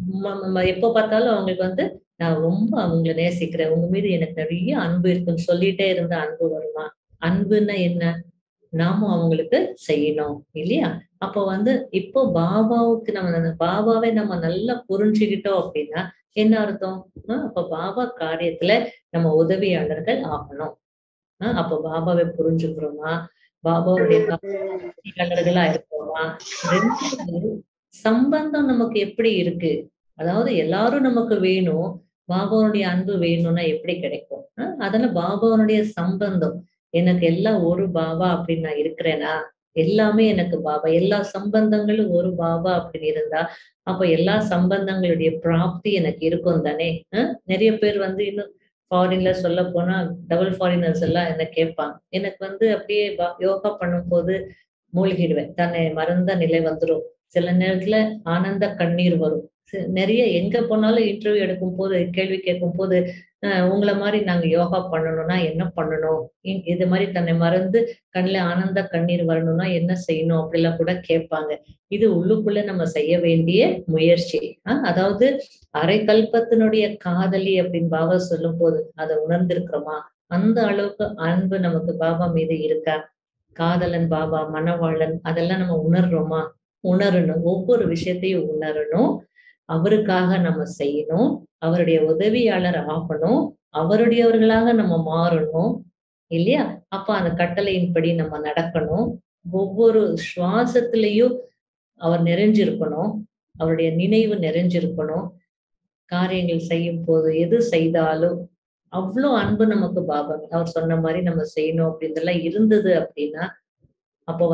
எப்ப பார்த்தாலும் அவங்களுக்கு நான் ரொம்ப அவங்கள நேசிக்கிறேன், உங்க மீது எனக்கு நிறைய அன்பு இருக்குன்னு சொல்லிட்டே இருந்த அன்பு வருமா? அன்புன்னா என்ன? நாமும் அவங்களுக்கு செய்யணும் இல்லையா? அப்போ இப்போ பாபாவுக்கு நம்ம பாபாவை நம்ம நல்லா புரிஞ்சுக்கிட்டோம் அப்படின்னா என்ன அர்த்தம்? அப்ப பாபா காரியத்துல நம்ம உதவியாளர்கள் ஆகணும். அப்ப பாபாவை புரிஞ்சுக்கிறோமா, பாபாவுடைய உதவியாளர்களா இருக்கிறோமா? ரெண்டு சம்பந்தம் நமக்கு எப்படி இருக்கு? அதாவது எல்லாரும் நமக்கு வேணும். பாபாவுடைய அன்பு வேணும்னா எப்படி கிடைக்கும்? அதெல்லாம் பாபாவுடைய சம்பந்தம். எனக்கு எல்லாம் ஒரு பாபா அப்படின்னு நான் இருக்கிறேனா? எல்லாமே எனக்கு பாபா. எல்லா சம்பந்தங்களும் ஒரு பாபா அப்படின்னு இருந்தா, அப்ப எல்லா சம்பந்தங்களுடைய பிராப்தி எனக்கு இருக்கும் தானே? நிறைய பேர் இன்னும் ஃபாரின்ல சொல்லப்போனா டபுள் ஃபாரினர்ஸ் எல்லாம் என்ன கேட்பாங்க. எனக்கு அப்படியே யோகா பண்ணும்போது மூழ்கிடுவேன். தன்னை மறந்த நிலை வந்துரும். சில நேரத்துல ஆனந்த கண்ணீர் வரும். நிறைய எங்க போனாலும் இன்டர்வியூ எடுக்கும்போது, கேள்வி கேட்கும்போது, உங்கள மாரி நாங்க யோகா பண்ணணும்னா என்ன பண்ணணும்? இது மாரி தன்னை மறந்து கண்ல ஆனந்த கண்ணீர் வரணும்னா என்ன செய்யணும்? அப்படிலாம் கூட கேட்பாங்க. இது உள்ளுக்குள்ள நம்ம செய்ய வேண்டிய முயற்சி. அதாவது அரை கல்பத்தினுடைய காதலி அப்படின்னு பாபா சொல்லும்போது, அதை உணர்ந்திருக்கிறோமா? அந்த அளவுக்கு அன்பு நமக்கு பாபா மீது இருக்கா? காதலன் பாபா, மணவாளன் அதெல்லாம் நம்ம உணர்றோமா? உணரணும். ஒவ்வொரு விஷயத்தையும் உணரணும். அவருக்காக நம்ம செய்யணும். அவருடைய உதவியாளர் ஆகணும். அவருடையவர்களாக நம்ம மாறணும் இல்லையா? அப்ப அந்த கட்டளையின்படி நம்ம நடக்கணும். ஒவ்வொரு சுவாசத்திலையும் அவர் நிறைஞ்சிருக்கணும். அவருடைய நினைவு நிறைஞ்சிருக்கணும். காரியங்கள் செய்யும் போது எது செய்தாலும் அவ்வளோ அன்பு நமக்கு பாபா அவர் சொன்ன மாதிரி நம்ம செய்யணும் அப்படின்றதெல்லாம் இருந்தது அப்படின்னா, அப்போ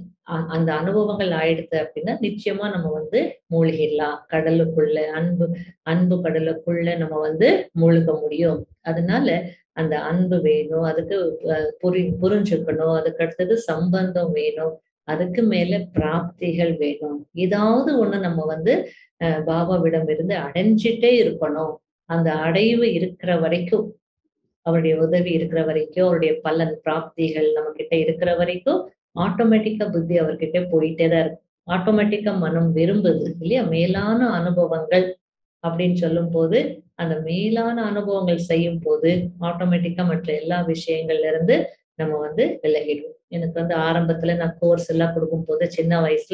அந்த அனுபவங்கள் ஆயிடுது அப்படின்னா நிச்சயமா நம்ம மூழ்கிடலாம். கடலுக்குள்ள அன்பு அன்பு கடலுக்குள்ள நம்ம மூழ்க முடியும். அதனால அந்த அன்பு வேணும். அதுக்கு புரிஞ்சுக்கணும். அதுக்கு அடுத்தது சம்பந்தம் வேணும். அதுக்கு மேல பிராப்திகள் வேணும். ஏதாவது ஒண்ணு நம்ம பாபாவிடம் இருந்து அடைஞ்சிட்டே இருக்கணும். அந்த அடைவு இருக்கிற வரைக்கும், அவருடைய உதவி இருக்கிற வரைக்கும், அவருடைய பலன் பிராப்திகள் நம்ம கிட்ட இருக்கிற வரைக்கும் ஆட்டோமேட்டிக்கா புத்தி அவர்கிட்ட போயிட்டே தான் இருக்கு. ஆட்டோமேட்டிக்கா மனம் விரும்புது இல்லையா? மேலான அனுபவங்கள் அப்படின்னு சொல்லும் போது, அந்த மேலான அனுபவங்கள் செய்யும் போது ஆட்டோமேட்டிக்கா மற்ற எல்லா விஷயங்கள்ல இருந்து நம்ம விலகிடுவோம். எனக்கு ஆரம்பத்துல நான் கோர்ஸ் எல்லாம் கொடுக்கும் போது சின்ன வயசுல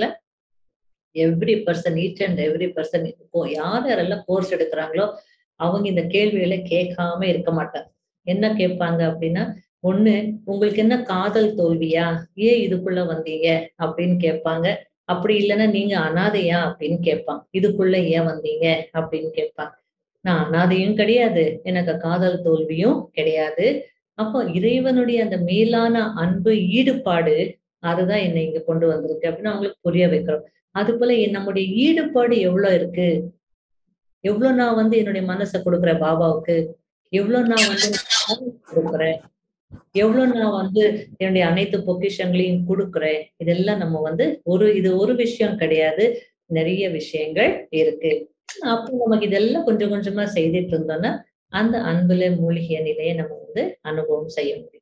every person each and every person யார் யாரெல்லாம் கோர்ஸ் எடுக்கிறாங்களோ அவங்க இந்த கேள்விகளை கேட்காம இருக்க மாட்டாங்க. என்ன கேட்பாங்க அப்படின்னா, ஒண்ணு, உங்களுக்கு என்ன காதல் தோல்வியா? ஏன் இதுக்குள்ள வந்தீங்க? அப்படின்னு கேட்பாங்க. அப்படி இல்லன்னா, நீங்க அனாதையா? அப்படின்னு கேட்பான். இதுக்குள்ள ஏன் வந்தீங்க? அப்படின்னு கேட்பான். நான் அனாதையும் கிடையாது. எனக்கு காதல் தோல்வியும் கிடையாது. அப்போ இறைவனுடைய அந்த மேலான அன்பு, ஈடுபாடு அதுதான் என்னை இங்க கொண்டு வந்திருக்கு அப்படின்னு அவங்களுக்கு புரிய வைக்கிறோம். அதுபோல நம்முடைய ஈடுபாடு எவ்வளோ இருக்கு? எவ்வளோ நான் வந்து என்னுடைய மனச குடுக்குறேன் பாபாவுக்கு? எவ்வளோ நான் வந்து குடுக்குறேன்? எவ்வளோ நான் வந்து என்னுடைய அனைத்து பொக்கிஷங்களையும் குடுக்குறேன்? இதெல்லாம் நம்ம வந்து இது ஒரு விஷயம் கிடையாது. நெறைய விஷயங்கள் இருக்கு. அப்போ நமக்கு இதெல்லாம் கொஞ்சம் கொஞ்சமா செய்துட்டு இருந்தோம்னா, அந்த அன்புல மூழ்கிய நிலைய நம்ம வந்து அனுபவம் செய்ய முடியும்.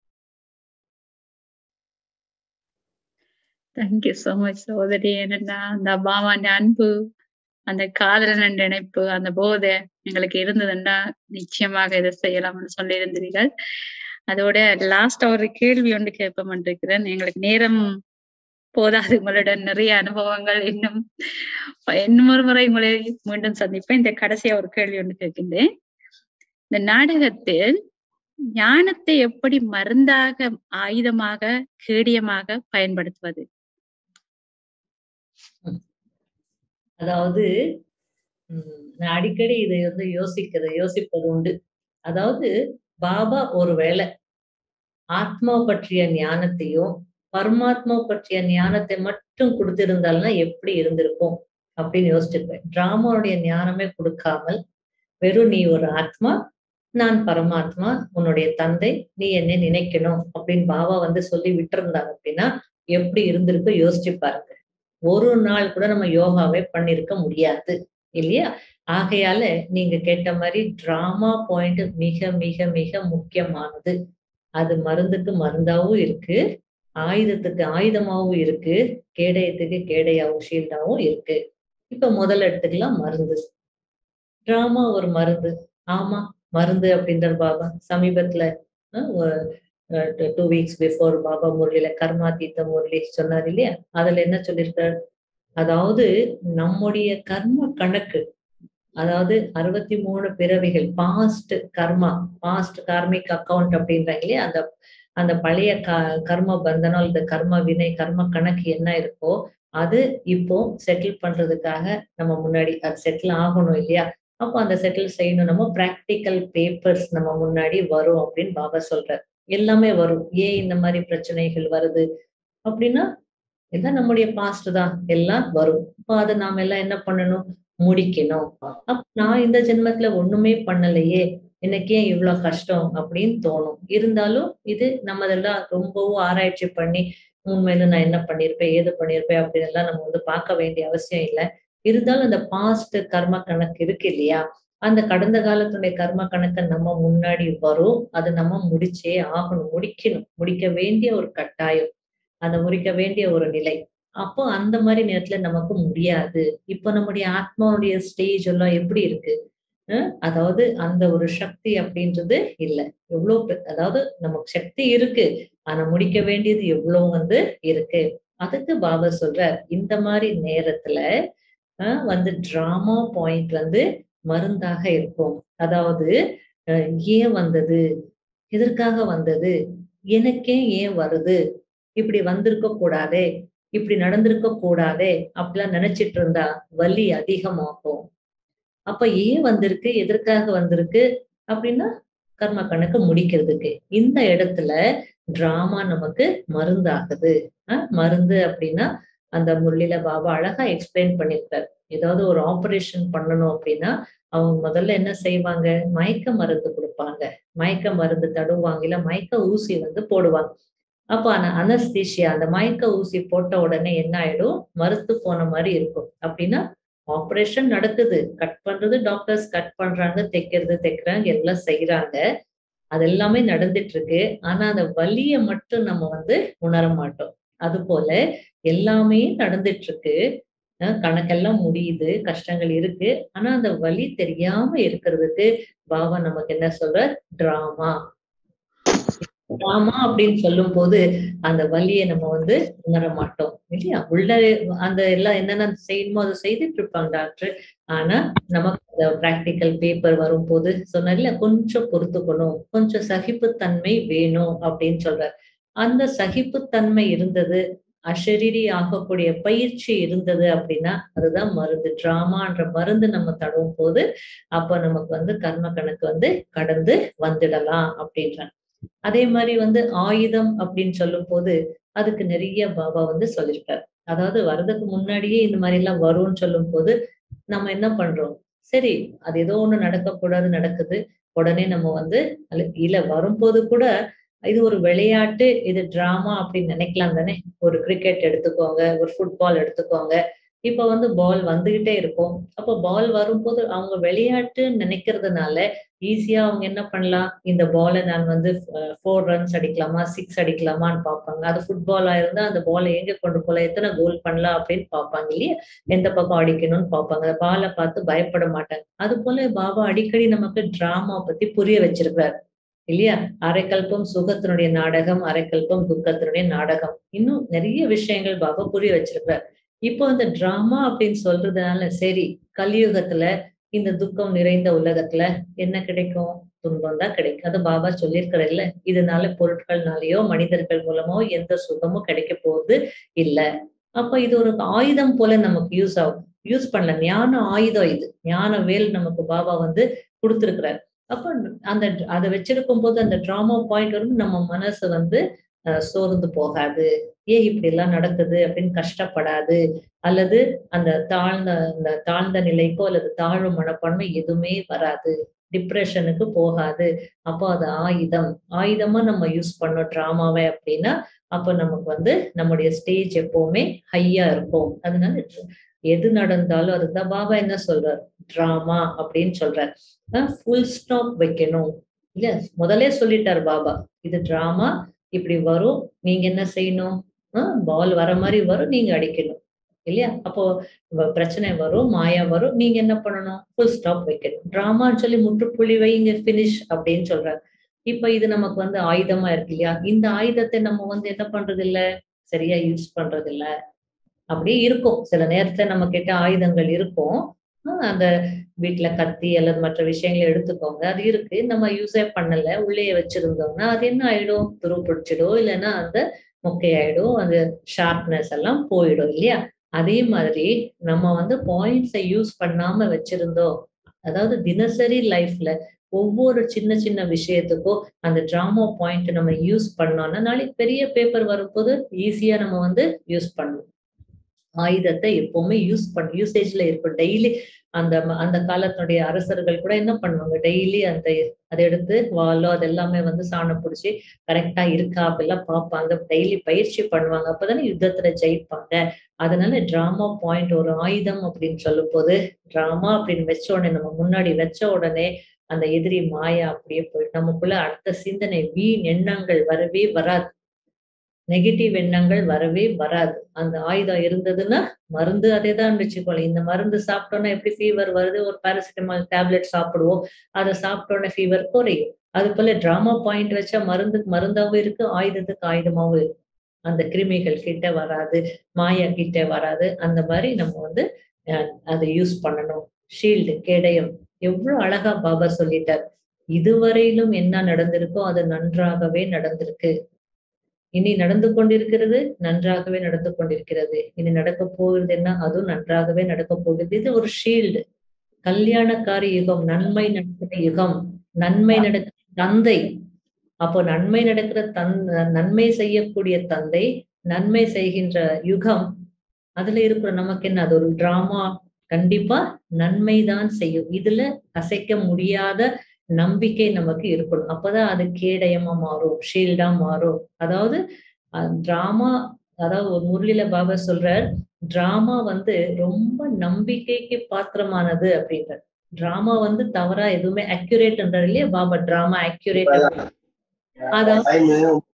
தேங்க்யூ சோ மச் சகோதரி. என்னன்னா அந்த பாபாண்ட அன்பு, அந்த காதலன் என்ற நினைப்பு, அந்த போதை எங்களுக்கு இருந்ததுன்னா நிச்சயமாக இதை செய்யலாம்னு சொல்லியிருந்தீர்கள். அதோட லாஸ்டா ஒரு கேள்வி ஒன்று கேட்போம்ன்றிருக்கிறேன். எங்களுக்கு நேரம் போதாது. உங்களுடன் நிறைய அனுபவங்கள் இன்னும் ஒரு முறை உங்களை மீண்டும் சந்திப்பேன். இந்த கடைசியா ஒரு கேள்வி ஒன்று கேட்கின்றேன். இந்த நாடகத்தில் ஞானத்தை எப்படி மருந்தாக, ஆயுதமாக, கேடயமாக பயன்படுத்துவது? ம். அதாவது நான் அடிக்கடி இதை வந்து யோசிப்பது உண்டு. அதாவது பாபா ஒரு வேள ஆத்மா பற்றிய ஞானத்தையும், பரமாத்மா பற்றிய ஞானத்தை மட்டும் குடுத்திருந்தால்னா எப்படி இருந்திருக்கும்? அப்படின்னு யோசிச்சிருப்பேன். டிராமாவுடைய ஞானமே குடுக்காமல், வெறும் நீ ஒரு ஆத்மா, நான் பரமாத்மா, உன்னுடைய தந்தை, நீ என்னை நினைக்கணும் அப்படின்னு பாபா வந்து சொல்லி விட்டிருந்தாங்க அப்படின்னா, எப்படி இருந்திருக்கும் யோசிச்சு பாருங்க. ஒரு நாள் கூட நம்ம யோகாவே பண்ணியிருக்க முடியாது. இல்லையா? ஆகையால நீங்க கேட்ட மாரி டிராமா பாயிண்ட் மிக, மிக, மிக முக்கியமானது. அது மருந்துக்கு மருந்தாவும் இருக்கு. ஆயுதத்துக்கு ஆயுதமாவும் இருக்கு. கேடயத்துக்கு கேடயாவும், ஷீல்டாவும் இருக்கு. இப்ப முதல்ல எடுத்துக்கலாம் மருந்து. டிராமா ஒரு மருந்து. ஆமா, மருந்து அப்படின்றார் பாபா. சமீபத்துல அ ஒ அ 2 வீக்ஸ் பிஃபோர் பாபா முரளியில கர்மாதீத முரளி சொன்னார் இல்லையா? அதுல என்ன சொல்லியிருக்கார்? அதாவது நம்முடைய கர்ம கணக்கு, அதாவது 63 பிறவிகள் past karma, past karmic account அப்படின்றாங்க இல்லையா? அந்த அந்த பழைய கர்ம பந்தனம் அல்லது கர்ம வினை, கர்ம கணக்கு என்ன இருக்கோ, அது இப்போ செட்டில் பண்றதுக்காக நம்ம முன்னாடி அது செட்டில் ஆகணும் இல்லையா? அப்போ அந்த செட்டில் செய்யணும். நம்ம பிராக்டிகல் பேப்பர்ஸ் நம்ம முன்னாடி வரும் அப்படின்னு பாபா சொல்றார். எல்லாமே வரும். ஏன் இந்த மாரி பிரச்சனைகள் வருது? அப்படின்னா எல்லாம் நம்முடைய பாஸ்ட் தான். எல்லாம் வரும். அப்ப அத நாம எல்லாம் என்ன பண்ணணும்? முடிக்கணும். அப்ப நான் இந்த ஜென்மத்துல ஒண்ணுமே பண்ணலையே! எனக்கு ஏன் இவ்ளோ கஷ்டம்? அப்படின்னு தோணும். இருந்தாலும் இது நம்மதெல்லாம் ரொம்பவும் ஆராய்ச்சி பண்ணி, உண்மையில நான் என்ன பண்ணியிருப்பேன்? ஏது பண்ணியிருப்பேன்? அப்படின்னு எல்லாம் நம்ம வந்து பார்க்க வேண்டிய அவசியம் இல்ல. இருந்தாலும் அந்த பாஸ்ட் கர்ம கணக்கு இருக்கு இல்லையா? அந்த கடந்த காலத்துடைய கர்ம கணக்கு நம்ம முன்னாடி வரும். அத நம்ம முடிச்சே ஆகணும். முடிக்கணும். முடிக்க வேண்டிய ஒரு கட்டாயம். அத முறிக்க வேண்டிய ஒரு நிலை. அப்போ அந்த மாரி நேரத்துல நமக்கு முடியாது. இப்போ நம்முடைய ஆத்மாவுடைய ஸ்டேஜ் எல்லாம் எப்படி இருக்கு? அ அதாவது அந்த ஒரு சக்தி அப்படின்றது இல்ல. எவ்ளோ அதாவது நமக்கு சக்தி இருக்கு. ஆனா முடிக்க வேண்டியது எவ்ளோ வந்து இருக்கு. அதுக்கு பாபா சொல்றார், இந்த மாரி நேரத்துல வந்து டிராமா பாயிண்ட் வந்து மருந்தாக இருக்கும். அதாவது அ ஏன் வந்தது? எதற்காக வந்தது? எனக்கே ஏன் வருது? இப்படி வந்திருக்க கூடாதே! இப்படி நடந்திருக்க கூடாதே! அப்படிலாம் நினைச்சிட்டு இருந்தா வலி அதிகமாகும். அப்ப ஏன் வந்திருக்கு? எதற்காக வந்திருக்கு? அப்படின்னா, கர்ம கணக்கு முடிக்கிறதுக்கு. இந்த இடத்துல டிராமா நமக்கு மருந்தாகுது. மருந்து அப்படின்னா, அந்த முரளில பாபா அழகா எக்ஸ்பிளைன் பண்ணியிருக்காரு. ஏதாவது ஒரு ஆப்பரேஷன் பண்ணணும் அப்படின்னா, அவங்க முதல்ல என்ன செய்வாங்க? மயக்க மருந்து குடுப்பாங்க. மயக்க மருந்து தடுவாங்க. இல்ல மயக்க ஊசி வந்து போடுவாங்க. அப்ப அனஸ்தீசியா அந்த மயக்க ஊசி போட்ட உடனே என்ன ஆயிடும்? மரத்து போன மாரி இருக்கும். அப்டின்னா, ஆப்பரேஷன் நடக்குது. கட் பண்றது டாக்டர்ஸ் கட் பண்றாங்க, தைக்கிறாங்க, எல்லாம் செய்றாங்க. அது எல்லாமே நடந்துட்டு இருக்கு. ஆனா, அந்த வலிய மட்டும் நம்ம வந்து உணர மாட்டோம். அதுபோல எல்லாமே நடந்துட்டு இருக்கு. கணக்கெல்லாம் முடியுது. கஷ்டங்கள் இருக்கு. ஆனா, அந்த வலி தெரியாம இருக்கிறதுக்கு பாபா நமக்கு என்ன சொல்றார்? டிராமா. டிராமா அப்படின்னு சொல்லும் போது அந்த வலியை நம்ம வந்து உணர மாட்டோம் இல்லையா? உள்ள அந்த எல்லாம் என்னென்ன செய்யணுமோ அதை செய்துட்டு இருப்பாங்க டாக்டர். ஆனா நமக்கு அந்த பிராக்டிக்கல் பேப்பர் வரும்போது சொன்னார்ல, கொஞ்சம் பொறுத்துக்கணும், கொஞ்சம் சகிப்புத்தன்மை வேணும் அப்படின்னு சொல்றார். அந்த சகிப்புத்தன்மை இருந்தது, அஷரீரி ஆகக்கூடிய பயிற்சி இருந்தது அப்படின்னா அதுதான் மருந்து. டிராமான்ற மருந்து நம்ம தடவும் போது அப்ப நமக்கு வந்து கர்ம கணக்கு வந்து கடந்து வந்துடலாம் அப்படின்றாங்க. அதே மாரி வந்து ஆயுதம் அப்படின்னு சொல்லும்போது, அதுக்கு நெறைய பாபா வந்து சொல்லியிருக்காரு. அதாவது வர்றதுக்கு முன்னாடியே இந்த மாரிலாம் வரும்ன்னு சொல்லும்போது, நம்ம என்ன பண்றோம்? சரி, அது ஏதோ ஒண்ணு நடக்கக்கூடாது நடக்குது. உடனே நம்ம வந்து இல்ல வரும்போது கூட, இது ஒரு விளையாட்டு, இது டிராமா அப்படின்னு நினைக்கலாம் தானே! ஒரு கிரிக்கெட் எடுத்துக்கோங்க, ஒரு ஃபுட்பால் எடுத்துக்கோங்க. இப்ப வந்து பால் வந்துகிட்டே இருக்கும். அப்போ பால் வரும்போது அவங்க விளையாட்டுன்னு நினைக்கிறதுனால, ஈஸியா அவங்க என்ன பண்ணலாம்? இந்த பால நான் வந்து 4 ரன்ஸ் அடிக்கலாமா? 6 அடிக்கலாமான்னு பார்ப்பாங்க. அது ஃபுட்பாலா இருந்தா அந்த பால எங்க கொண்டு போலாம்? எத்தன கோல் பண்ணலாம்? அப்படின்னு பார்ப்பாங்க இல்லையா? எந்த பக்கம் அடிக்கணும்னு பார்ப்பாங்க. பால பார்த்து பயப்பட மாட்டாங்க. அதுபோல பாபா அடிக்கடி நமக்கு டிராமா பத்தி புரிய வச்சிருக்கிறார். இல்லையா? அரைக்கல்பம் சுகத்தினுடைய நாடகம், அரைக்கல்பம் துக்கத்தினுடைய நாடகம். இன்னும் நெறைய விஷயங்கள் பாபா புரிய வச்சிருக்கிறார். இப்போ இந்த டிராமா அப்படின்னு சொல்றதுனால, சரி கலியுகத்துல இந்த துக்கம் நிறைந்த உலகத்துல என்ன கிடைக்கும்? துன்பம் தான் கிடைக்கும். அது பாபா சொல்லியிருக்கிறார்ல, இதனால பொருட்கள்னாலயோ, மனிதர்கள் மூலமோ எந்த சுகமும் கிடைக்க போறது இல்ல. அப்ப இது ஒரு ஆயுதம் போல நமக்கு யூஸ் ஆகும். யூஸ் பண்ணலாம். ஞான ஆயுதம் இது. ஞான வேல் நமக்கு பாபா வந்து குடுத்திருக்கிறார். அப்ப அந்த அத வச்சிருக்கும்போது அந்த ட்ராமா பாயிண்ட் வந்து நம்ம மனசு வந்து சோர்ந்து போகாது. ஏன் இப்படிலாம் நடக்குது அப்படின்னு கஷ்டப்படாது. அல்லது அந்த தாழ்ந்த நிலைக்கோ அல்லது தாழ்வு மனப்பான்மை எதுவுமே வராது. டிப்ரஷனுக்கு போகாது. அப்போ அது ஆயுதம். ஆயுதமா நம்ம யூஸ் பண்ணோம் ட்ராமாவ அப்படின்னா, அப்ப நமக்கு வந்து நம்முடைய ஸ்டேஜ் எப்பவுமே ஹையா இருக்கும். அதனால எது நடந்தாலும் அதுதான் பாபா என்ன சொல்றார்? டிராமா அப்படின்னு சொல்றார். ஃபுல் ஸ்டாப் வைக்கணும். இல்ல முதலே சொல்லிட்டாரு பாபா. இது டிராமா, இப்படி வரும். நீங்க என்ன செய்யணும்? பால் வர மாரி வரும். நீங்க அடிக்கணும். இல்லையா? அப்போ பிரச்சனை வரும், மாயா வரும். நீங்க என்ன பண்ணணும்? ஃபுல் ஸ்டாப் வைக்கணும். டிராமான்னு சொல்லி முற்றுப்புள்ளி வைங்க, ஃபினிஷ் அப்படின்னு சொல்றாரு. இப்ப இது நமக்கு வந்து ஆயுதமா இருக்கு இல்லையா? இந்த ஆயுதத்த நம்ம வந்து என்ன பண்றதில்ல? சரியா யூஸ் பண்றதில்ல. அப்படியே இருக்கும். சில நேரத்துல நம்மகிட்ட ஆயுதங்கள் இருக்கும். அந்த வீட்ல கத்தி அல்லது மற்ற விஷயங்கள எடுத்துக்கோங்க. அது இருக்கு. நம்ம யூஸே பண்ணல. உள்ளேயே வச்சிருந்தோம்னா, அது என்ன ஆயிடும்? துரு பிடிச்சிடும். இல்லன்னா அந்த மொக்கையாயிடும். அந்த ஷார்ப்னஸ் எல்லாம் போயிடும் இல்லையா? அதே மாதிரி நம்ம வந்து பாயிண்ட்ஸ யூஸ் பண்ணாம வச்சிருந்தோம். அதாவது தினசரி லைஃப்ல ஒவ்வொரு சின்ன சின்ன விஷயத்துக்கும் அந்த டிராமா பாயிண்ட் நம்ம யூஸ் பண்ணோம்னா, நாளைக்கு பெரிய பேப்பர் வரும்போது ஈஸியா நம்ம வந்து யூஸ் பண்ணலாம். ஆயுதத்தை எப்பவுமே யூசேஜ்ல இருக்கும். டெய்லி அந்த காலத்தினுடைய அரசர்கள் கூட என்ன பண்ணுவாங்க? டெய்லி அத எடுத்து வாளோ அது எல்லாமே வந்து சாணம் புடிச்சு கரெக்ட்டா இருக்கா? அப்படிலாம் பார்ப்பாங்க. டெய்லி பயிற்சி பண்ணுவாங்க. அப்பதானே யுத்தத்துல ஜெயிப்பாங்க. அதனால டிராமா பாயிண்ட் ஒரு ஆயுதம் அப்படின்னு சொல்லும்போது, டிராமா அப்படின்னு வச்ச உடனே நம்ம முன்னாடி வச்ச உடனே அந்த எதிரி மாயா அப்படியே போயிடும். நமக்குள்ள அடுத்த சிந்தனை வீண் எண்ணங்கள் வரவே வராது. நெகட்டிவ் எண்ணங்கள் வரவே வராது. அந்த ஆயுதம் இருந்ததுன்னா, மருந்து அதேதான் வச்சுக்கோங்களேன். இந்த மருந்து சாப்பிட்டோம்னா எப்படி ஃபீவர் வருது? ஒரு பாராசிட்டமால் டேப்லெட் சாப்பிடுவோம். அத சாப்பிட்டோனே ஃபீவர் குறையும். அதுபோல டிராமா பாயிண்ட் வச்சா மருந்துக்கு மருந்தாவும் இருக்கு, ஆயுதத்துக்கு ஆயுதமாவும் இருக்கு. அந்த கிருமிகள் கிட்ட வராது, மாயா கிட்ட வராது. அந்த மாரி நம்ம வந்து அ அத யூஸ் பண்ணணும். ஷீல்டு, கேடயம் எவ்ளோ அழகா பாபா சொல்லிட்டார். இதுவரையிலும் என்ன நடந்திருக்கோ, அது நன்றாகவே நடந்திருக்கு. இனி நடந்து கொண்டிருக்கிறது, நன்றாகவே நடந்து கொண்டிருக்கிறது. இனி நடக்கப் போகிறது என்ன? அதுவும் நன்றாகவே நடக்கப் போகிறது. இது ஒரு ஷீல்டு. கல்யாணக்காரி யுகம், நன்மை நடக்கிற யுகம், நன்மை நடக்கிற தந்தை. அப்போ நன்மை நடக்கிற நன்மை செய்யக்கூடிய தந்தை, நன்மை செய்கின்ற யுகம், அதுல இருக்கிற நமக்கு என்ன? அது ஒரு டிராமா. கண்டிப்பா நன்மை தான் செய்யும். இதுல அசைக்க முடியாத நம்பிக்கை நமக்கு இருக்கணும். அப்பதான் அது கேடயமா மாறும், ஷீல்டா மாறும். அதாவது டிராமா அதாவது ஒரு முரளில பாபா சொல்றார், டிராமா வந்து ரொம்ப நம்பிக்கைக்கு பாத்திரமானது அப்படின்றார். டிராமா வந்து தவறா எதுவுமே அக்யூரேட்ன்றார் இல்லையா பாபா டிராமா அக்யூரேட் அதாவது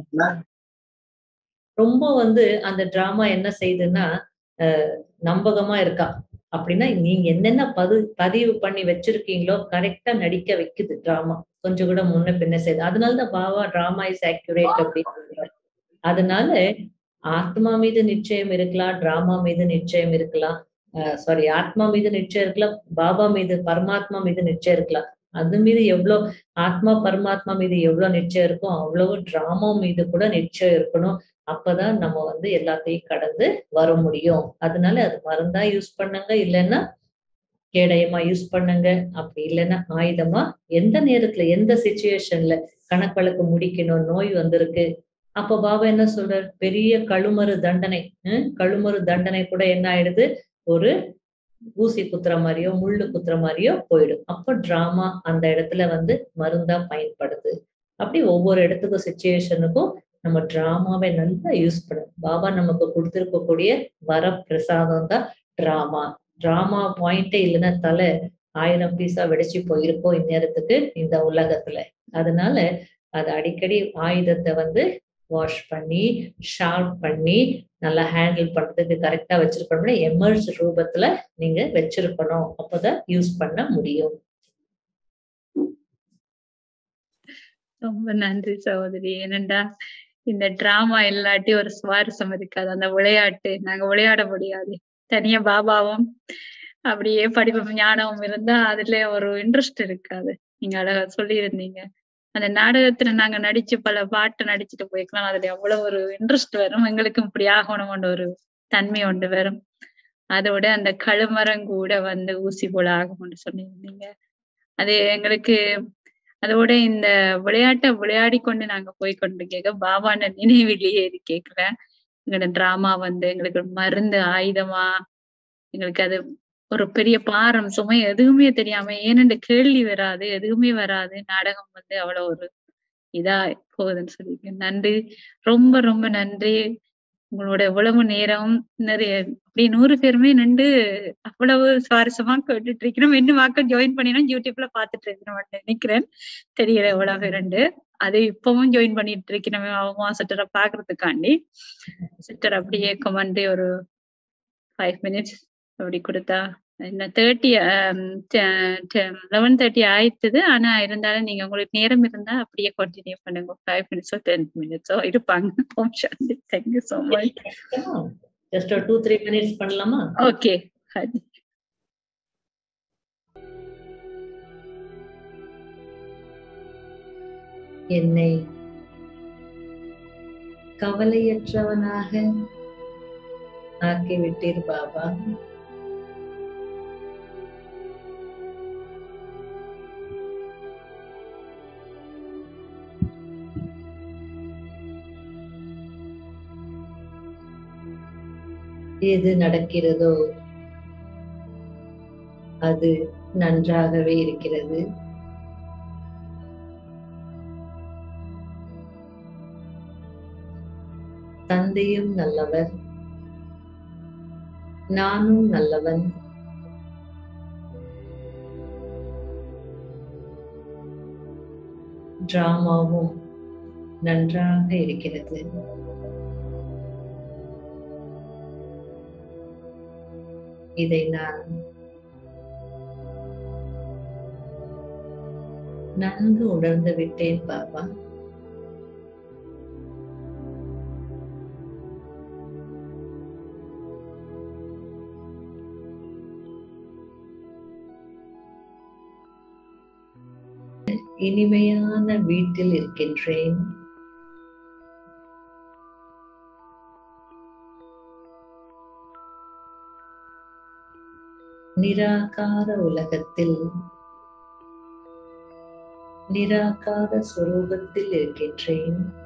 ரொம்ப வந்து அந்த டிராமா என்ன செய்யுதுன்னா, அ நம்பகமா இருக்கா? அப்படின்னா நீங்க என்னென்ன பதிவு பண்ணி வச்சிருக்கீங்களோ கரெக்ட்டா நடிக்க வைக்குது டிராமா. கொஞ்சம் கூட முன்ன பின்ன செய்து. அதனாலதான் பாபா டிராமா இஸ் ஆக்யூரேட் அப்படின்னு. அதனால ஆத்மா மீது நிச்சயம் இருக்கலாம், டிராமா மீது நிச்சயம் இருக்கலாம். சாரி, ஆத்மா மீது நிச்சயம் இருக்கலாம், பாபா மீது, பரமாத்மா மீது நிச்சயம் இருக்கலாம். அது மீது எவ்வளவு ஆத்மா பரமாத்மா மீது எவ்வளவு நிச்சயம் இருக்கும், அவ்வளவு டிராமா மீது கூட நிச்சயம் இருக்கணும். அப்பதான் நம்ம எல்லாத்தையும் கடந்து வர முடியும். அதனால அது மருந்தா யூஸ் பண்ணுங்க, இல்லைன்னா கேடயமா யூஸ் பண்ணுங்க. அப்படி இல்லைன்னா ஆயுதமா, எந்த நேரத்துல எந்த சிச்சுவேஷன்ல கணக்கு முடிக்கணும், நோய் வந்திருக்கு. அப்ப பாபா என்ன சொல்றாரு, பெரிய கழுமறு தண்டனை, கழுமறு தண்டனை கூட என்ன ஆயிடுது, ஒரு ஊசி குத்துற மாதிரியோ முள்ளு குத்துற மாதிரியோ போயிடும். அப்ப டிராமா அந்த இடத்துல மருந்தா பயன்படுது. அப்படி ஒவ்வொரு இடத்துக்கும் சிச்சுவேஷனுக்கும் நம்ம டிராமாவை நல்லா யூஸ் பண்ணணும். பாபா நமக்கு கொடுத்திருக்கக்கூடிய வர பிரசாதம் தான் டிராமா. டிராமா பாயிண்டே இல்லைன்னா தலை 1000 பீஸா வெடிச்சு போயிருக்கோம் இந்நேரத்துக்கு இந்த உலகத்துல. அதனால அது அடிக்கடி ஆயுதத்தை வாஷ் பண்ணி ஷார்ப் பண்ணி நல்லா ஹேண்டில் பண்றதுக்கு கரெக்டா வச்சிருக்கணும். எமர்ஜ் ரூபத்துல நீங்க வச்சிருக்கணும். அப்பதான் யூஸ் பண்ண முடியும். ரொம்ப நன்றி சகோதரி. ஏனென்றா இந்த டிராமா இல்லாட்டி ஒரு சுவாரஸ்யம் இருக்காது. அந்த விளையாட்டு நாங்க விளையாட முடியாது. தனியா பாபாவும் அப்படியே படிப்பு ஞானமும் இருந்தா அதுல ஒரு இன்ட்ரெஸ்ட் இருக்காது. நீங்க அழகா சொல்லியிருந்தீங்க. அந்த நாடகத்துல நாங்க நடிச்சு பல பாட்டு நடிச்சுட்டு போய்க்கலாம். அதுல எவ்வளவு ஒரு இன்ட்ரெஸ்ட் வரும். எங்களுக்கும் இப்படி ஆகணும்னு ஒரு தன்மை ஒன்று வரும். அதோட அந்த கழுமரம் கூட ஊசி போல ஆகும்னு சொல்லியிருந்தீங்க. அது எங்களுக்கு அதோட இந்த விளையாட்டை விளையாடி கொண்டு நாங்க போய் கொண்டு கேட்க பாபான நினைவிலேயே இது கேட்கல. எங்களோட டிராமா எங்களுக்கு மருந்து ஆயுதமா, எங்களுக்கு அது ஒரு பெரிய பாரம் சுமை எதுவுமே தெரியாம, ஏனென்று கேள்வி வராது, எதுவுமே வராது. நாடகம் அவ்வளவு ஒரு இதா போகுதுன்னு சொல்லியிருக்கேன். நன்றி, ரொம்ப ரொம்ப நன்றி. உங்களோட எவ்வளவு நேரம் நிறைய அப்படி 100 பேருமே நின்று அவ்வளவு சுவாரஸ்யமா கேட்டுட்டு இருக்கிறோம். இன்னும் வாக்கம் ஜாயின் பண்ணினா யூடியூப்ல பாத்துட்டு இருக்கிறோம் நினைக்கிறேன். தெரியல எவ்வளவு பேருண்டு. அது இப்பவும் ஜாயின் பண்ணிட்டு இருக்கிறோம் அவங்க சிட்டரை பாக்குறதுக்காண்டி. சிட்டர் அப்படியே கமெண்ட் ஒரு 5 minutes அப்படி கொடுத்தா என்ன 11:30 ஆயிடுது. ஆனா இருந்தாலும் நீங்க உங்களுக்கு நேரம் இருந்தா அப்படியே கண்டினியூ பண்ணுங்க. 5 minutes or 10 minutes இருப்பாங்க. ஓம் சாந்தி. Thank you so much. ஜஸ்ட் ஒரு 2-3 minutes பண்ணலாமா? ஓகே. என்னை கவலையற்றவனாக ஆக்கிவிட்டீர் பாபா. எது நடக்கிறதோ அது நன்றாகவே இருக்கிறது. தந்தையும் நல்லவர், நானும் நல்லவன். டிராமாவும் நன்றாக இருக்கிறது. இதை நான் நன்கு உணர்ந்து விட்டேன் பாபா. இனிமையான வீட்டில் இருக்கின்றேன். நிராகார உலகத்தில் நிராகார ஸ்வரூபத்தில் இருக்கின்றேன்.